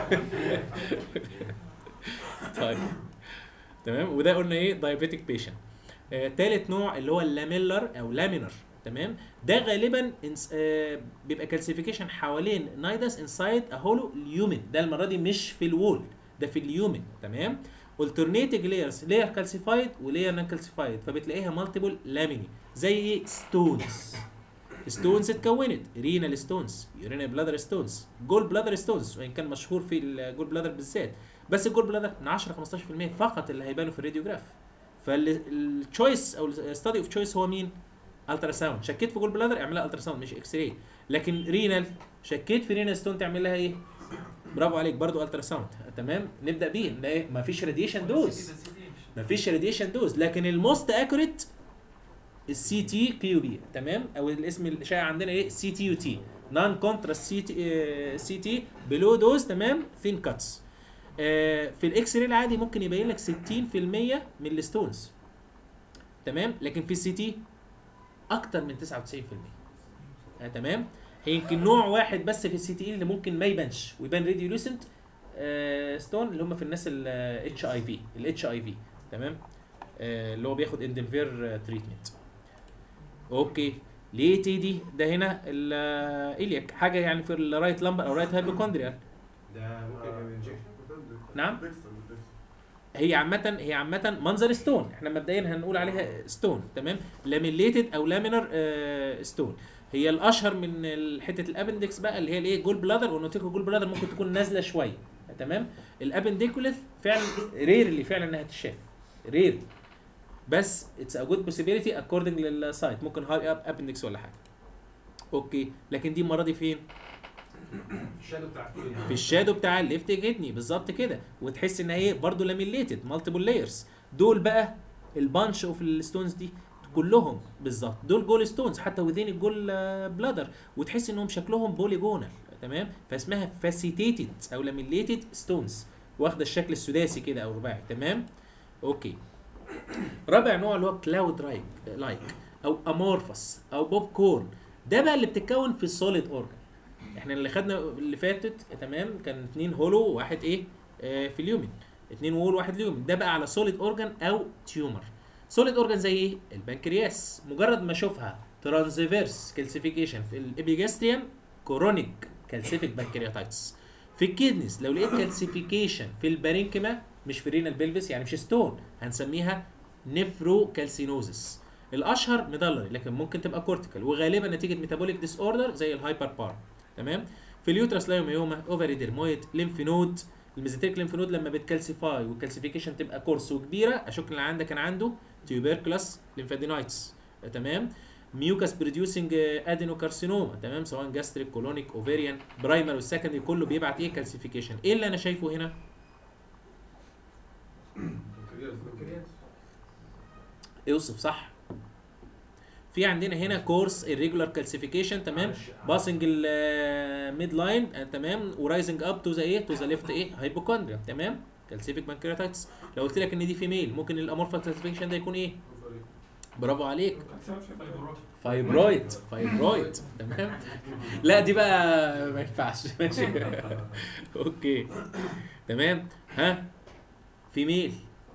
طيب تمام. وده قلنا ايه؟ دايابيتك بيشنت. آه، تالت نوع اللي هو اللاميلر او لامينر تمام. ده غالبا آه بيبقى كالسيفيكيشن حوالين نايدس انسايد ا هولو اليومن، ده المره دي مش في الوول ده في اليومن تمام. alternating layers layer calcified ولاير نون calcified، فبتلاقيها مالتيبل لاميني زي ايه؟ ستونز. ستونز اتكونت رينال ستونز، يورينال بلادر ستونز، جول بلادر ستونز، وان كان مشهور في الجول بلادر بالذات، بس الجول بلادر من عشرة خمستاشر بالمية فقط اللي هيبانوا في الراديوجراف. فالتشويس او الستادي اوف تشويس هو مين؟ الترا ساوند. شكيت في جول بلادر اعملها الترا ساوند مش اكس راي. لكن رينال شكيت في رينال ستون تعمل لها ايه؟ برافو عليك برضو الترا ساوند تمام. نبدا بيه ده ايه؟ مفيش راديشن دوز، مفيش راديشن دوز، لكن الموست اكوريت السي تي كيو بي تمام، او الاسم الشائع عندنا ايه؟ سي تي يو تي نون كونتراست سي تي سي تي بلو دوز تمام ثين كاتس. آه في الاكس راي العادي ممكن يبين لك ستين بالمية من الستونز تمام، لكن في السي تي اكتر من تسعة وتسعين بالمية آه تمام. يمكن نوع واحد بس في السي تي اللي ممكن ما يبانش ويبان راديولوسنت آه ستون، اللي هم في الناس الاتش اي في الاتش اي في تمام، آه اللي هو بياخد اندلفير تريتمنت. اوكي ليه تي دي ده هنا الالياك حاجه يعني في الرايت لامبر او رايت هايبوكوندريال. ده ممكن يبقى انجكشن. نعم هي عامة هي عامة منظر ستون، احنا مبدئيا هنقول عليها ستون تمام، لاميليتد او لامينر آه ستون. هي الاشهر من حته الابندكس بقى اللي هي الايه؟ جول بلادر، والنوتيكو جول بلادر ممكن تكون نازله شويه تمام. الابنديكوليث فعلا ريرلي فعلا انها تتشاف رير، بس اتس ا جود بوسيبيليتي اكوردنج للسايت، ممكن هاي اب ابندكس ولا حاجه. اوكي لكن دي المره دي فين؟ الشادو بتاع في الشادو بتاع الليفت كدني بالظبط كده، وتحس ان هي برضه لاميليتد مالتيبل لايرز. دول بقى البانش اوف الستونز دي كلهم بالظبط دول جول ستونز حتى وذين الجول بلادر، وتحس انهم شكلهم بوليجونال تمام، فاسمها فاسيتيتد او لاميليتد ستونز، واخده الشكل السداسي كده او رباعي تمام. اوكي رابع نوع اللي هو كلاود رايك لايك او امورفس او بوب كورن، ده بقى اللي بتتكون في السوليد اورجن. احنا اللي خدنا اللي فاتت تمام كان اتنين هولو وواحد ايه آه في اليومن، اتنين وول واحد اليومن، ده بقى على سوليد اورجن او تيومر. سوليد اورجن زي ايه؟ البنكرياس، مجرد ما اشوفها ترانزفيرس كالسيفيكيشن في الابيجاستريوم كورونيك كالسيفيك بنكرياتايتس. في الكيدنيز لو لقيت كالسيفيكيشن في البارينكيما مش في رينال بلفيس يعني مش ستون، هنسميها نيفرو كالسينوزس. الاشهر ميدالري لكن ممكن تبقى كورتيكال، وغالبا نتيجه ميتابوليك ديس اوردر زي الهايبر بار تمام. في اليوترس لايوميوما، اوفري ديرمويد، ليمف نود. الميزوتيريك ليمف نود لما بتكالسيفاي والكالسيفيكيشن تبقى كورس وكبيره، اشك ان اللي عندك كان عنده تيوبركلس ليمفادينايتس تمام. ميوكاس بروديوسنج ادينوكارسينوما، تمام، سواء جاستريك كولونيك اوفيريان برايمر والسكندري كله بيبعت ايه كالسيفيكيشن. ايه اللي انا شايفه هنا؟ اوصف صح. في عندنا هنا كورس الريجولار كالسيفيكيشن، تمام، باسنج الميد لاين، تمام، ورايزنج اب تو ذا ايه تو ذا ليفت ايه هايبوكوندريا، تمام، كالسيفيك بانكرياتايتس. لو قلت لك ان دي فيميل ممكن الامورفال كالسيفيكيشن ده يكون ايه؟ برافو عليك، فايبرويد فايبرويد تمام. لا دي بقى ما ينفعش ماشي اوكي تمام. ها فيميل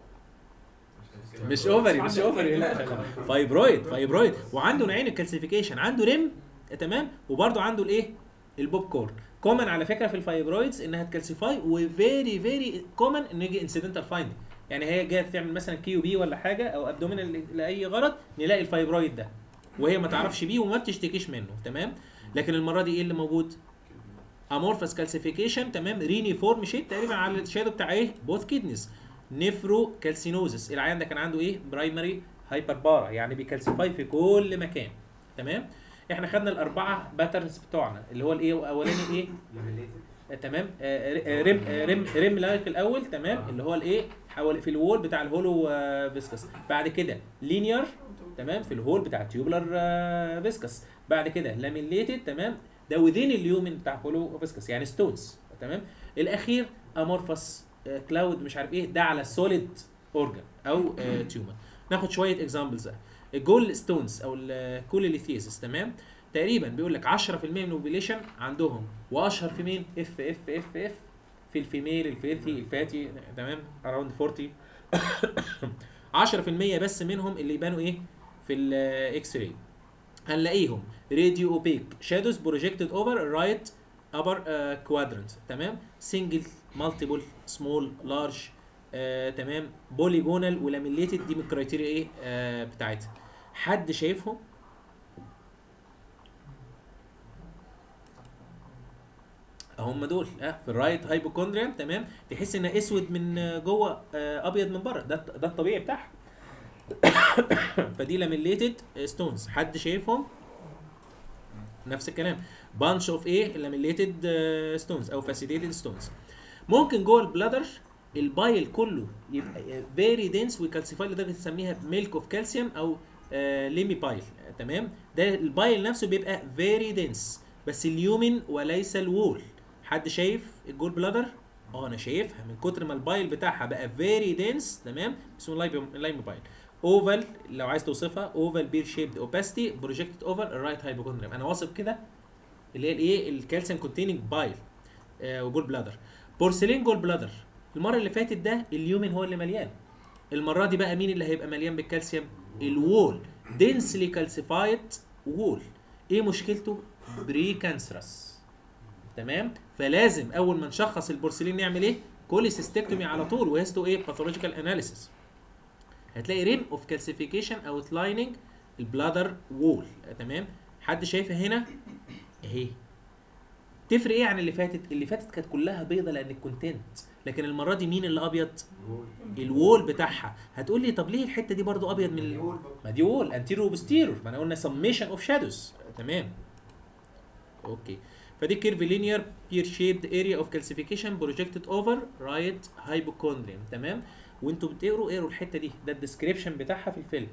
مش اوفري مش اوفري لا فايبرويد فايبرويد وعنده نوعين الكالسيفيكيشن، عنده ريم تمام، وبرده عنده الايه البوب كورن. كومن على فكره في الفايبرويدز انها تكالسيفاي، وفيري فيري كومن ان يجي انسيدنتال فايندنج، يعني هي جايه تعمل مثلا كيو بي ولا حاجه او ابدومينال لاي غرض، نلاقي الفايبرويد ده وهي ما تعرفش بيه وما بتشتكيش منه، تمام. لكن المره دي ايه اللي موجود؟ امورفس كالسيفيكيشن، تمام، رينيفورم شيت تقريبا على الشادو بتاع ايه بوث كيدنيز. نيفرو كالسينوزس، العيان ده كان عنده ايه برايمري هايبر بارا، يعني بيكالسيفاي في كل مكان، تمام. احنا خدنا الاربعه باترنز بتوعنا اللي هو الايه الاولاني ايه تمام، آه ريم آه ريم ريم لايك الاول، تمام، اللي هو الايه حوالي في الوول بتاع الهولو آه فيسكس. بعد كده لينير، تمام، في الهول بتاع التيوبلر آه فيسكس. بعد كده لاميليتد، تمام، ده وذين اليومن بتاع هولو فيسكس يعني ستونز، تمام. الاخير امورفس آه كلاود مش عارف ايه، ده على السوليد اورجان او آه تيومر. ناخد شويه اكزامبلز. الجول ستونز او الكوليليثيسيس، تمام، تقريبا بيقول لك عشرة في المية من البوبيليشن عندهم، واشهر في مين؟ اف اف اف اف في الفيميل الفيرثي الفاتي، تمام، اراوند أربعين. عشرة في المية بس منهم اللي يبانوا ايه في الاكس راي. هنلاقيهم راديو اوبيك شادوز بروجكتد اوفر رايت ابر كوادرنت، تمام، سنجل مالتيبل سمول لارج، تمام، بوليجونال ولاميليتد، دي من الكرايتيريا ايه آه بتاعتها. حد شايفهم؟ هم دول اه في الرايت هايبوكوندريا، تمام، تحس ان اسود من جوه آه ابيض من بره، ده ده الطبيعي بتاعها. فدي لاميليتد ستونز. حد شايفهم؟ نفس الكلام، بانش اوف ايه لاميليتد ستونز او فاسيديتد ستونز. ممكن جوه البلادر البايل كله يبقى فيري دنس ويكالسيفاي لدرجه تسميها ميلك اوف كالسيوم او آه ليمي بايل، تمام. ده البايل نفسه بيبقى فيري دنس، بس اليومن وليس الوول. حد شايف الجول بلادر؟ اه انا شايفها من كتر ما البايل بتاعها بقى فيري دنس، تمام، اسمه لايمي بايل. اوفال لو عايز توصفها، اوفال بير شيبد اوباستي بروجكتد اوفر الرايت هايبوكوندريم. انا واصف كده اللي هي الايه الكالسيوم كونتيننج بايل آه وجول بلادر. بورسلين جول بلادر، المره اللي فاتت ده اليومن هو اللي مليان، المره دي بقى مين اللي هيبقى مليان بالكالسيوم؟ الوول، دنسلي كالسيفايد وول. ايه مشكلته؟ بري كانسرس، تمام. فلازم اول ما نشخص البورسلين نعمل ايه؟ كوليسيستكتومي على طول، وهيستو ايه باثولوجيكال اناليسيس. هتلاقي ريم اوف كالسيفيكيشن اوتلايننج البلادر وول، تمام. حد شايفها هنا اهي؟ تفرق ايه عن اللي فاتت؟ اللي فاتت كانت كلها بيضه لان الكونتنت، لكن المره دي مين اللي ابيض؟ الوول بتاعها. هتقول لي طب ليه الحته دي برضو ابيض من الوول؟ ما دي وول انتيريور وبوستيريور، ما انا قلنا سميشن اوف شادوز، تمام. اوكي، فدي كيرف لينير بير شيبد اريا اوف كالسيفيكيشن بروجكتد اوفر رايت هايبوكوندريم، تمام. وانتوا بتقروا اقروا الحته دي، ده الديسكريبشن بتاعها في الفيلم.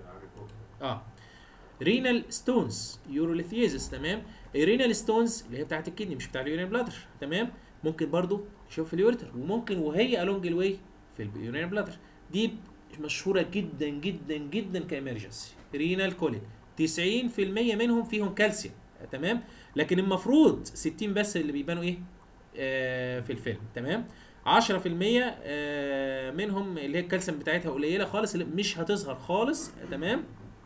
اه رينال ستونز يوروليثيزس، تمام. الرينال ستونز اللي هي بتاعت الكدني مش بتاع اليورين بلادر، تمام. ممكن برضو تشوف في اليوريتر، وممكن وهي الونج الواي في اليورين بلادر. دي مشهوره جدا جدا جدا كامرجنسي. رينال كوليك تسعين في المية منهم فيهم كالسيوم، تمام، لكن المفروض ستين بس اللي بيبانوا ايه آه في الفيلم، تمام. عشرة في المية آه منهم اللي هي الكالسيوم بتاعتها قليله خالص اللي مش هتظهر خالص، تمام.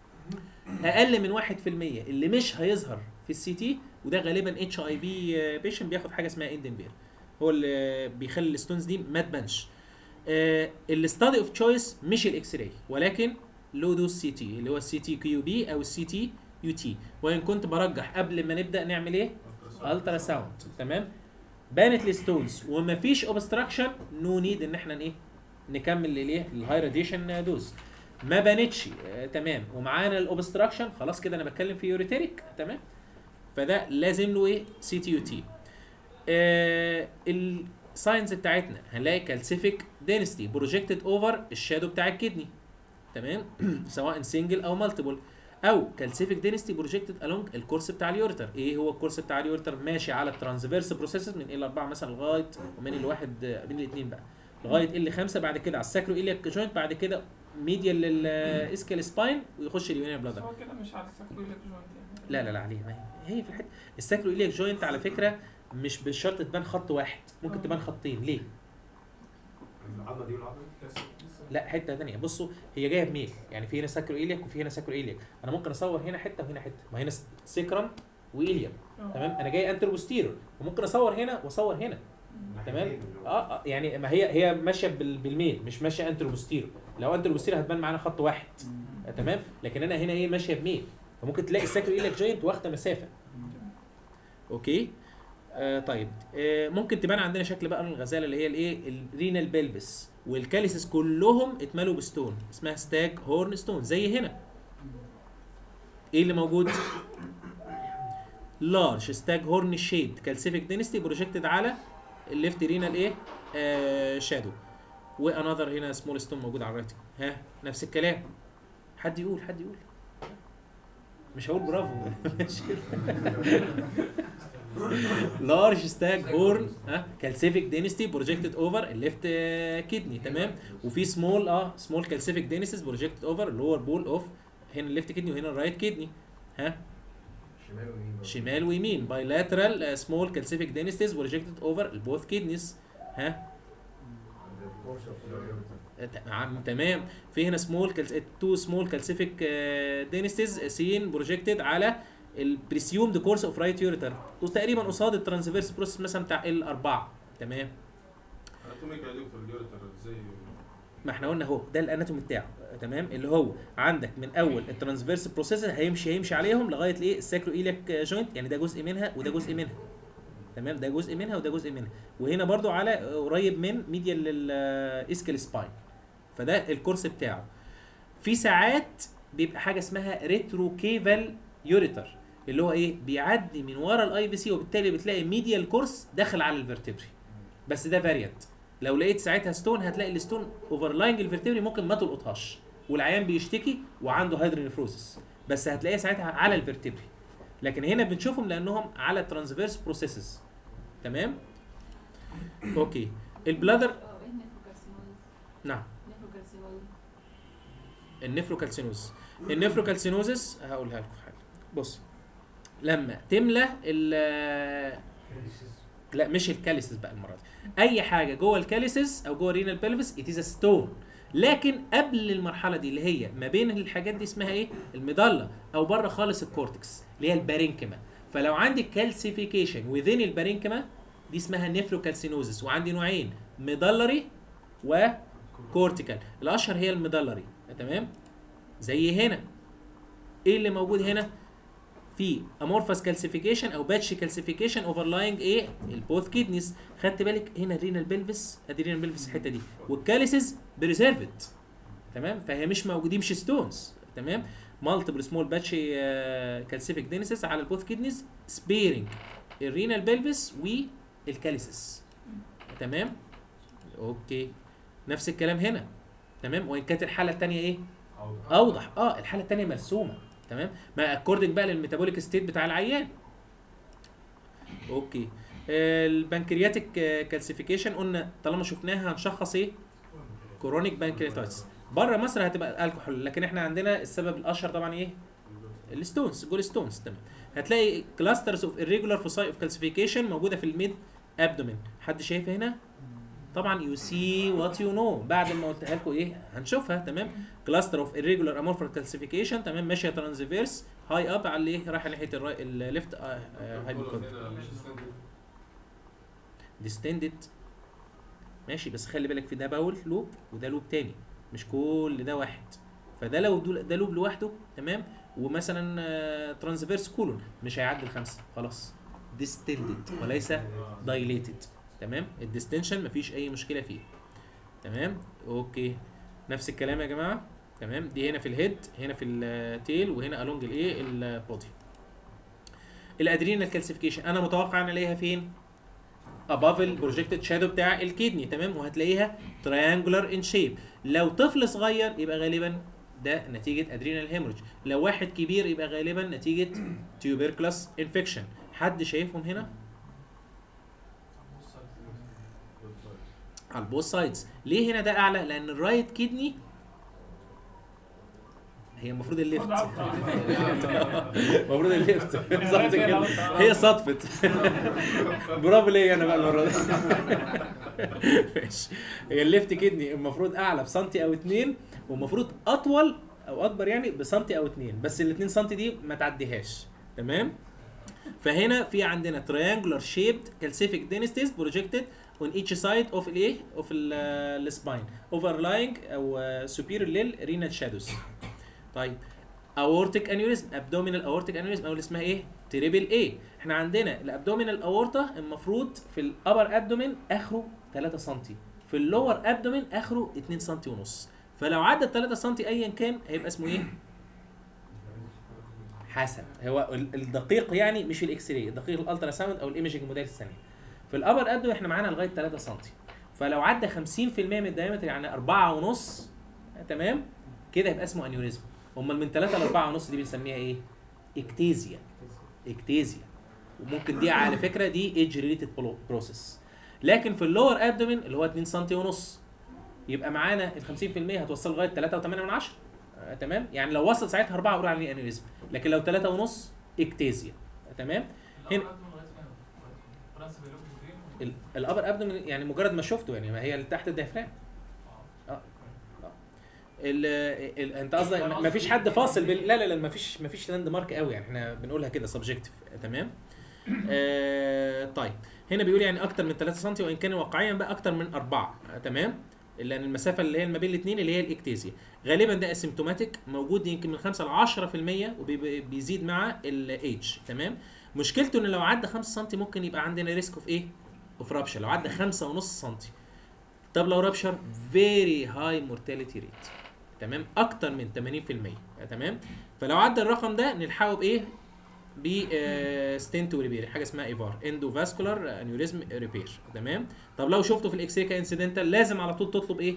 اقل من واحد في المية اللي مش هيظهر في السي تي، وده غالبا اتش اي في بيشن بياخد حاجه اسمها اندنبير، هو اللي بيخلي الستونز دي ما تبانش. آه الاستادي اوف تشويس مش الاكس راي، ولكن لو دوز سي تي اللي هو السي تي كيو بي او السي تي يو تي. وان كنت برجح قبل ما نبدا نعمل ايه؟ الترا ساوند، تمام. بانت الستونز ومفيش اوبستراكشن، نو نيد ان احنا ايه نكمل الايه الهاي راديشن دوز. ما بانتش آه تمام، ومعانا الاوبستراكشن، خلاص كده انا بتكلم في يوريتريك تمام. فده لازم له ايه؟ سي تي يو تي. آه الساينز بتاعتنا هنلاقي كالسيفيك دينستي بروجكتد اوفر الشادو بتاع الكدني تمام سواء سنجل او مالتيبل، او كالسيفيك دينستي بروجكتد الونج الكورس بتاع اليوريتر. ايه هو الكورس بتاع اليوريتر؟ ماشي على الترانسفيرس بروسيسز من ال أربعة مثلا لغايه، ومن الواحد من الاثنين بقى لغايه ال خمسة، بعد كده على الساكرو إيلياك جوينت، بعد كده ميديال للاسكال سباين، ويخش اليونيا بلادر. هو كده مش على الساكرويلك جوينت يعني. لا لا لا عليه، ما هي هي في الحته الساكرو إيلياك جوينت على فكره مش بالشرط تبان خط واحد، ممكن تبان خطين. ليه؟ العضله دي والعضله دي. لا حته ثانيه، بصوا هي جايه بميل، يعني في هنا ساكرو إيلياك وفي هنا ساكرو إيلياك، انا ممكن اصور هنا حته وهنا حته، ما هنا سيكرم وإيلياك تمام، انا جاي انتر بوستيرور، وممكن اصور هنا واصور هنا تمام. اه اه يعني ما هي هي ماشيه بال- بالميل، مش ماشيه انتر بوستيرور. لو انتر بوستيرور هتبان معانا خط واحد آه تمام، لكن انا هنا ايه ماشيه بميل، فممكن تلاقي الساكرو إيلياك جوينت واخده مسافه. اوكي آه طيب آه ممكن تبان عندنا شكل بقى الغزاله اللي هي الايه الرينال بيلفس والكاليسس كلهم اتملوا بستون اسمها ستاج هورن ستون زي هنا. ايه اللي موجود؟ لارج ستاج هورن شيد كالسيفيك دينستي بروجكتد على الليفت رينال ايه آه شادو، وانذر هنا سمول ستون موجود على الرايت. ها نفس الكلام. حد يقول حد يقول مش هقول برافو لارج ستاج هورن ها كالسيفيك دينستي بروجكتد اوفر الليفت كدني تمام، وفي سمول اه سمول كالسيفيك دينستيز بروجكتد اوفر اللور بول اوف هنا الليفت كدني وهنا الرايت كدني. ها شمال ويمين برضه. شمال ويمين بايلاترال سمول كالسيفيك دينستيز بروجكتد اوفر البوث كدنيز. ها عند الكورس اوف اليوريتر. عم- تمام. في هنا سمول تو سمول كالسيفيك دينستيز سين بروجكتد على البريسيومد كورس اوف رايت يوريتر، وتقريبا قصاد الترانسفيرس بروسيس مثلا بتاع ال أربعة تمام. اناتوميك يا دكتور اليوريتر ازاي؟ ما احنا قلنا اهو ده الاناتومي بتاعه تمام، اللي هو عندك من اول الترانسفيرس بروسيس هيمشي هيمشي عليهم لغايه الايه الساكرو إيلياك جوينت، يعني ده جزء منها وده جزء منها تمام، ده جزء منها وده جزء منها، وهنا برضو على قريب من ميديال للاسكال سباين، فده الكورس بتاعه. في ساعات بيبقى حاجه اسمها ريترو كيفال يوريتر، اللي هو ايه بيعدي من ورا الاي في سي، وبالتالي بتلاقي ميديال كورس داخل على الفرتبري، بس ده فاريانت. لو لقيت ساعتها ستون هتلاقي الستون اوفرلاينج الفرتبري ممكن ما تلقطهاش، والعيان بيشتكي وعنده هايدرونيفروزس، بس هتلاقيها ساعتها على الفرتبري. لكن هنا بنشوفهم لانهم على ترانسفيرس بروسيسز تمام. اوكي البلادر اه ايه النيفروكارسينوز؟ نعم نيفروكارسينوز النفروكالسينوز النفروكالسينوزس هقولها لكم حاجه. بص لما تملى ال لا مش الكاليسيس بقى المره دي، اي حاجه جوه الكاليسيس او جوه رينال بلفس ات از ستون، لكن قبل المرحله دي اللي هي ما بين الحاجات دي اسمها ايه المضله، او بره خالص الكورتكس اللي هي البارينكما. فلو عندي كالسيفيكيشن وذين البارينكما دي اسمها نفروكالسينوزس، وعندي نوعين ميدلري وكورتيكال. الاشهر هي الميدلري تمام. زي هنا ايه اللي موجود هنا؟ في امورفاس كالسيفيكيشن او باتش كالسيفيكيشن اوفرلاينج ايه البوث كيدنيز. خدت بالك هنا الرينال بلفس، ادي الرينال بلفس الحته دي، والكاليسيس بريزيرفد تمام، فهي مش موجودين مش ستونز تمام. مالتيبل سمول باتش كالسيفيك دينيسيس على البوث كيدنيز سبيرنج الرينال بلفس والكاليسيس تمام. اوكي نفس الكلام هنا تمام، وان كانت الحاله الثانيه ايه اوضح. اه الحاله الثانيه مرسومه تمام، ما اكوردنج بقى للميتابوليك ستيت بتاع العيان. اوكي البنكرياتيك كالسيفيكيشن قلنا طالما شفناها هنشخص ايه كرونيك بانكرياتايتس. بره مصر هتبقى الكحول، لكن احنا عندنا السبب الاشهر طبعا ايه الستونز جول ستونز تمام. هتلاقي كلاسترز اوف irregular foci اوف كالسيفيكيشن موجوده في الميد ابدومين. حد شايف هنا؟ طبعا يو سي وات يو نو، بعد ما قلتها لكم ايه هنشوفها تمام. كلاستر اوف irregular amorphous كالسيفيكيشن تمام، ماشيه ترانسفيرس هاي اب على اللي رايحه ناحيه الليفت هايبوكوند ديستندد ماشي. بس خلي بالك في ده باول لوب وده لوب تاني، مش كل ده واحد. فده لو ده لوب لوحده تمام، ومثلا ترانسفيرس كولون مش هيعدي الخمسه خلاص ديستندد وليس دايليتد تمام. الديستنشن مفيش اي مشكله فيه تمام. اوكي نفس الكلام يا جماعه تمام. دي هنا في الهيد، هنا في التيل، وهنا الونج الايه البودي. الادرينال كالسيفيكيشن انا متوقع ان الاقيها فين؟ above البروجكتد شادو بتاع الكدني، تمام، وهتلاقيها triangular in shape. لو طفل صغير يبقى غالبا ده نتيجه ادرينال هيموريج، لو واحد كبير يبقى غالبا نتيجه تيوبركلوس انفكشن. حد شايفهم هنا؟ على البوث سايدز. ليه هنا ده اعلى؟ لان الرايت كدني هي المفروض الليفت المفروض الليفت بالظبط كده، هي صدفت. برافو ليا انا بقى المره دي. ماشي، هي الليفت كدني المفروض اعلى بسنتي او اتنين، والمفروض اطول او اكبر يعني بسنتي او اتنين، بس الاتنين سنتي دي ما تعديهاش، تمام. فهنا في عندنا triangular shaped calcific dynasties projected on each side of الايه of السباين overlying او superior للrenal shadows. طيب aortic aneurysm abdominal aortic aneurysm او اللي اسمها ايه؟ تريبل اي. احنا عندنا الابدومينال اورتا المفروض في الابر ابدومين اخره تلاتة سنتي، في اللور ابدومين اخره اتنين سنتي ونص. فلو عدى تلاتة سنتي ايا كان هيبقى اسمه ايه؟ حسب، هو الدقيق يعني مش الاكس راي، الدقيق الالترا ساوند او الايمجنج موديل الثانيه. في الابر ابدومين احنا معانا لغايه تلاتة سنتي، فلو عدى خمسين في المية من الدايمتر يعني أربعة ونص، تمام كده يبقى اسمه انيوريزم. امال من تلاتة ل أربعة ونص دي بنسميها ايه؟ اكتيزيا. اكتيزيا. وممكن دي على فكره دي ايدج ريليتد بروسيس. لكن في اللور ابدومين اللي هو اتنين سنتي ونص يبقى معانا ال خمسين في المية هتوصل لغايه تلاتة وتمانية من عشرة، آه تمام. يعني لو وصل ساعتها أربعة اقول عليه انيوريزم، لكن لو تلاتة ونص اكتيزيا، آه تمام. هنا الابر ابدومين يعني مجرد ما شفته يعني ما هي اللي تحت الديافرام. اه ال ال انت قصدك ما فيش حد فاصل بال... لا لا لا ما فيش ما فيش لاند مارك قوي يعني، احنا بنقولها كده سبجكتيف، تمام. آه طيب هنا بيقول يعني اكتر من تلاتة سم، وان كان واقعيا بقى اكتر من أربعة، آه تمام. لان المسافه اللي هي ما بين الاثنين اللي هي الاكتيزيا غالبا ده اسيمتوماتيك، موجود يمكن من خمسة ل عشرة في المية وبيزيد مع الايدج، تمام. مشكلته ان لو عدى خمسة سم ممكن يبقى عندنا ريسك اوف ايه؟ اوف رابشر. لو عدى خمسة ونص سم، طب لو رابشر فيري هاي مورتاليتي ريت، تمام، اكتر من تمانين في المية، تمام. فلو عدى الرقم ده نلحقه بايه؟ ب ستنت وريبير، حاجه اسمها ايفار اندو فاسكولار انيوريزم ريبير، تمام. طب لو شفته في الاكس راي كانسيدنتال لازم على طول تطلب ايه؟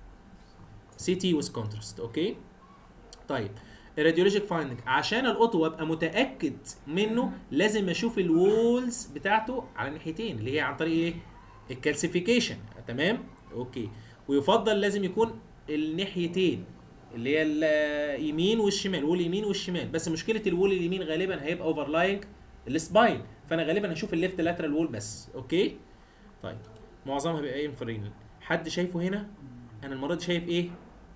سي تي ويز كونتراست، اوكي. طيب الراديولوجيك فايندنج عشان القطو ابقى متاكد منه لازم اشوف الوولز بتاعته على الناحيتين اللي هي عن طريق ايه؟ الكالسيفيكيشن، تمام، اوكي. ويفضل لازم يكون الناحيتين اللي هي اليمين والشمال، وول اليمين والشمال، بس مشكله الوول اليمين غالبا هيبقى اوفرلاينج السباين، فانا غالبا هشوف الليفت لاترال وول بس، اوكي. طيب معظمها بيبقى ايه؟ انفرينال. حد شايفه هنا؟ انا المره دي شايف ايه؟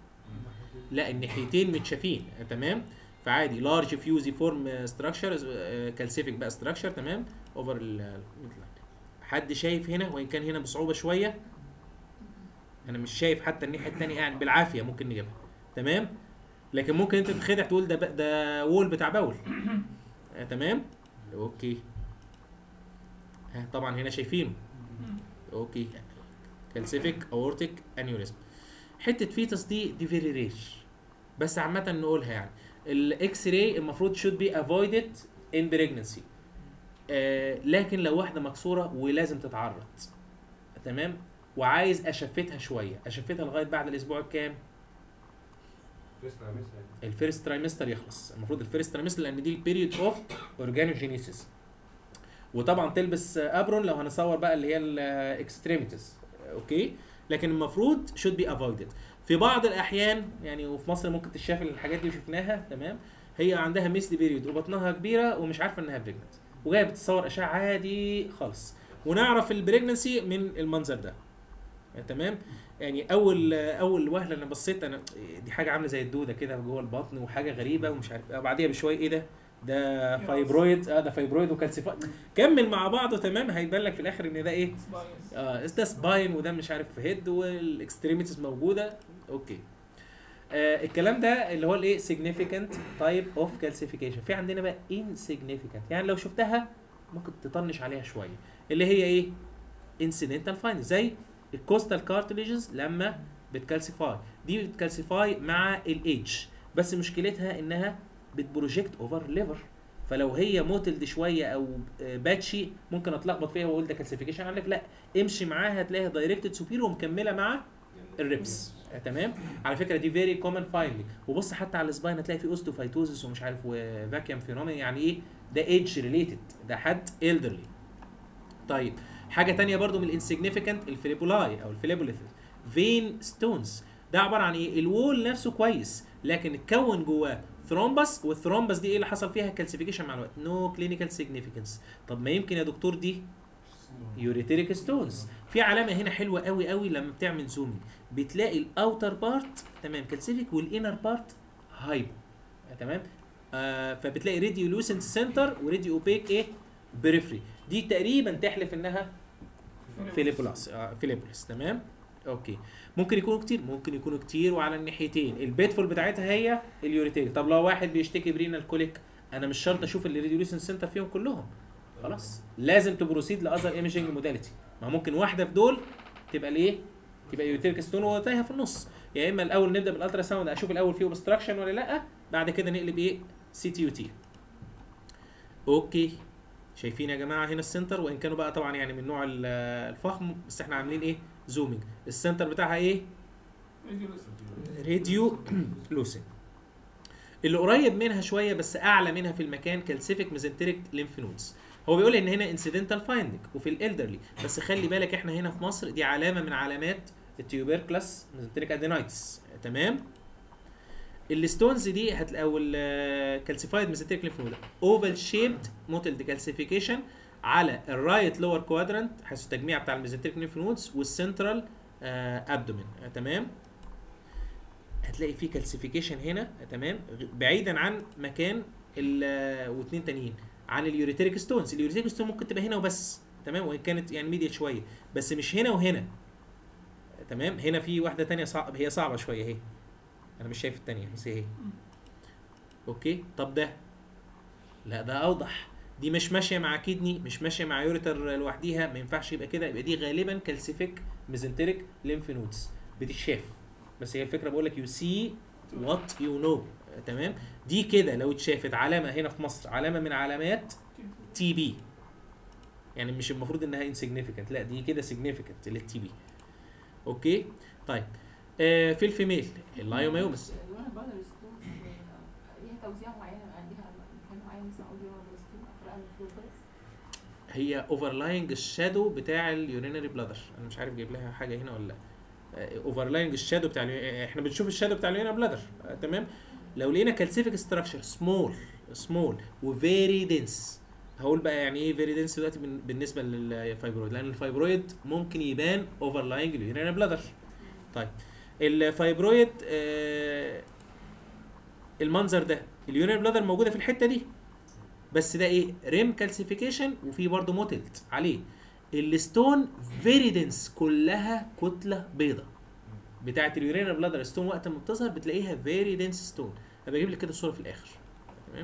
لا الناحيتين متشافين، تمام. فعادي لارج فيوزي فورم ستراكشر كالسيفيك بقى ستراكشر، تمام، اوفر ال. حد شايف هنا؟ وان كان هنا بصعوبه شويه، انا مش شايف حتى الناحيه الثانيه يعني بالعافيه ممكن نجيبها، تمام. لكن ممكن انت تتخدع تقول ده ده وول بتاع باول، آه تمام، اوكي. ها طبعا هنا شايفينه، اوكي. كالسيفيك اورتيك انيوريزم. حته فيتس دي دي فيري ريش، بس عامه نقولها يعني الاكس راي المفروض should be avoided in pregnancy، آه لكن لو واحده مكسوره ولازم تتعرض، تمام، وعايز اشفتها شويه، اشفتها لغايه بعد الاسبوع الكام؟ الفيرست ترايمستر يخلص، المفروض الفيرست ترايمستر لان دي البيريود اوف اورجانوجينيسيس. وطبعا تلبس ابرون لو هنصور بقى اللي هي الاكستريميتيز، اوكي. لكن المفروض should be avoided. في بعض الاحيان يعني وفي مصر ممكن تشاف الحاجات دي شفناها، تمام، هي عندها ميسلي بيريود وبطنها كبيره ومش عارفه انها بريجننت وجايه بتصور اشعه عادي خالص، ونعرف البريجننسي من المنظر ده، تمام. يعني اول اول وهله انا بصيت انا دي حاجه عامله زي الدوده كده جوه البطن وحاجه غريبه ومش عارف، بعديها بشويه ايه ده؟ ده فايبرويد، اه ده فايبرويد وكالسيفاي، كمل مع بعضه، تمام، هيبان لك في الاخر ان ده ايه؟ اه ده سباين وده مش عارف هيد والاكستريميتيز موجوده، اوكي. آه الكلام ده اللي هو الايه؟ significant type of calcification. في عندنا بقى insignificant، يعني لو شفتها ممكن تطنش عليها شويه، اللي هي ايه؟ incidental findings زي الكوستال كارتليجز لما بتكالسيفاي، دي بتكالسيفاي مع الايدج، بس مشكلتها انها بتبروجكت اوفر ليفر، فلو هي موتلد شويه او باتشي ممكن اتلخبط فيها واقول ده كالسيفيكيشن على الليف. لا، امشي معاها هتلاقيها دايركتد سوبيريور ومكمله مع الريبس. تمام. على فكره دي فيري كومن فايندنج، وبص حتى على السباين هتلاقي في اوستوفايتوزس ومش عارف وفاكيوم فينومين، يعني ايه ده ايدج ريليتد، ده حد الدرلي. طيب حاجه تانية برضو من الانسيجنيفيكانت الفيليبولاي او الفيليبوليث فين ستونز، ده عباره عن ايه؟ الوول نفسه كويس لكن اتكون جواه ثرومبس، والثرومبس دي ايه اللي حصل فيها؟ كالسيفيكيشن مع الوقت. نو كلينيكال سيجنيفيكانس. طب ما يمكن يا دكتور دي يوريتيريك ستونز. في علامه هنا حلوه قوي قوي لما بتعمل زومينج، بتلاقي الاوتر بارت تمام كالسيفيك والانر بارت هايبو. تمام. آه فبتلاقي ريديو لوسنت سنتر وريديو اوبيك ايه بريفري، دي تقريبا تحلف انها فيليبولاس. آه فيليبولاس. تمام. اوكي. ممكن يكونوا كتير، ممكن يكونوا كتير وعلى الناحيتين. البيتفول بتاعتها هي اليوريتيريك. طب لو واحد بيشتكي برينال كوليك، انا مش شرط اشوف الريديوليشن سنتر فيهم كلهم، خلاص لازم تبروسيد لاذر ايميجنج موداليتي. ما ممكن واحده في دول تبقى ليه؟ تبقى يوريتيريك ستون وتايهه في النص. يا اما الاول نبدا بالالترا ساوند اشوف الاول فيه اوبستراكشن ولا لا، بعد كده نقلب ايه؟ سي تي يو تي. اوكي. شايفين يا جماعه هنا السنتر، وان كانوا بقى طبعا يعني من نوع الفخم، بس احنا عاملين ايه؟ زومينج. السنتر بتاعها ايه؟ راديو لوسين. اللي قريب منها شويه بس اعلى منها في المكان كالسيفيك ميزنتريك ليمف نودز. هو بيقول ان هنا انسيدنتال فايندنج وفي الالدرلي، بس خلي بالك احنا هنا في مصر دي علامه من علامات التيوبركلس ميزنتريك ادينايتس. تمام. الستونز دي هتلاقي او الكالسيفايد ميزنتريك ليمف نود اوفال شيبد موتلد كالسيفيكيشن على الرايت لور كوادرانت حيث التجميع بتاع الميزنتريك ليمف نودز والسنترال ابدومين. تمام. هتلاقي فيه كالسيفيكيشن هنا. تمام. بعيدا عن مكان واثنين تانيين عن اليوريتيريك ستونز. اليوريتيريك ستون ممكن تبقى هنا وبس. تمام. وان كانت يعني ميديت شويه، بس مش هنا وهنا. تمام. هنا في واحده تانية صعب، هي صعبه شويه اهي، انا مش شايف التانية بس اهي. اوكي. طب ده لا، ده اوضح، دي مش ماشيه مع كيدني، مش ماشيه مع يوريتر لوحديها، ما ينفعش يبقى كده، يبقى دي غالبا كالسيفيك ميزنتريك ليمف نودز بتتشاف. بس هي الفكره بقول لك يو سي وات يو نو. تمام. دي كده لو اتشافت علامه هنا في مصر، علامه من علامات تي بي، يعني مش المفروض انها انسيجنيفيكانت، لا دي كده سيجنيفيكانت للتي بي. اوكي. طيب آه في الفيميل اللايوميومس الوانا بدر ستون ليها توزيع معين، عندها مكان معين مثلا اقول الوانا بدر ستون افرقها من الفلوفرس. هي اوفرلاينج الشادو بتاع اليورينري بلادر. انا مش عارف جايب لها حاجه هنا ولا لا. اوفرلاينج الشادو بتاع اليو... احنا بنشوف الشادو بتاع اليورينري بلادر. آه تمام. لو لقينا كالسيفيك ستراكشر سمول سمول وفيري دنس، هقول بقى يعني ايه فيري دنس دلوقتي بالنسبه للفايبرويد، لان الفايبرويد ممكن يبان اوفرلاينج اليورينري بلادر. طيب الفايبرويد آه المنظر ده، اليورينري بلادر موجوده في الحته دي، بس ده ايه؟ ريم كالسيفيكيشن وفي برضه موتلت عليه. الستون فيري دنس، كلها كتله بيضه بتاعه اليورينري بلادر ستون، وقت ما بتظهر بتلاقيها فيري دنس ستون. هبقى اجيب لك كده الصوره في الاخر. تمام.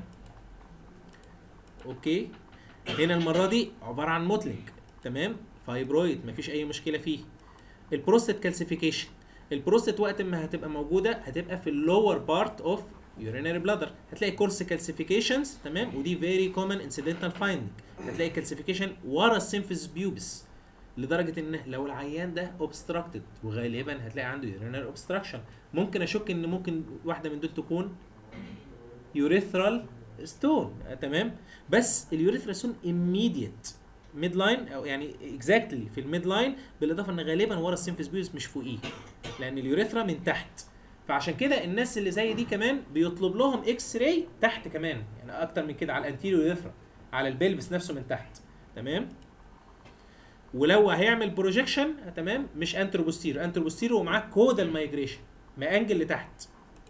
اوكي. هنا المره دي عباره عن موتلنج. تمام. فايبرويد مفيش اي مشكله فيه. البروستات كالسيفيكيشن، البروستات وقت ما هتبقى موجوده هتبقى في اللور بارت اوف يورينري بلادر، هتلاقي كورس كالسيفيكيشنز. تمام. ودي فيري كومن انسيدنتال فايندنج، هتلاقي كالسيفيكيشن ورا السيمفيس بيوبس، لدرجه ان لو العيان ده اوبستراكتد، وغالبا هتلاقي عنده يورينري اوبستراكشن، ممكن اشك ان ممكن واحده من دول تكون يوريثرال ستون. تمام. بس اليوريثرال ستون immediate ميد لاين، او يعني اكزاكتلي في الميد لاين، بالاضافه ان غالبا ورا السيمفيس بيوبس مش فوقيه، لان اليوريثرا من تحت. فعشان كده الناس اللي زي دي كمان بيطلب لهم اكس راي تحت كمان، يعني اكتر من كده على الانتيريور يوريثرا، على البلفس نفسه من تحت. تمام. ولو هيعمل بروجيكشن تمام مش انتروبوستيرو، انتروبوستيرو ومعاه كودال مايجريشن مانجل لتحت.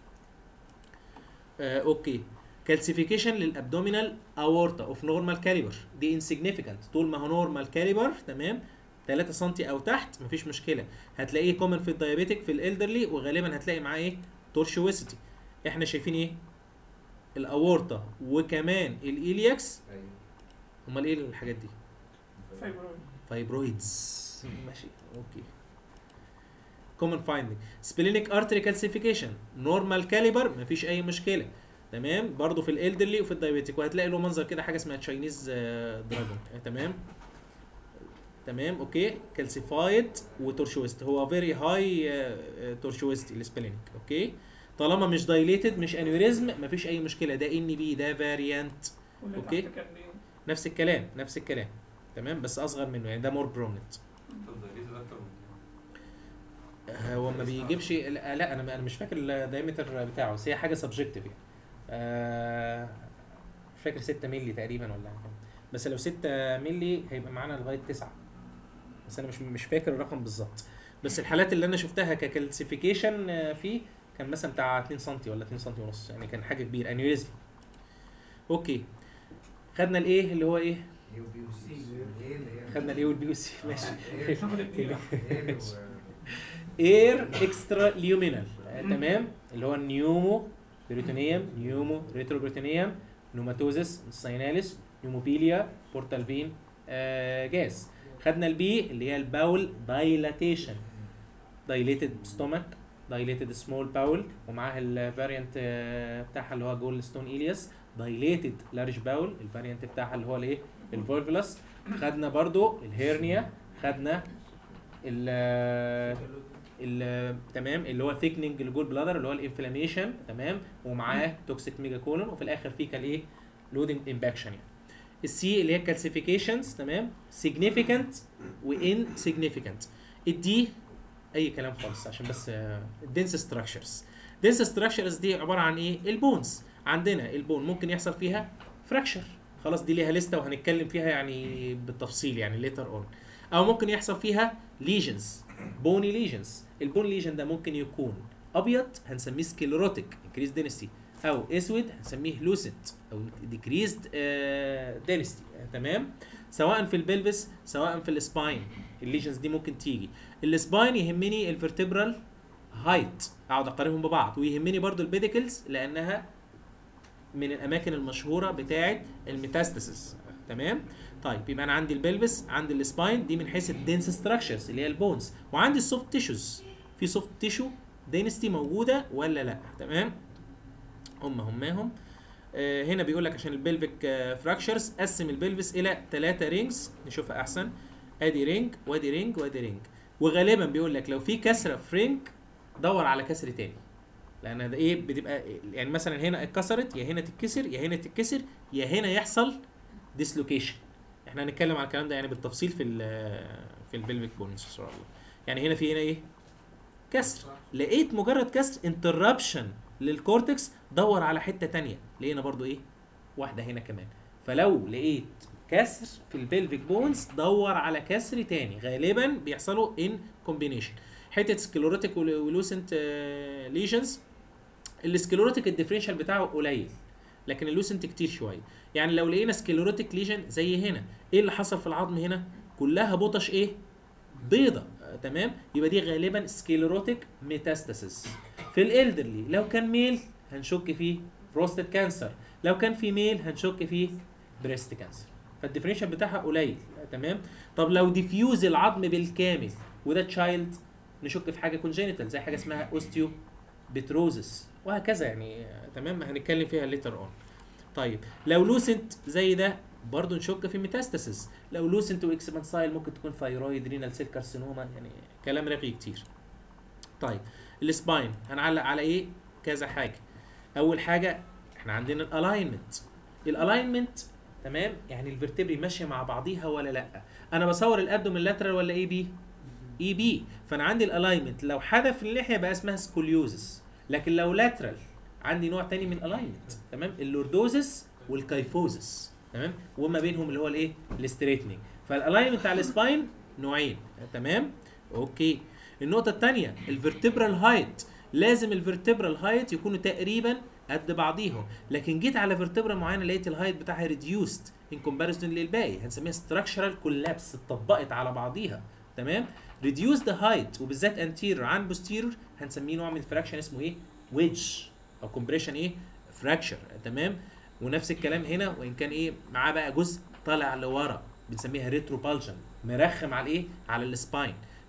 آه اوكي. كالسيفيكيشن للابدومينال اورتا اوف نورمال كاليبر، دي انسيجنيفيكانت طول ما هو نورمال كاليبر. تمام. ثلاثة سم او تحت مفيش مشكله، هتلاقيه كومن في الدايابيتك في الالدرلي، وغالبا هتلاقي معاه ايه؟ تورشويسيتي. احنا شايفين ايه؟ الاورتا وكمان الإيلياكس. ايوه. امال ايه الحاجات دي؟ فايبرويد. فايبرويدز. ماشي. اوكي. كومن فايندنج. سبلينيك ارتري كالسيفيكيشن نورمال كاليبر مفيش اي مشكله، تمام. برضو في الالدرلي وفي الدايبيتيك، وهتلاقي له منظر كده حاجه اسمها تشاينيز دراجون، تمام تمام اوكي. كالسيفايد وتورشويست، هو فيري هاي تورشويست السبلينيك، اوكي. طالما مش دايليتد مش انيوريزم مفيش اي مشكله، ده ان بي ده فاريانت، واللي أوكي. تحت كان بيه نفس الكلام نفس الكلام، تمام، بس اصغر منه يعني، ده مور برومنت. طب ده ليه اكتر من هو ما بيجيبش، لا لا، انا انا مش فاكر الدايمتر بتاعه، بس هي حاجه سبجكتيف يعني. آه مش فاكر ستة مللي تقريبا ولا حاجه، بس لو ستة مللي هيبقى معانا لغايه تسعة، بس انا مش مش فاكر الرقم بالظبط. بس الحالات اللي انا شفتها ككالسيفيكيشن فيه كان مثلا بتاع اتنين سم ولا اتنين سم ونص، يعني كان حاجه كبيره انيوريزم. اوكي، خدنا الايه اللي هو ايه؟ ايه وبي وسي. خدنا الايه والبي والسي، ماشي. ناخد الدقيقة. اير اكسترا ليومينال، تمام، اللي هو النيومو بريتونيوم، نيومو ريتروبريتونيوم، نوماتوزس سايناليس، نيوموبيليا، بورتال فين، آه جاز. خدنا البي اللي هي الباول دايلاتيشن، دايليتد ستومك، دايليتد سمول باول، ومعاها الفاريانت بتاعها اللي هو جول ستون إلياس، دايليتد لارج باول الفاريانت بتاعها اللي هو الايه الفولفلس. خدنا برضو الهيرنيا، خدنا ال ال تمام اللي هو ثيكنينج الجول بلادر اللي هو الانفلاميشن، تمام، ومعاه توكسيك ميجا كولون، وفي الاخر في كان ايه لودنج امباكشن يعني. السي اللي هي كالسيفيكيشنز، تمام، سيجنيفيكانت وان سيجنيفيكانت. الدي اي كلام خالص عشان بس الدنس ستراكشرز. دنس ستراكشرز دي عباره عن ايه؟ البونز. عندنا البون ممكن يحصل فيها فراكشر، خلاص دي ليها لسته وهنتكلم فيها يعني بالتفصيل يعني ليتر اون. او ممكن يحصل فيها ليجنز، بوني ليجنز. البون ليجن ده ممكن يكون ابيض هنسميه سكليروتيك انكريز دينستي، او اسود هنسميه لوسنت او ديكريزد دينستي، تمام. سواء في البلفس سواء في السباين الليجنز دي ممكن تيجي. السباين يهمني الفرتبرال هايت، اقعد اقارنهم ببعض، ويهمني برضو البيديكلز لانها من الاماكن المشهوره بتاعه الميتاستاسيس، تمام. طيب يبقى انا عندي البلفس، عندي السباين، دي من حيث الدنس ستراكشرز اللي هي البونز، وعندي السوفت تيشوز. في سوفت تيشو دينستي موجوده ولا لا، تمام. هم هماهم آه هنا بيقول لك عشان البلفيك آه فراكشرز قسم البلفس الى ثلاثه رينجز، نشوفها احسن. ادي رينج وادي رينج وادي رينج، وغالبا بيقول لك لو في كسره في رينج دور على كسر تاني، لان ده ايه بتبقى يعني مثلا هنا اتكسرت، يا هنا تتكسر يا هنا تتكسر يا هنا يحصل ديسلوكيشن. احنا هنتكلم على الكلام ده يعني بالتفصيل في ال في البلفيك بونز ان شاء الله. يعني هنا في هنا ايه؟ كسر، لقيت مجرد كسر انتربشن للكورتكس، دور على حته تانية، لقينا برضو ايه؟ واحده هنا كمان. فلو لقيت كسر في البلفيك بونز دور على كسر تاني، غالبا بيحصلوا ان كومبينيشن. حته سكليروتيك ولوسنت ليجنز، السكليروتيك الديفرنشال بتاعه قليل لكن اللوسنت كتير شويه. يعني لو لقينا سكليروتيك ليجن زي هنا، ايه اللي حصل في العظم هنا؟ كلها بطش ايه؟ بيضه، آه تمام. يبقى دي غالبا سكليروتيك ميتاستاسيس. في الالدرلي لو كان ميل هنشك فيه بروستات كانسر، لو كان في ميل هنشك فيه بريست كانسر. فالديفرنشال بتاعها قليل، آه تمام. طب لو ديفيوز العظم بالكامل وده تشايلد نشك في حاجه كونجينيتال زي حاجه اسمها اوستيو بتروزس وهكذا يعني، آه تمام، هنتكلم فيها ليتر اون. طيب لو لوسنت زي ده برضه نشك في ميتاستاسيس. لو لوسنت واكسبانسايل ممكن تكون ثايرويد رينال سيل كارسينوما، يعني كلام رغي كتير. طيب السباين هنعلق على ايه؟ كذا حاجه. اول حاجه احنا عندنا الالاينمنت. الالاينمنت تمام، يعني الفرتبري ماشيه مع بعضيها ولا لا. انا بصور الابدومين لاترال ولا اي بي؟ اي بي. فانا عندي الالاينمنت لو حدف اللحيه بقى اسمها سكوليوزس، لكن لو لاترال عندي نوع تاني من الالاينمنت، تمام، اللوردوزس والكايفوزس، تمام، وما بينهم اللي هو الايه؟ الاستريتنينج. فالالاينمنت على السباين نوعين، تمام. اوكي. النقطه الثانيه الفرتبرال هايت، لازم الفرتبرال هايت يكونوا تقريبا قد بعضيهم، لكن جيت على فيرتبرا معينه لقيت الهايت بتاعها ريديوست ان كومباريزون للباقي، هنسميها ستراكشرال كولابس، اتطبقت على بعضيها، تمام. ريديوس ذا هايت وبالذات انتيريور عن بوستيريور هنسميه نوع من الفراكشن اسمه ايه؟ ويدج او كومبريشن ايه؟ فراكشر، تمام. ونفس الكلام هنا، وان كان ايه معاه بقى جزء طالع لورا بنسميها ريتروبالجن، مرخم على الايه؟ على السباين.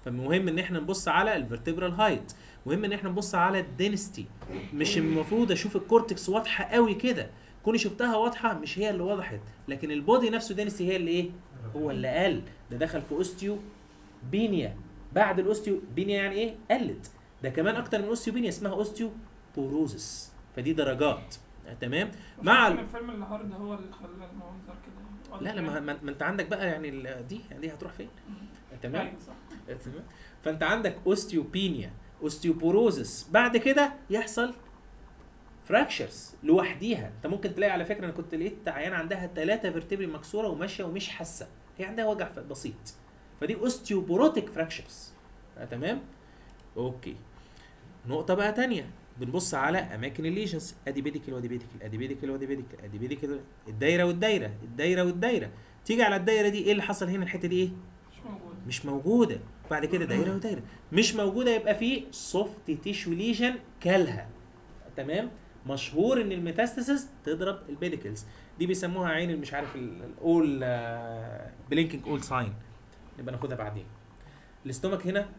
فمهم ان احنا نبص على الفيرتبرال هايت، مهم ان احنا نبص على الدنستي. مش المفروض اشوف الكورتكس واضحه قوي كده، كوني شفتها واضحه مش هي اللي وضحت، لكن البودي نفسه دنستي هي اللي ايه؟ هو اللي قل. ده دخل في اوستيو بينيا، بعد الاوستيو بينيا يعني ايه؟ قلت. ده كمان اكتر من اوستيو بينيا، اسمها اوستيو بوروزس. فدي درجات. تمام. مع ال... الفيلم اللي هارد هو اللي خلى المنظر كده. لا لا ما, ما ما انت عندك بقى يعني ال- دي دي هتروح فين؟ تمام. أيوة صح. تمام. فانت عندك اوستيوبينيا، اوستيوبوروزس، بعد كده يحصل فراكشرز لوحديها. انت ممكن تلاقي على فكره، انا كنت لقيت عيان عندها ثلاثه فيرتبري مكسوره وماشيه ومش حاسه، هي عندها وجع بسيط، فدي اوستيوبوروتيك فراكشرز. تمام. اوكي. نقطه بقى تانية، بنبص على اماكن الليجنز، ادي بيديكل وادي بيديكل، ادي بيديكل وادي بيديكل، ادي بيديكل، الدايره والدايره، الدايره والدايره. تيجي على الدايره دي، ايه اللي حصل هنا؟ الحته دي ايه؟ مش موجود. مش موجوده. بعد كده دايره ودايره مش موجوده، يبقى في سوفت تيشو ليجن كلها. تمام. مشهور ان الميتاستاسيس تضرب البيديكلز، دي بيسموها عين مش عارف الاول بلينكينج اول ساين، نبقى ناخدها بعدين. الاستومك هنا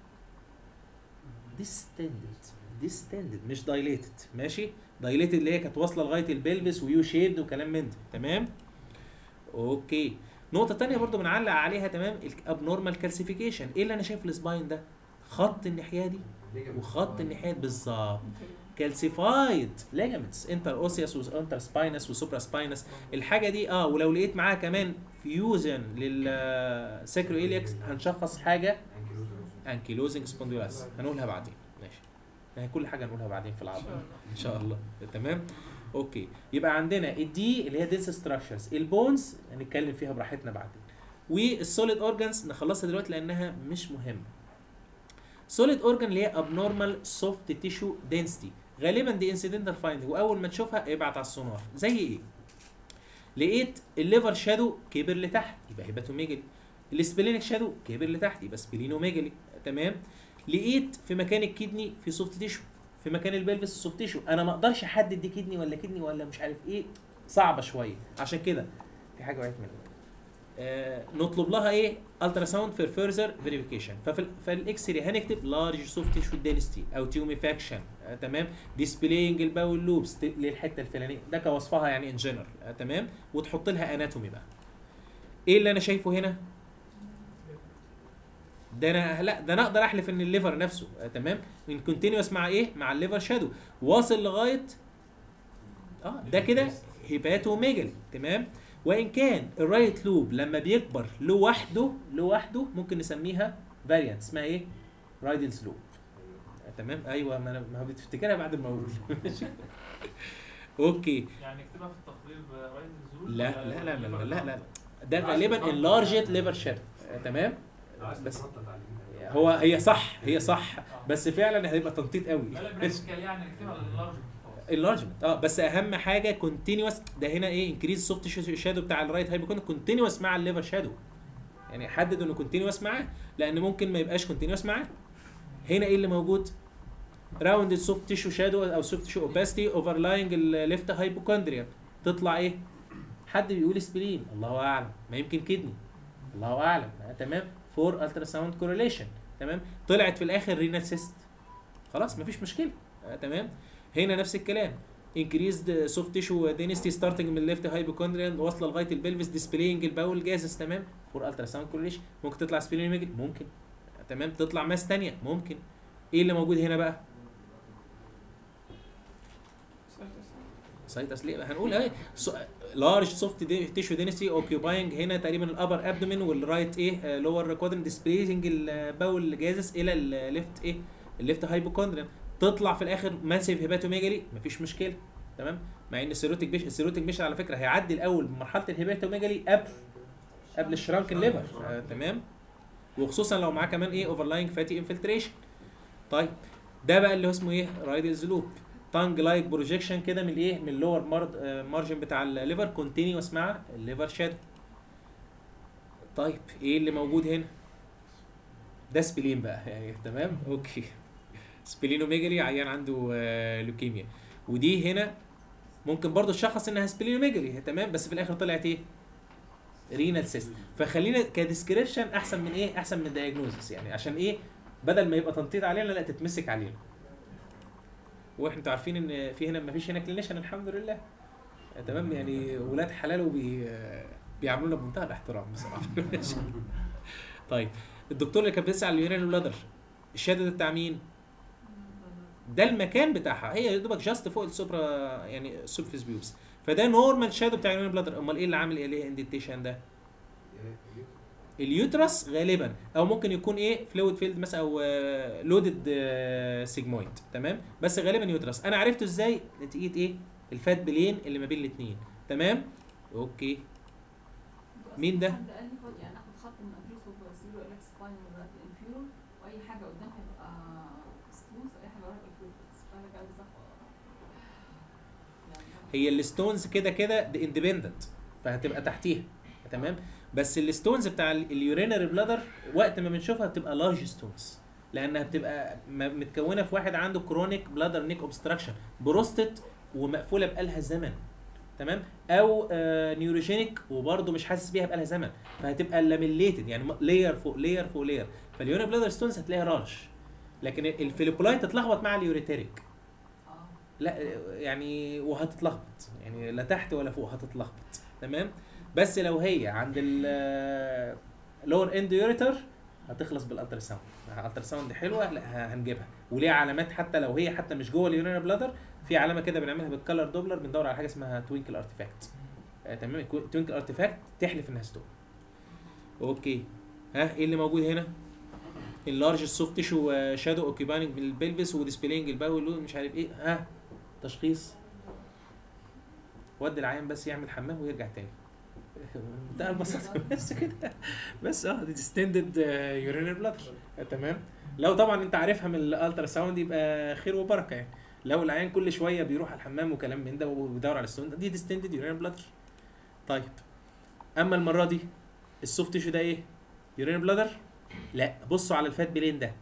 ديستندد، ديستندد مش دايليتد. ماشي. دايليتد اللي هي كانت واصله لغايه البلفس ويو شيبد وكلام من ده. تمام. اوكي. نقطه تانية برضو بنعلق عليها، تمام، الابنورمال كالسيفيكيشن. ايه اللي انا شايف السباين ده؟ خط الناحيه دي وخط الناحيه دي بالظبط، كالسيفايد ليجامنتس انتر اوسيوس وانتر سباينس وسوبرا سباينس. الحاجه دي اه ولو لقيت معاها كمان فيوجن للساكرو إيلياكس هنشخص حاجه انكيلوزنج سبونديولاس، هنقولها بعدين. ماشي. يعني كل حاجه هنقولها بعدين في العرض ان شاء الله. تمام. اوكي. يبقى عندنا الدي اللي هي دنس ستراكشرز، البونز هنتكلم فيها براحتنا بعدين، والسوليد اورجانز نخلصها دلوقتي لانها مش مهمه. سوليد اورجان اللي هي ابنورمال سوفت تيشو دنسيتي، غالبا دي انسيدنتال فايندنج، واول ما تشوفها ابعت على السونار. زي ايه؟ لقيت الليفر شادو كبر لتحت يبقى هيباتوميجالي، السبلينك شادو كبر لتحت يبقى سبلينوميجالي. تمام. لقيت في مكان الكدني في سوفت تيشو، في مكان البلفس سوفت تيشو، انا ما اقدرش احدد دي كدني ولا كدني ولا مش عارف ايه، صعبه شويه. عشان كده في حاجه وقعت مني، آه نطلب لها ايه؟ الترا ساوند في فيرذر فيريفيكيشن. ففي فالاكس راي هنكتب لارج سوفت تيشو دنسيتي او تيوميفاكشن. آه تمام. ديسبلاينج الباول لوبس للحته الفلانيه، ده كوصفها يعني ان جنرال. آه تمام. وتحط لها اناتومي بقى. ايه اللي انا شايفه هنا؟ ده انا لا ده انا اقدر احلف ان الليفر نفسه. آه تمام. ان كونتينيوس مع ايه؟ مع الليفر شادو واصل لغايه اه ده كده هيباتوميجالي. تمام. وان كان الرايت لوب لما بيكبر لوحده لوحده ممكن نسميها فاريانت، اسمها ايه؟ رايدلز لوب. تمام. ايوه، ما انا ما بتفتكرها بعد ما اقول. اوكي. يعني اكتبها في التقرير رايد الزلوب. لا لا لا لا لا لا ده غالبا انلارجت ليفر شادو. تمام. بس هو هي صح هي صح بس فعلا هيبقى تنطيط قوي. لا لا بريسكال يعني اكتبها لللارج. اللارجمنت اه بس اهم حاجه كونتينوس. ده هنا ايه؟ انكريز سوفت شادو بتاع الرايت هايبوكون كونتينوس مع الليفر شادو، يعني حدد انه كونتينوس معاه، لان ممكن ما يبقاش كونتينوس معاه. هنا ايه اللي موجود؟ راوند سوفت تيشو شادو او سوفت تيشو اوباستي اوفرلاينج الليفت هايبوكوندريا، تطلع ايه؟ حد بيقول سبلين، الله اعلم، ما يمكن كدني، الله اعلم. آه تمام. فور الترا ساوند كورليشن. تمام. طلعت في الاخر رينال سيست، خلاص مفيش مشكله. آه تمام. هنا نفس الكلام، increased soft tissue density starting من الليفت هايبوكوندريان واصله لغايه البلفس displaying الباول جازس. تمام. فور الترا ساوند كورليشن. ممكن تطلع سبلينوميجالي، ممكن. تمام. تطلع ماس ثانيه، ممكن. ايه اللي موجود هنا بقى؟ سايتس. ليه هنقول ايه؟ لارج سوفت تيشو دينستي اوكيوباينج هنا تقريبا الابر ابدومين والرايت ايه لور كوادرنت ديسبليسنج الباول جازس الى الليفت ايه الليفت هايبوكوندريان. تطلع في الاخر ماسيف هيباتوميجالي، مفيش مشكله. تمام. مع ان السيروتيك بيش السيروتيك بيش على فكره هيعدي الاول بمرحله الهيباتوميجالي قبل قبل الشرانكن ليفر. آه تمام. وخصوصا لو معاه كمان ايه اوفرلاينج فاتي انفلتريشن. طيب ده بقى اللي هو اسمه ايه؟ رايدلز لوب. تانج لايك بروجيكشن كده من الايه؟ من اللور مارجن بتاع الليفر كونتينيوس مع الليفر شادو. طيب ايه اللي موجود هنا؟ ده سبلين بقى يعني. تمام. اوكي. سبلينوميجالي، عيان عنده آه لوكيميا، ودي هنا ممكن برضو تشخص انها سبلينوميجالي. تمام. بس في الاخر طلعت ايه؟ رينال سيست. فخلينا كديسكريبشن احسن من ايه؟ احسن من دايجنوزس، يعني عشان ايه؟ بدل ما يبقى تنطيط علينا لا تتمسك علينا. واحنا عارفين ان في هنا ما فيش هنا كلينيشن الحمد لله. تمام، يعني ولاد حلال وبي بيعاملونا بمنتهى الاحترام بصراحه. طيب الدكتور اللي كان بيسأل على اليورين بلادر، الشهاده ده بتاع مين؟ ده المكان بتاعها، هي يا دوبك جاست فوق السوبرا يعني السوبفيس بيوبس، فده نورمال شادو بتاع اليورين بلادر. امال ايه اللي عامل ايه انديتيشن ده؟ اليوترس غالبا، او ممكن يكون ايه فلويد فيلد مثلا، او لودد سيجمويد. تمام، بس غالبا يوترس. انا عرفته ازاي؟ نتيجه ايه؟ الفات بلين اللي ما بين الاثنين. تمام، اوكي. مين ده؟ حد قال لي خد يعني اخد خط من الانفيروس وبسيله اليك سباين لغايه الانفيرو، واي حاجه قدام هيبقى ستونز، واي حاجه ورا هيبقى فلويدز. فانا كده صح يعني؟ هي الستونز كده كده دي اندبندنت، فهتبقى تحتيها. تمام، بس الستونز بتاع اليورينري بلادر وقت ما بنشوفها بتبقى لارج ستونز، لانها بتبقى م- متكونه في واحد عنده كرونيك بلادر نيك اوبستراكشن بروستات ومقفوله بقالها زمن. تمام، او آه نيوروجينيك وبرده مش حاسس بيها بقالها زمن، فهتبقى لاميليتد يعني لاير فوق لاير فوق لاير. فاليورينري بلادر ستونز هتلاقيها لارج، لكن الفيليبولايت تتلخبط مع اليوريتريك. اه لا يعني وهتتلخبط يعني لا تحت ولا فوق هتتلخبط. تمام، بس لو هي عند ال لور اند يوريتر هتخلص بالالترا ساوند. الالترا ساوند حلوه، لا هنجيبها وليها علامات، حتى لو هي حتى مش جوه اليورينري بلادر في علامه كده بنعملها بالكالر دوبلر، بندور على حاجه اسمها توينكل ارتيفاكت. آه تمام، توينكل ارتيفاكت تحلف انها ستون. اوكي، ها ايه اللي موجود هنا؟ اللارج السوفت تيشو شادو اوكيباينج بالبلفس وديسبلينج الباول مش عارف ايه. ها تشخيص، ودي العيان بس يعمل حمام ويرجع تاني. ده البساطه بس كده بس. اه دي ديستندد يورينري بلادر. تمام، لو طبعا انت عارفها من الالترا ساوند يبقى خير وبركه يعني. لو العيان كل شويه بيروح الحمام وكلام من ده وبيدور على الستون، دي ديستندد يورينري بلادر. طيب اما المره دي السوفت تيشو ده ايه؟ يورينري بلادر؟ لا، بصوا على الفات بلين ده.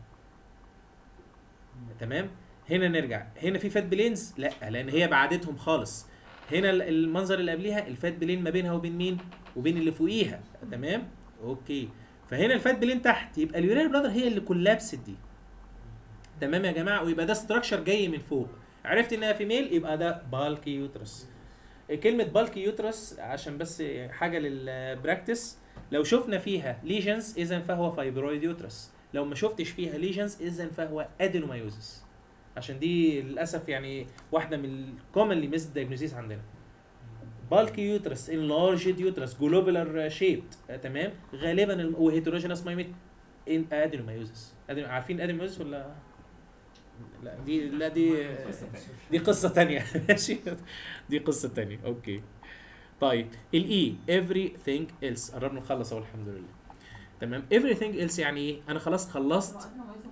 تمام، هنا نرجع، هنا في فات بلينز؟ لا، لان هي بعدتهم خالص. هنا المنظر اللي قبليها الفات بلين ما بينها وبين مين؟ وبين اللي فوقيها. تمام، اوكي. فهنا الفات بلين تحت، يبقى اليورينري بلادر هي اللي كولابست دي. تمام يا جماعه، ويبقى ده ستراكشر جاي من فوق. عرفت انها فيميل يبقى ده بالكي يوترس. كلمه بالكي يوترس عشان بس حاجه للبراكتس، لو شفنا فيها ليجنز اذا فهو فايبرويد يوترس، لو ما شفتش فيها ليجنز اذا فهو ادينومايوزس. عشان دي للاسف يعني واحده من الكومنلي ميس دايجنوزيس عندنا. بالكي يوترس، انلارجد يوترس، جلوبولار شيبد. تمام، غالبا وهيتروجينس مايميت ان ادينومايوزس. عارفين ادينومايوزس ولا لا؟ دي لا دي دي قصه ثانيه. ماشي، دي قصه ثانيه. اوكي طيب الاي everything else، قربنا نخلص اهو الحمد لله. تمام، everything else يعني ايه؟ انا خلاص خلصت.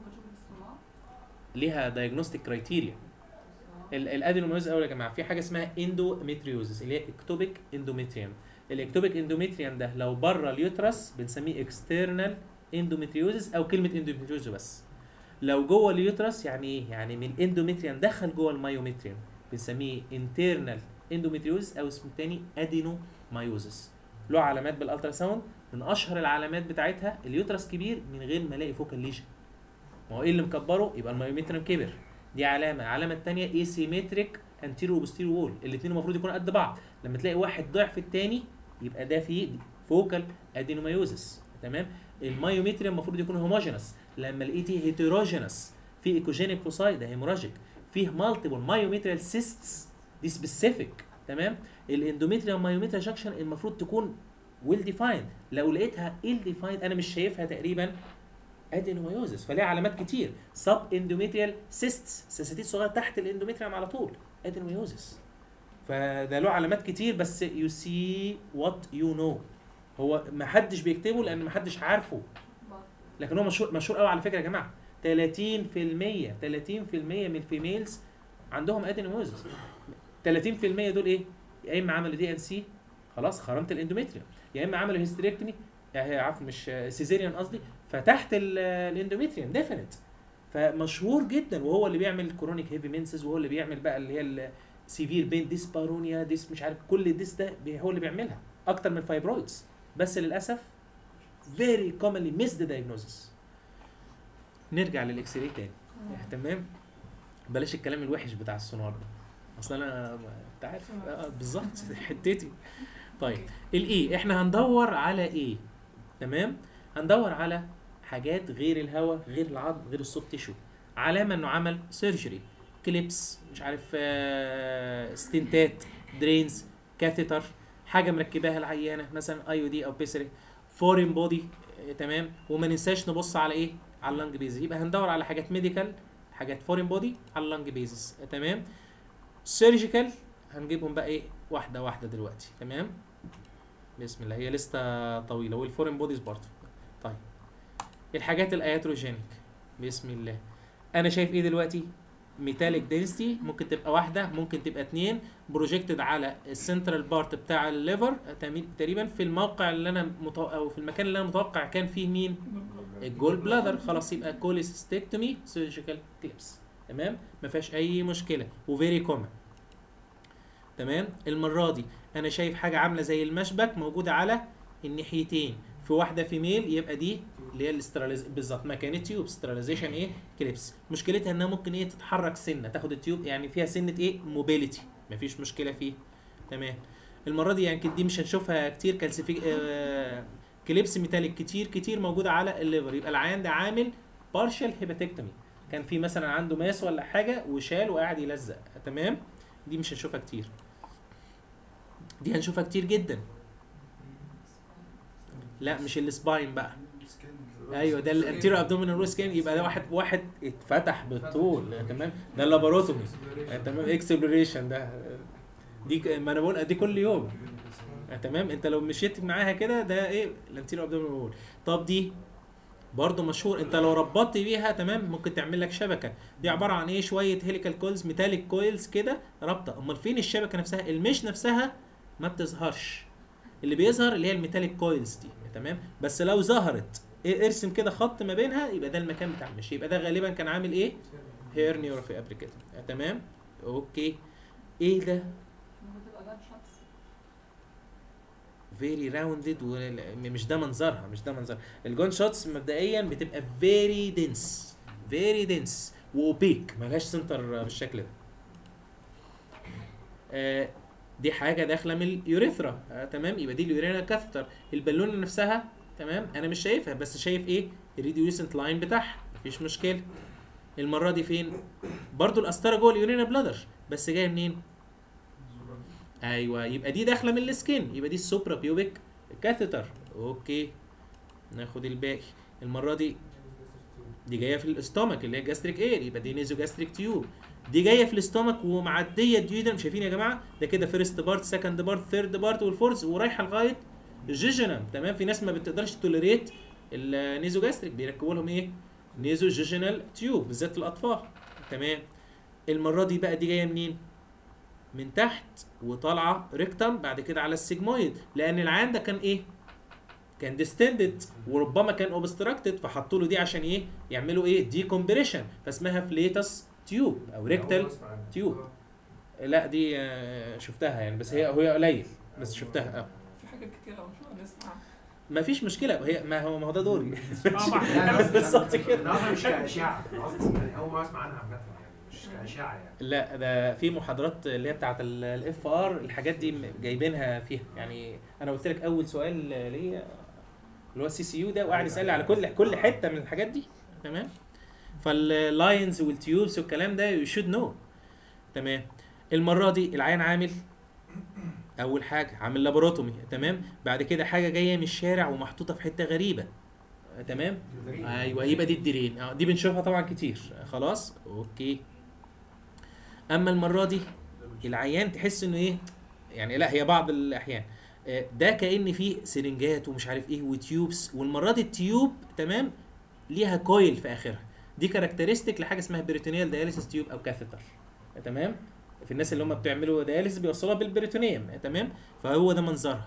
ليها diagnostic criteria. الادينومايوز اول يا جماعه في حاجه اسمها اندوميتريوزس اللي هي اكتوبيك اندوميتريوم. الاكتوبيك اندوميتريوم ده لو بره اليوترس بنسميه اكسترنال اندوميتريوزس او كلمه اندوميتريوزس بس. لو جوه اليوترس يعني ايه؟ يعني من الاندوميتريوم دخل جوه المايوميتريوم بنسميه انترنال اندوميتريوزس او اسمه الثاني ادينومايوزس. له علامات بالالترا ساوند، من اشهر العلامات بتاعتها اليوترس كبير من غير ما الاقي فوكال ليجن. ما هو ايه اللي مكبره؟ يبقى المايوميتريوم كبر، دي علامه. العلامه الثانيه ايسيمتريك انتيرو وبوستيرو وول، الاثنين المفروض يكونوا قد بعض، لما تلاقي واحد ضعف الثاني يبقى ده فيه فوكال ادينومايوزس. تمام، المايوميتريوم المفروض يكون هوموجينس، لما لقيتي هيتروجينس في ايكوجينيك فوساي ده هيموراجيك، فيه مالتيبل مايوميتريال سيستس دي سبيسيفيك. تمام، الاندوميتريوم مايوميتريال جاكشن المفروض تكون ويل ديفايند، لو لقيتها ايل ديفايند انا مش شايفها تقريبا ادينومايوزس، فليها علامات كتير. سب اندوميتريال سيستس، سيستات صغيره تحت الاندوميتريوم على طول، ادينومايوزس. فده له علامات كتير، بس يو سي وات يو نو، هو ما حدش بيكتبه لان ما حدش عارفه، لكن هو مشهور مشهور قوي على فكره يا جماعه. ثلاثين في المية ثلاثين في المية من الفيميلز عندهم ادينومايوزس. ثلاثين في المية دول ايه؟ يا اما عملوا دي ان سي خلاص خرمت الاندوميتريوم، يا اما عملوا هيستريكتومي يعني عفوا مش سيزيريان قصدي، فتحت الاندوميتريوم ديفينيت. فمشهور جدا، وهو اللي بيعمل كرونيك هيفي مينسز، وهو اللي بيعمل بقى اللي هي السيفير بين ديسبارونيا ديس مش عارف كل ديس ده هو اللي بيعملها اكتر من الفايبرويدز، بس للاسف very commonly missed diagnosis. نرجع للاكس راي تاني. تمام، بلاش الكلام الوحش بتاع السونار ده، اصل انا انت عارف آه بالظبط حتتي. طيب الايه احنا هندور على ايه؟ تمام، هندور على حاجات غير الهواء، غير العظم، غير السوفت تيشو، علامه انه عمل سيرجري، كليبس، مش عارف آه ستنتات، درينز، كاثيتر، حاجه مركباها العيانه مثلا اي او دي او بيسري، فورين بودي. آه تمام، وما ننساش نبص على ايه؟ على اللنج بيزس. يبقى هندور على حاجات ميديكال، حاجات فورين بودي، على اللنج بيزس. آه تمام، سيرجيكال هنجيبهم بقى ايه واحده واحده دلوقتي. تمام، بسم الله، هي لسته طويله، والفورين بوديز برضه. طيب الحاجات الاياتروجينيك، بسم الله، انا شايف ايه دلوقتي؟ ميتاليك دينستي، ممكن تبقى واحده، ممكن تبقى اتنين، بروجكتد على السنترال بارت بتاع الليفر تقريبا، في الموقع اللي انا متوقع او في المكان اللي انا متوقع كان فيه مين؟ الجول بلادر. خلاص يبقى كوليسيستكتومي سيرجيكال كليبس. تمام، ما فيهاش اي مشكله وفيري كومن. تمام، المره دي انا شايف حاجه عامله زي المشبك موجوده على الناحيتين، في واحده فيميل، يبقى دي اللي هي الاستراليز بالظبط مكان التيوب، ستراليزيشن ايه؟ كليبس. مشكلتها انها ممكن ايه؟ تتحرك سنه، تاخد التيوب يعني فيها سنه ايه؟ موبيليتي، مفيش مشكله فيه. تمام، المره دي يعني دي مش هنشوفها كتير، كالسيفيك آه كليبس ميتاليك كتير كتير موجوده على الليفر، يبقى العيان ده عامل بارشال هيباتكتومي، كان في مثلا عنده ماس ولا حاجه وشال وقاعد يلزق. تمام، دي مش هنشوفها كتير، دي هنشوفها كتير جدا. لا مش السباين بقى، ايوه ده الانتيرو ابدومينال رول سكان، يبقى ده واحد واحد اتفتح بالطول. تمام، ده اللاباروتومي. تمام، اكسبلوريشن ده، دي ما انا بقول دي كل يوم. تمام، انت لو مشيت معاها كده ده ايه؟ الانتيرو ابدومينال رول. طب دي برضو مشهور، انت لو ربطت بيها تمام ممكن تعمل لك شبكه. دي عباره عن ايه؟ شويه هيليكال كويلز، ميتاليك كويلز كده رابطه. امال فين الشبكه نفسها؟ المش نفسها ما بتظهرش، اللي بيظهر اللي هي الميتاليك كويلز دي. تمام، بس لو ظهرت إيه؟ ارسم كده خط ما بينها، يبقى ده المكان بتاع المش، يبقى ده غالبا كان عامل ايه؟ هيرنيورفي قبل كده. تمام، اوكي. ايه ده؟ ممكن تبقى جاد شوتس. فيري راوندد، ومش ده منظرها، مش ده منظر الجون شوتس. مبدئيا بتبقى فيري دنس، فيري دنس واوبيك، ملهاش سنتر بالشكل ده. آه دي حاجه داخله من اليوريثرا. آه تمام، يبقى دي اليورينا كاثتر. البالونه نفسها تمام انا مش شايفها، بس شايف ايه؟ الريديوسنت لاين بتاعها، مفيش مشكله. المره دي فين؟ برضو القسطره جوه اليورينا بلادر، بس جايه منين؟ ايوه، يبقى دي داخله من السكين، يبقى دي السوبرا بيوبيك كاثيتر. اوكي، ناخد الباقي. المره دي دي جايه في الاستومك اللي هي جاستريك اير، يبقى دي نيزو جاستريك تيوب. دي جايه في الاستومك ومعديه الديودم، شايفين يا جماعه؟ ده كده فيرست بارت، سكند بارت، ثيرد بارت، والفورث، ورايحه لغايه الجيجنم. تمام، في ناس ما بتقدرش توليريت النيزو جاستريك، بيركبوا لهم ايه؟ نيزو جيجنال تيوب، بالذات الاطفال. تمام، المره دي بقى دي جايه منين؟ من تحت وطالعه ريكتم، بعد كده على السيجمويد، لان العيان ده كان ايه؟ كان ديستندد وربما كان اوبستراكتد، فحطوا له دي عشان ايه؟ يعملوا ايه؟ دي كومبريشن، فاسمها فليتس تيوب او ريكتال تيوب. لا دي آه شفتها يعني، بس هي هي قليل بس شفتها. اه في حاجات كتير قوي مش هنسمع. ما فيش مشكله، هي ما هو ما هو ده دوري. لا، بالظبط انا كده. اصلا مش كاشعه، انا قصدي يعني اول ما اسمع عنها عامه يعني، مش كاشعه يعني. لا ده في محاضرات اللي هي بتاعه الاف ار، الحاجات دي جايبينها فيها يعني. انا قلت لك اول سؤال ليا اللي هو السي سي يو ده، وقاعد يسال على كل كل حته من الحاجات دي. تمام، فاللاينز والتيوبس والكلام ده يو شود نو. تمام، المره دي العيان عامل اول حاجه عامل لاباروتومي. تمام، بعد كده حاجه جايه من الشارع ومحطوطه في حته غريبه. تمام، ايوه يبقى دي الدرين. اه دي بنشوفها طبعا كتير. خلاص اوكي. اما المره دي العيان تحس انه ايه يعني، لا هي بعض الاحيان ده كأن فيه سرنجات ومش عارف ايه وتيوبس، والمره دي التيوب تمام ليها كويل في اخرها. دي كاركترستيك لحاجه اسمها بيريتونيال دياليسيس تيوب او كاثيتر. تمام، في الناس اللي هم بتعملوا دياليسيس بيوصلوها بالبريتونيوم. تمام، فهو ده منظرها.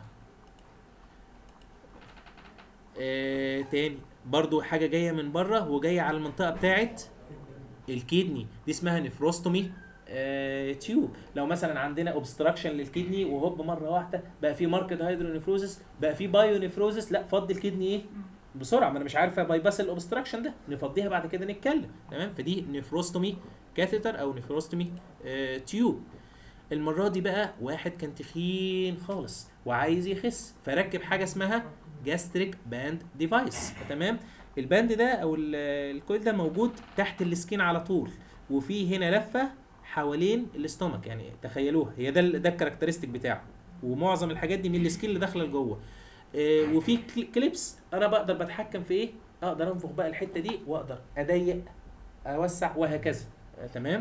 آه تاني برضو حاجه جايه من بره وجايه على المنطقه بتاعت الكيدني، دي اسمها نفروستومي آه تيوب. لو مثلا عندنا اوبستراكشن للكيدني وهوب مره واحده بقى في ماركت هيدرونيفروزس، بقى في بايو نيفروزس، لا فضي الكيدني ايه؟ بسرعه، ما انا مش عارف باي باس الاوبستراكشن ده، نفضيها بعد كده نتكلم. تمام، فدي نفروستومي كاثيتر او نفروستومي آه تيوب. المره دي بقى واحد كان تخين خالص وعايز يخس، فركب حاجه اسمها جاستريك باند ديفايس. تمام، الباند ده او الكويل ده موجود تحت السكين على طول، وفي هنا لفه حوالين الاستومك، يعني تخيلوها هي ده ده الكاركترستيك بتاعه، ومعظم الحاجات دي من السكين اللي داخله لجوه. آه وفي كليبس انا بقدر بتحكم في ايه، اقدر انفخ بقى الحته دي واقدر اضيق اوسع وهكذا. آه تمام،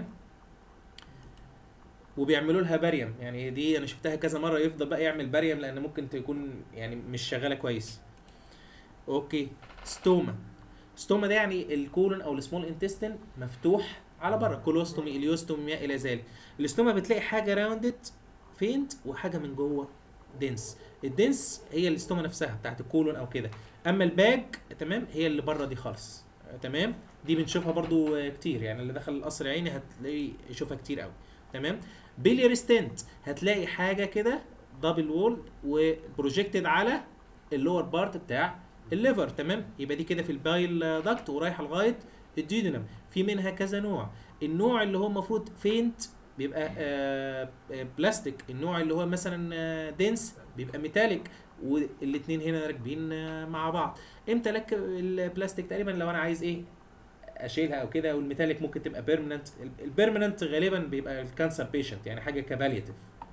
وبيعملوا لها باريم، يعني دي انا شفتها كذا مره، يفضل بقى يعمل باريم لان ممكن تكون يعني مش شغاله كويس. اوكي، ستوما. ستوما ده يعني الكولون او السمول انتستين مفتوح على بره، كولوستومي، اليوستومي، ما الى ذلك. الاستوما بتلاقي حاجه راوندد فينت وحاجه من جوه دنس. الدنس هي الاستوما نفسها بتاعت الكولون او كده، اما الباج تمام هي اللي بره دي خالص. تمام، دي بنشوفها برضو كتير، يعني اللي دخل القصر العيني هتلاقي يشوفها كتير قوي. تمام، بيلير ستنت هتلاقي حاجه كده دبل وول وبروجكتد على اللور بارت بتاع الليفر. تمام، يبقى دي كده في البايل داكت ورايحه لغايه الديودينم. في منها كذا نوع، النوع اللي هو المفروض فينت بيبقى آه بلاستيك، النوع اللي هو مثلا آه دنس بيبقى ميتاليك، والاثنين هنا راكبين آه مع بعض. امتى لك البلاستيك؟ تقريبا لو انا عايز ايه اشيلها او كده، والميتاليك ممكن تبقى بيرمننت. البيرمننت غالبا بيبقى الكانسر بيشنت، يعني حاجه كباليتيف.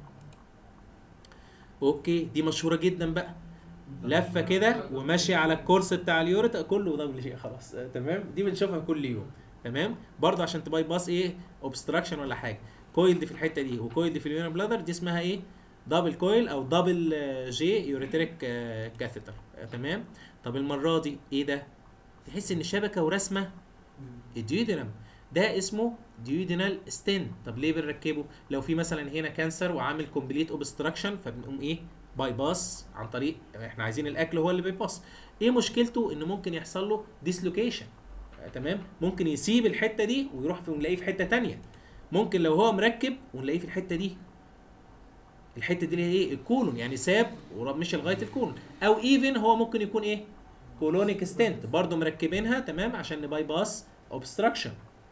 اوكي، دي مشهوره جدا بقى، لفه كده وماشيه على الكورس بتاع اليوريتا كله دبل شيء خلاص. آه تمام، دي بنشوفها كل يوم. تمام، برضه عشان تباي باس ايه اوبستراكشن ولا حاجه. كويل دي في الحته دي وكويل دي في اليورين بلادر، دي اسمها ايه دبل كويل او دبل جي يوريتريك كاثيتر. تمام، طب المره دي ايه ده؟ تحس ان شبكه ورسمه الديودينم، ده اسمه ديودينال ستين. طب ليه بنركبه؟ لو في مثلا هنا كانسر وعامل كومبليت اوبستراكشن، فبنقوم ايه باي باس عن طريق، احنا عايزين الاكل هو اللي باي باس. ايه مشكلته؟ انه ممكن يحصل له ديسلوكيشن. تمام، ممكن يسيب الحته دي ويروح في ونلاقيه في حته ثانيه. ممكن لو هو مركب ونلاقيه في الحته دي، الحته دي اللي هي ايه الكولون، يعني ساب ومشي لغايه الكولون. او ايفن هو ممكن يكون ايه كولونيك ستنت برضو مركبينها. تمام، عشان نباي باس اوبستراكشن.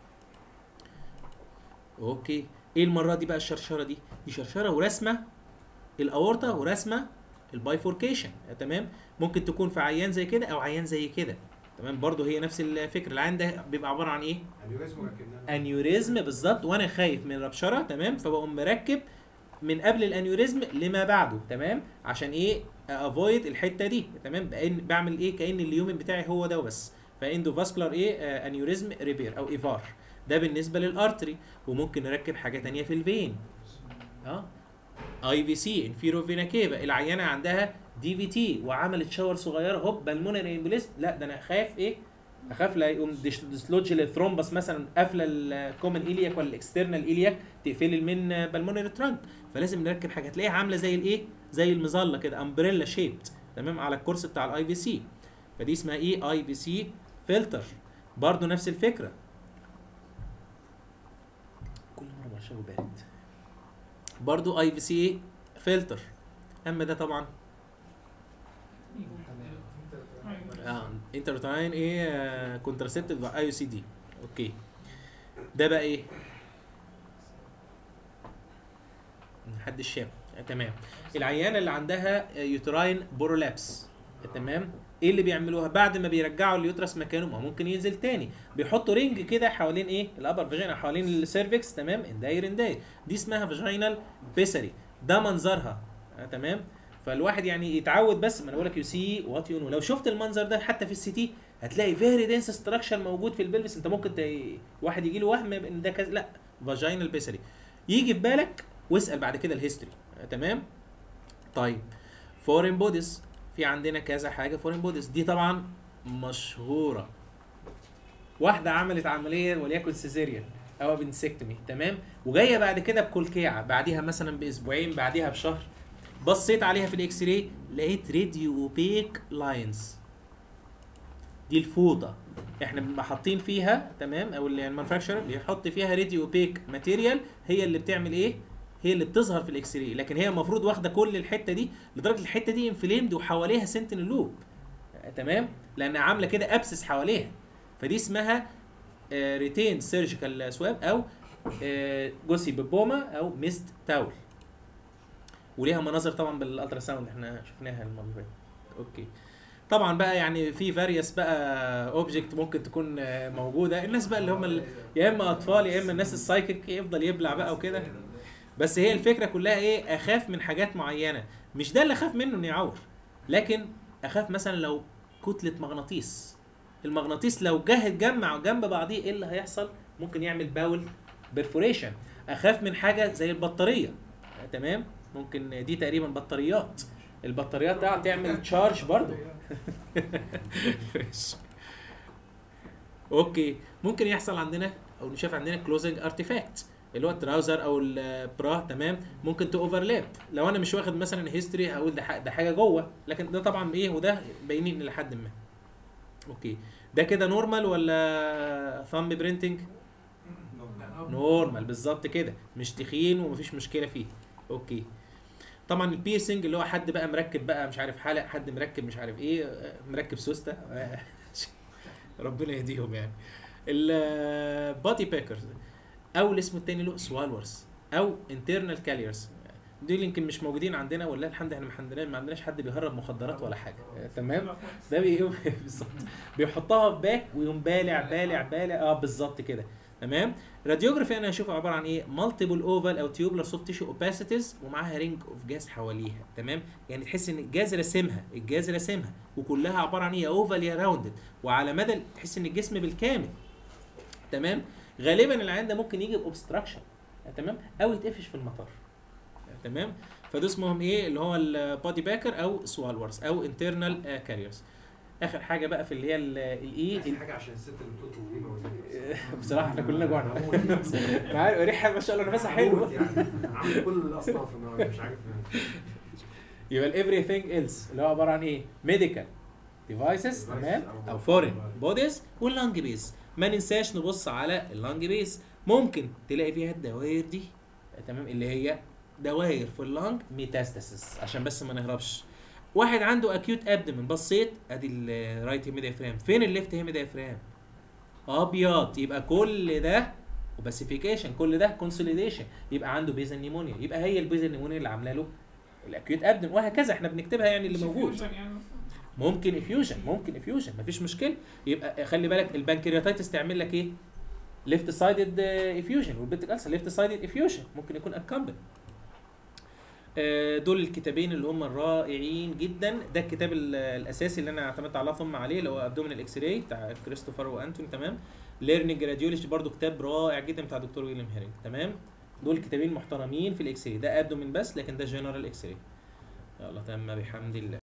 اوكي، ايه المره دي بقى الشرشره دي؟ دي شرشره ورسمه الاورطه ورسمه البايفوركيشن. تمام، ممكن تكون في عيان زي كده او عيان زي كده. تمام، برضو هي نفس الفكره. العيان ده بيبقى عباره عن ايه؟ انيوريزم ركبناها. انيوريزم بالظبط، وانا خايف من ربشره. تمام، فبقوم مركب من قبل الانيوريزم لما بعده. تمام، عشان ايه افويد الحته دي. تمام، بعمل ايه كأن اليومن بتاعي هو ده وبس. فاندوفاسكولار ايه آه انيوريزم ريبير او ايفار، ده بالنسبه للارتري. وممكن نركب حاجه ثانيه في الفين، اه اي في سي انفيرو فينا كيفا. العيانه عندها دي في تي وعملت شاور صغيره هوب بالمونري امبوليزم، لا ده انا خايف ايه اخاف لا يقوم ديسلوج الثرومبس مثلا قافله الكومن ايلياك ولا الاكسترنال ايلياك تقفل المين بالمونري ترانك. فلازم نركب حاجه تلاقيها عامله زي الايه زي المظله كده امبريلا شيبت. تمام، على الكورس بتاع الاي في سي. فدي اسمها ايه اي في سي فلتر. برضو نفس الفكره، كل مره بشربه بارد. برضو اي في سي فلتر. اما ده طبعا اه انترتاين ايه كونتراسيبتيف اي يو سي دي. اوكي، ده بقى ايه محدش شاف. آه تمام، العيانه اللي عندها يوتراين بورولابس. تمام، ايه اللي بيعملوها بعد ما بيرجعوا اليوترس مكانه؟ ما ممكن ينزل تاني، بيحطوا رينج كده حوالين ايه الابر فاجينا، حوالين السيرفكس. تمام، انداير انداير، دي اسمها فاجينال بيسري. ده منظرها. آه تمام، فالواحد يعني يتعود. بس ما انا بقول لك يو سي وات يو نو. لو شفت المنظر ده حتى في السي تي هتلاقي فيري دنس ستراكشر موجود في البلفس. انت ممكن ت... واحد يجي له وهم ان ده كذا، لا فاجينال بيسري يجي في بالك واسال بعد كده الهيستوري. آه تمام، طيب فورين بوديز، في عندنا كذا حاجه فورين بوديز. دي طبعا مشهوره، واحده عملت عمليه وليكن سيزيريان او بنسكتومي. تمام، وجايه بعد كده بكلكيعه، بعديها مثلا باسبوعين، بعديها بشهر، بصيت عليها في الاكس راي لقيت راديو اوبيك لاينز. دي الفوطه احنا بنبقى حاطين فيها. تمام، او المانفاكتشر بيحط فيها راديو اوبيك ماتيريال، هي اللي بتعمل ايه هي اللي بتظهر في الاكس راي. لكن هي المفروض واخده كل الحته دي، لدرجه الحته دي انفليمد وحواليها سنتينل لوب. تمام، لان عامله كده ابسس حواليها، فدي اسمها ريتين سيرجيكال سواب او آه، جوسي ببوما او ميست تاول. وليها مناظر طبعا بالالترا ساوند احنا شفناها المره اللي فاتت. اوكي طبعا بقى يعني في فاريوس بقى اوبجكت ممكن تكون آه، موجوده. الناس بقى اللي هم ال- يا اما اطفال يا اما الناس السايكيك يفضل يبلع بقى وكده. بس هي الفكره كلها ايه؟ اخاف من حاجات معينه، مش ده اللي اخاف منه انه يعور، لكن اخاف مثلا لو كتله مغناطيس، المغناطيس لو جه اتجمع جنب بعضيه ايه اللي هيحصل؟ ممكن يعمل باول بيرفوريشن. اخاف من حاجه زي البطاريه، تمام، ممكن دي تقريبا بطاريات، البطاريات ده هتعمل تشارج برضو. اوكي ممكن يحصل عندنا او نشوف عندنا كلوزنج ارتيفاكت اللي هو التراوزر او البرا، تمام، ممكن تو اوفرلاب. لو انا مش واخد مثلا هيستوري هقول ده ح- ده حاجه جوه، لكن ده طبعا ايه وده باينين الى حد ما. اوكي ده كده نورمال ولا ثامب برينتنج؟ نورمال بالظبط كده، مش تخين ومفيش مشكله فيه. اوكي طبعا البيرسنج اللي هو حد بقى مركب بقى مش عارف حلق، حد مركب مش عارف ايه، آه، مركب سوسته ربنا يهديهم يعني. البادي باكرز او الاسم التاني له سوالورز او انترنال كاليرز، دول يمكن مش موجودين عندنا، ولا الحمد احنا ما عندناش ما عندناش حد بيهرب مخدرات ولا حاجه، آه، تمام. ده بي- بالظبط بيحطها في باك ويقوم بالع بالع بالع اه بالظبط كده، تمام. راديوجرافي انا هشوفه عباره عن ايه؟ مالتيبل اوفال او تيوبلر سوفت تيشو اوباسيتيز ومعاها رينج اوف جاز حواليها، تمام. يعني تحس ان الجاز راسمها، الجاز راسمها وكلها عباره عن ايه؟ يا اوفال يا راوندد، وعلى مدى تحس ان الجسم بالكامل، تمام. غالبا العيان ده ممكن يجي باوبستراكشن، تمام، او يتقفش في المطار، تمام. فده اسمهم ايه؟ اللي هو البادي باكر او سوالورز او انترنال كاريرز. اخر حاجه بقى في اللي هي الاي في حاجه عشان الست اللي بتطلب دي موجوده. بصراحه احنا كلنا جوعنا. معايا ريحه ما شاء الله نفسها حلو. يعني عامل كل الاصناف النهارده مش عارف. يبقى الايفري ثينج ايلس اللي هو عباره عن ايه؟ ميديكال ديفايسز، تمام، او فورين بوديز، واللانج بيز. ما ننساش نبص على اللانج بيز، ممكن تلاقي فيها الدوائر دي، تمام، اللي هي دوائر في اللانج ميتاستاسيس، عشان بس ما نهربش. واحد عنده اكيوت ابدمن، بصيت ادي الرايت هيمي دايفرام، فين الليفت هيمي دايفرام؟ ابيض، يبقى كل ده اوباسيفيكيشن، كل ده كونسوليديشن، يبقى عنده بيزل نيمونيا، يبقى هي البيزل نيمونيا اللي عامله له الاكيوت ابدمن، وهكذا احنا بنكتبها يعني اللي موجود. ممكن افيوجن، ممكن افيوجن مفيش مشكله. يبقى خلي بالك البنكرياتايتس تعمل لك ايه؟ ليفت سايدد افيوجن، والبيتك ألسر ليفت سايدد افيوجن، ممكن يكون اكامبن. دول الكتابين اللي هم الرائعين جدا. ده الكتاب ال- الاساسي اللي انا اعتمدت على ثم عليه اللي هو ابدومينال اكس راي بتاع كريستوفر وانتوني، تمام. ليرنينج راديولوجي برضو كتاب رائع جدا بتاع دكتور ويليام هيرنج، تمام. دول كتابين محترمين في الاكس راي، ده ابدومين بس، لكن ده جنرال اكس راي. يلا تم بحمد الله.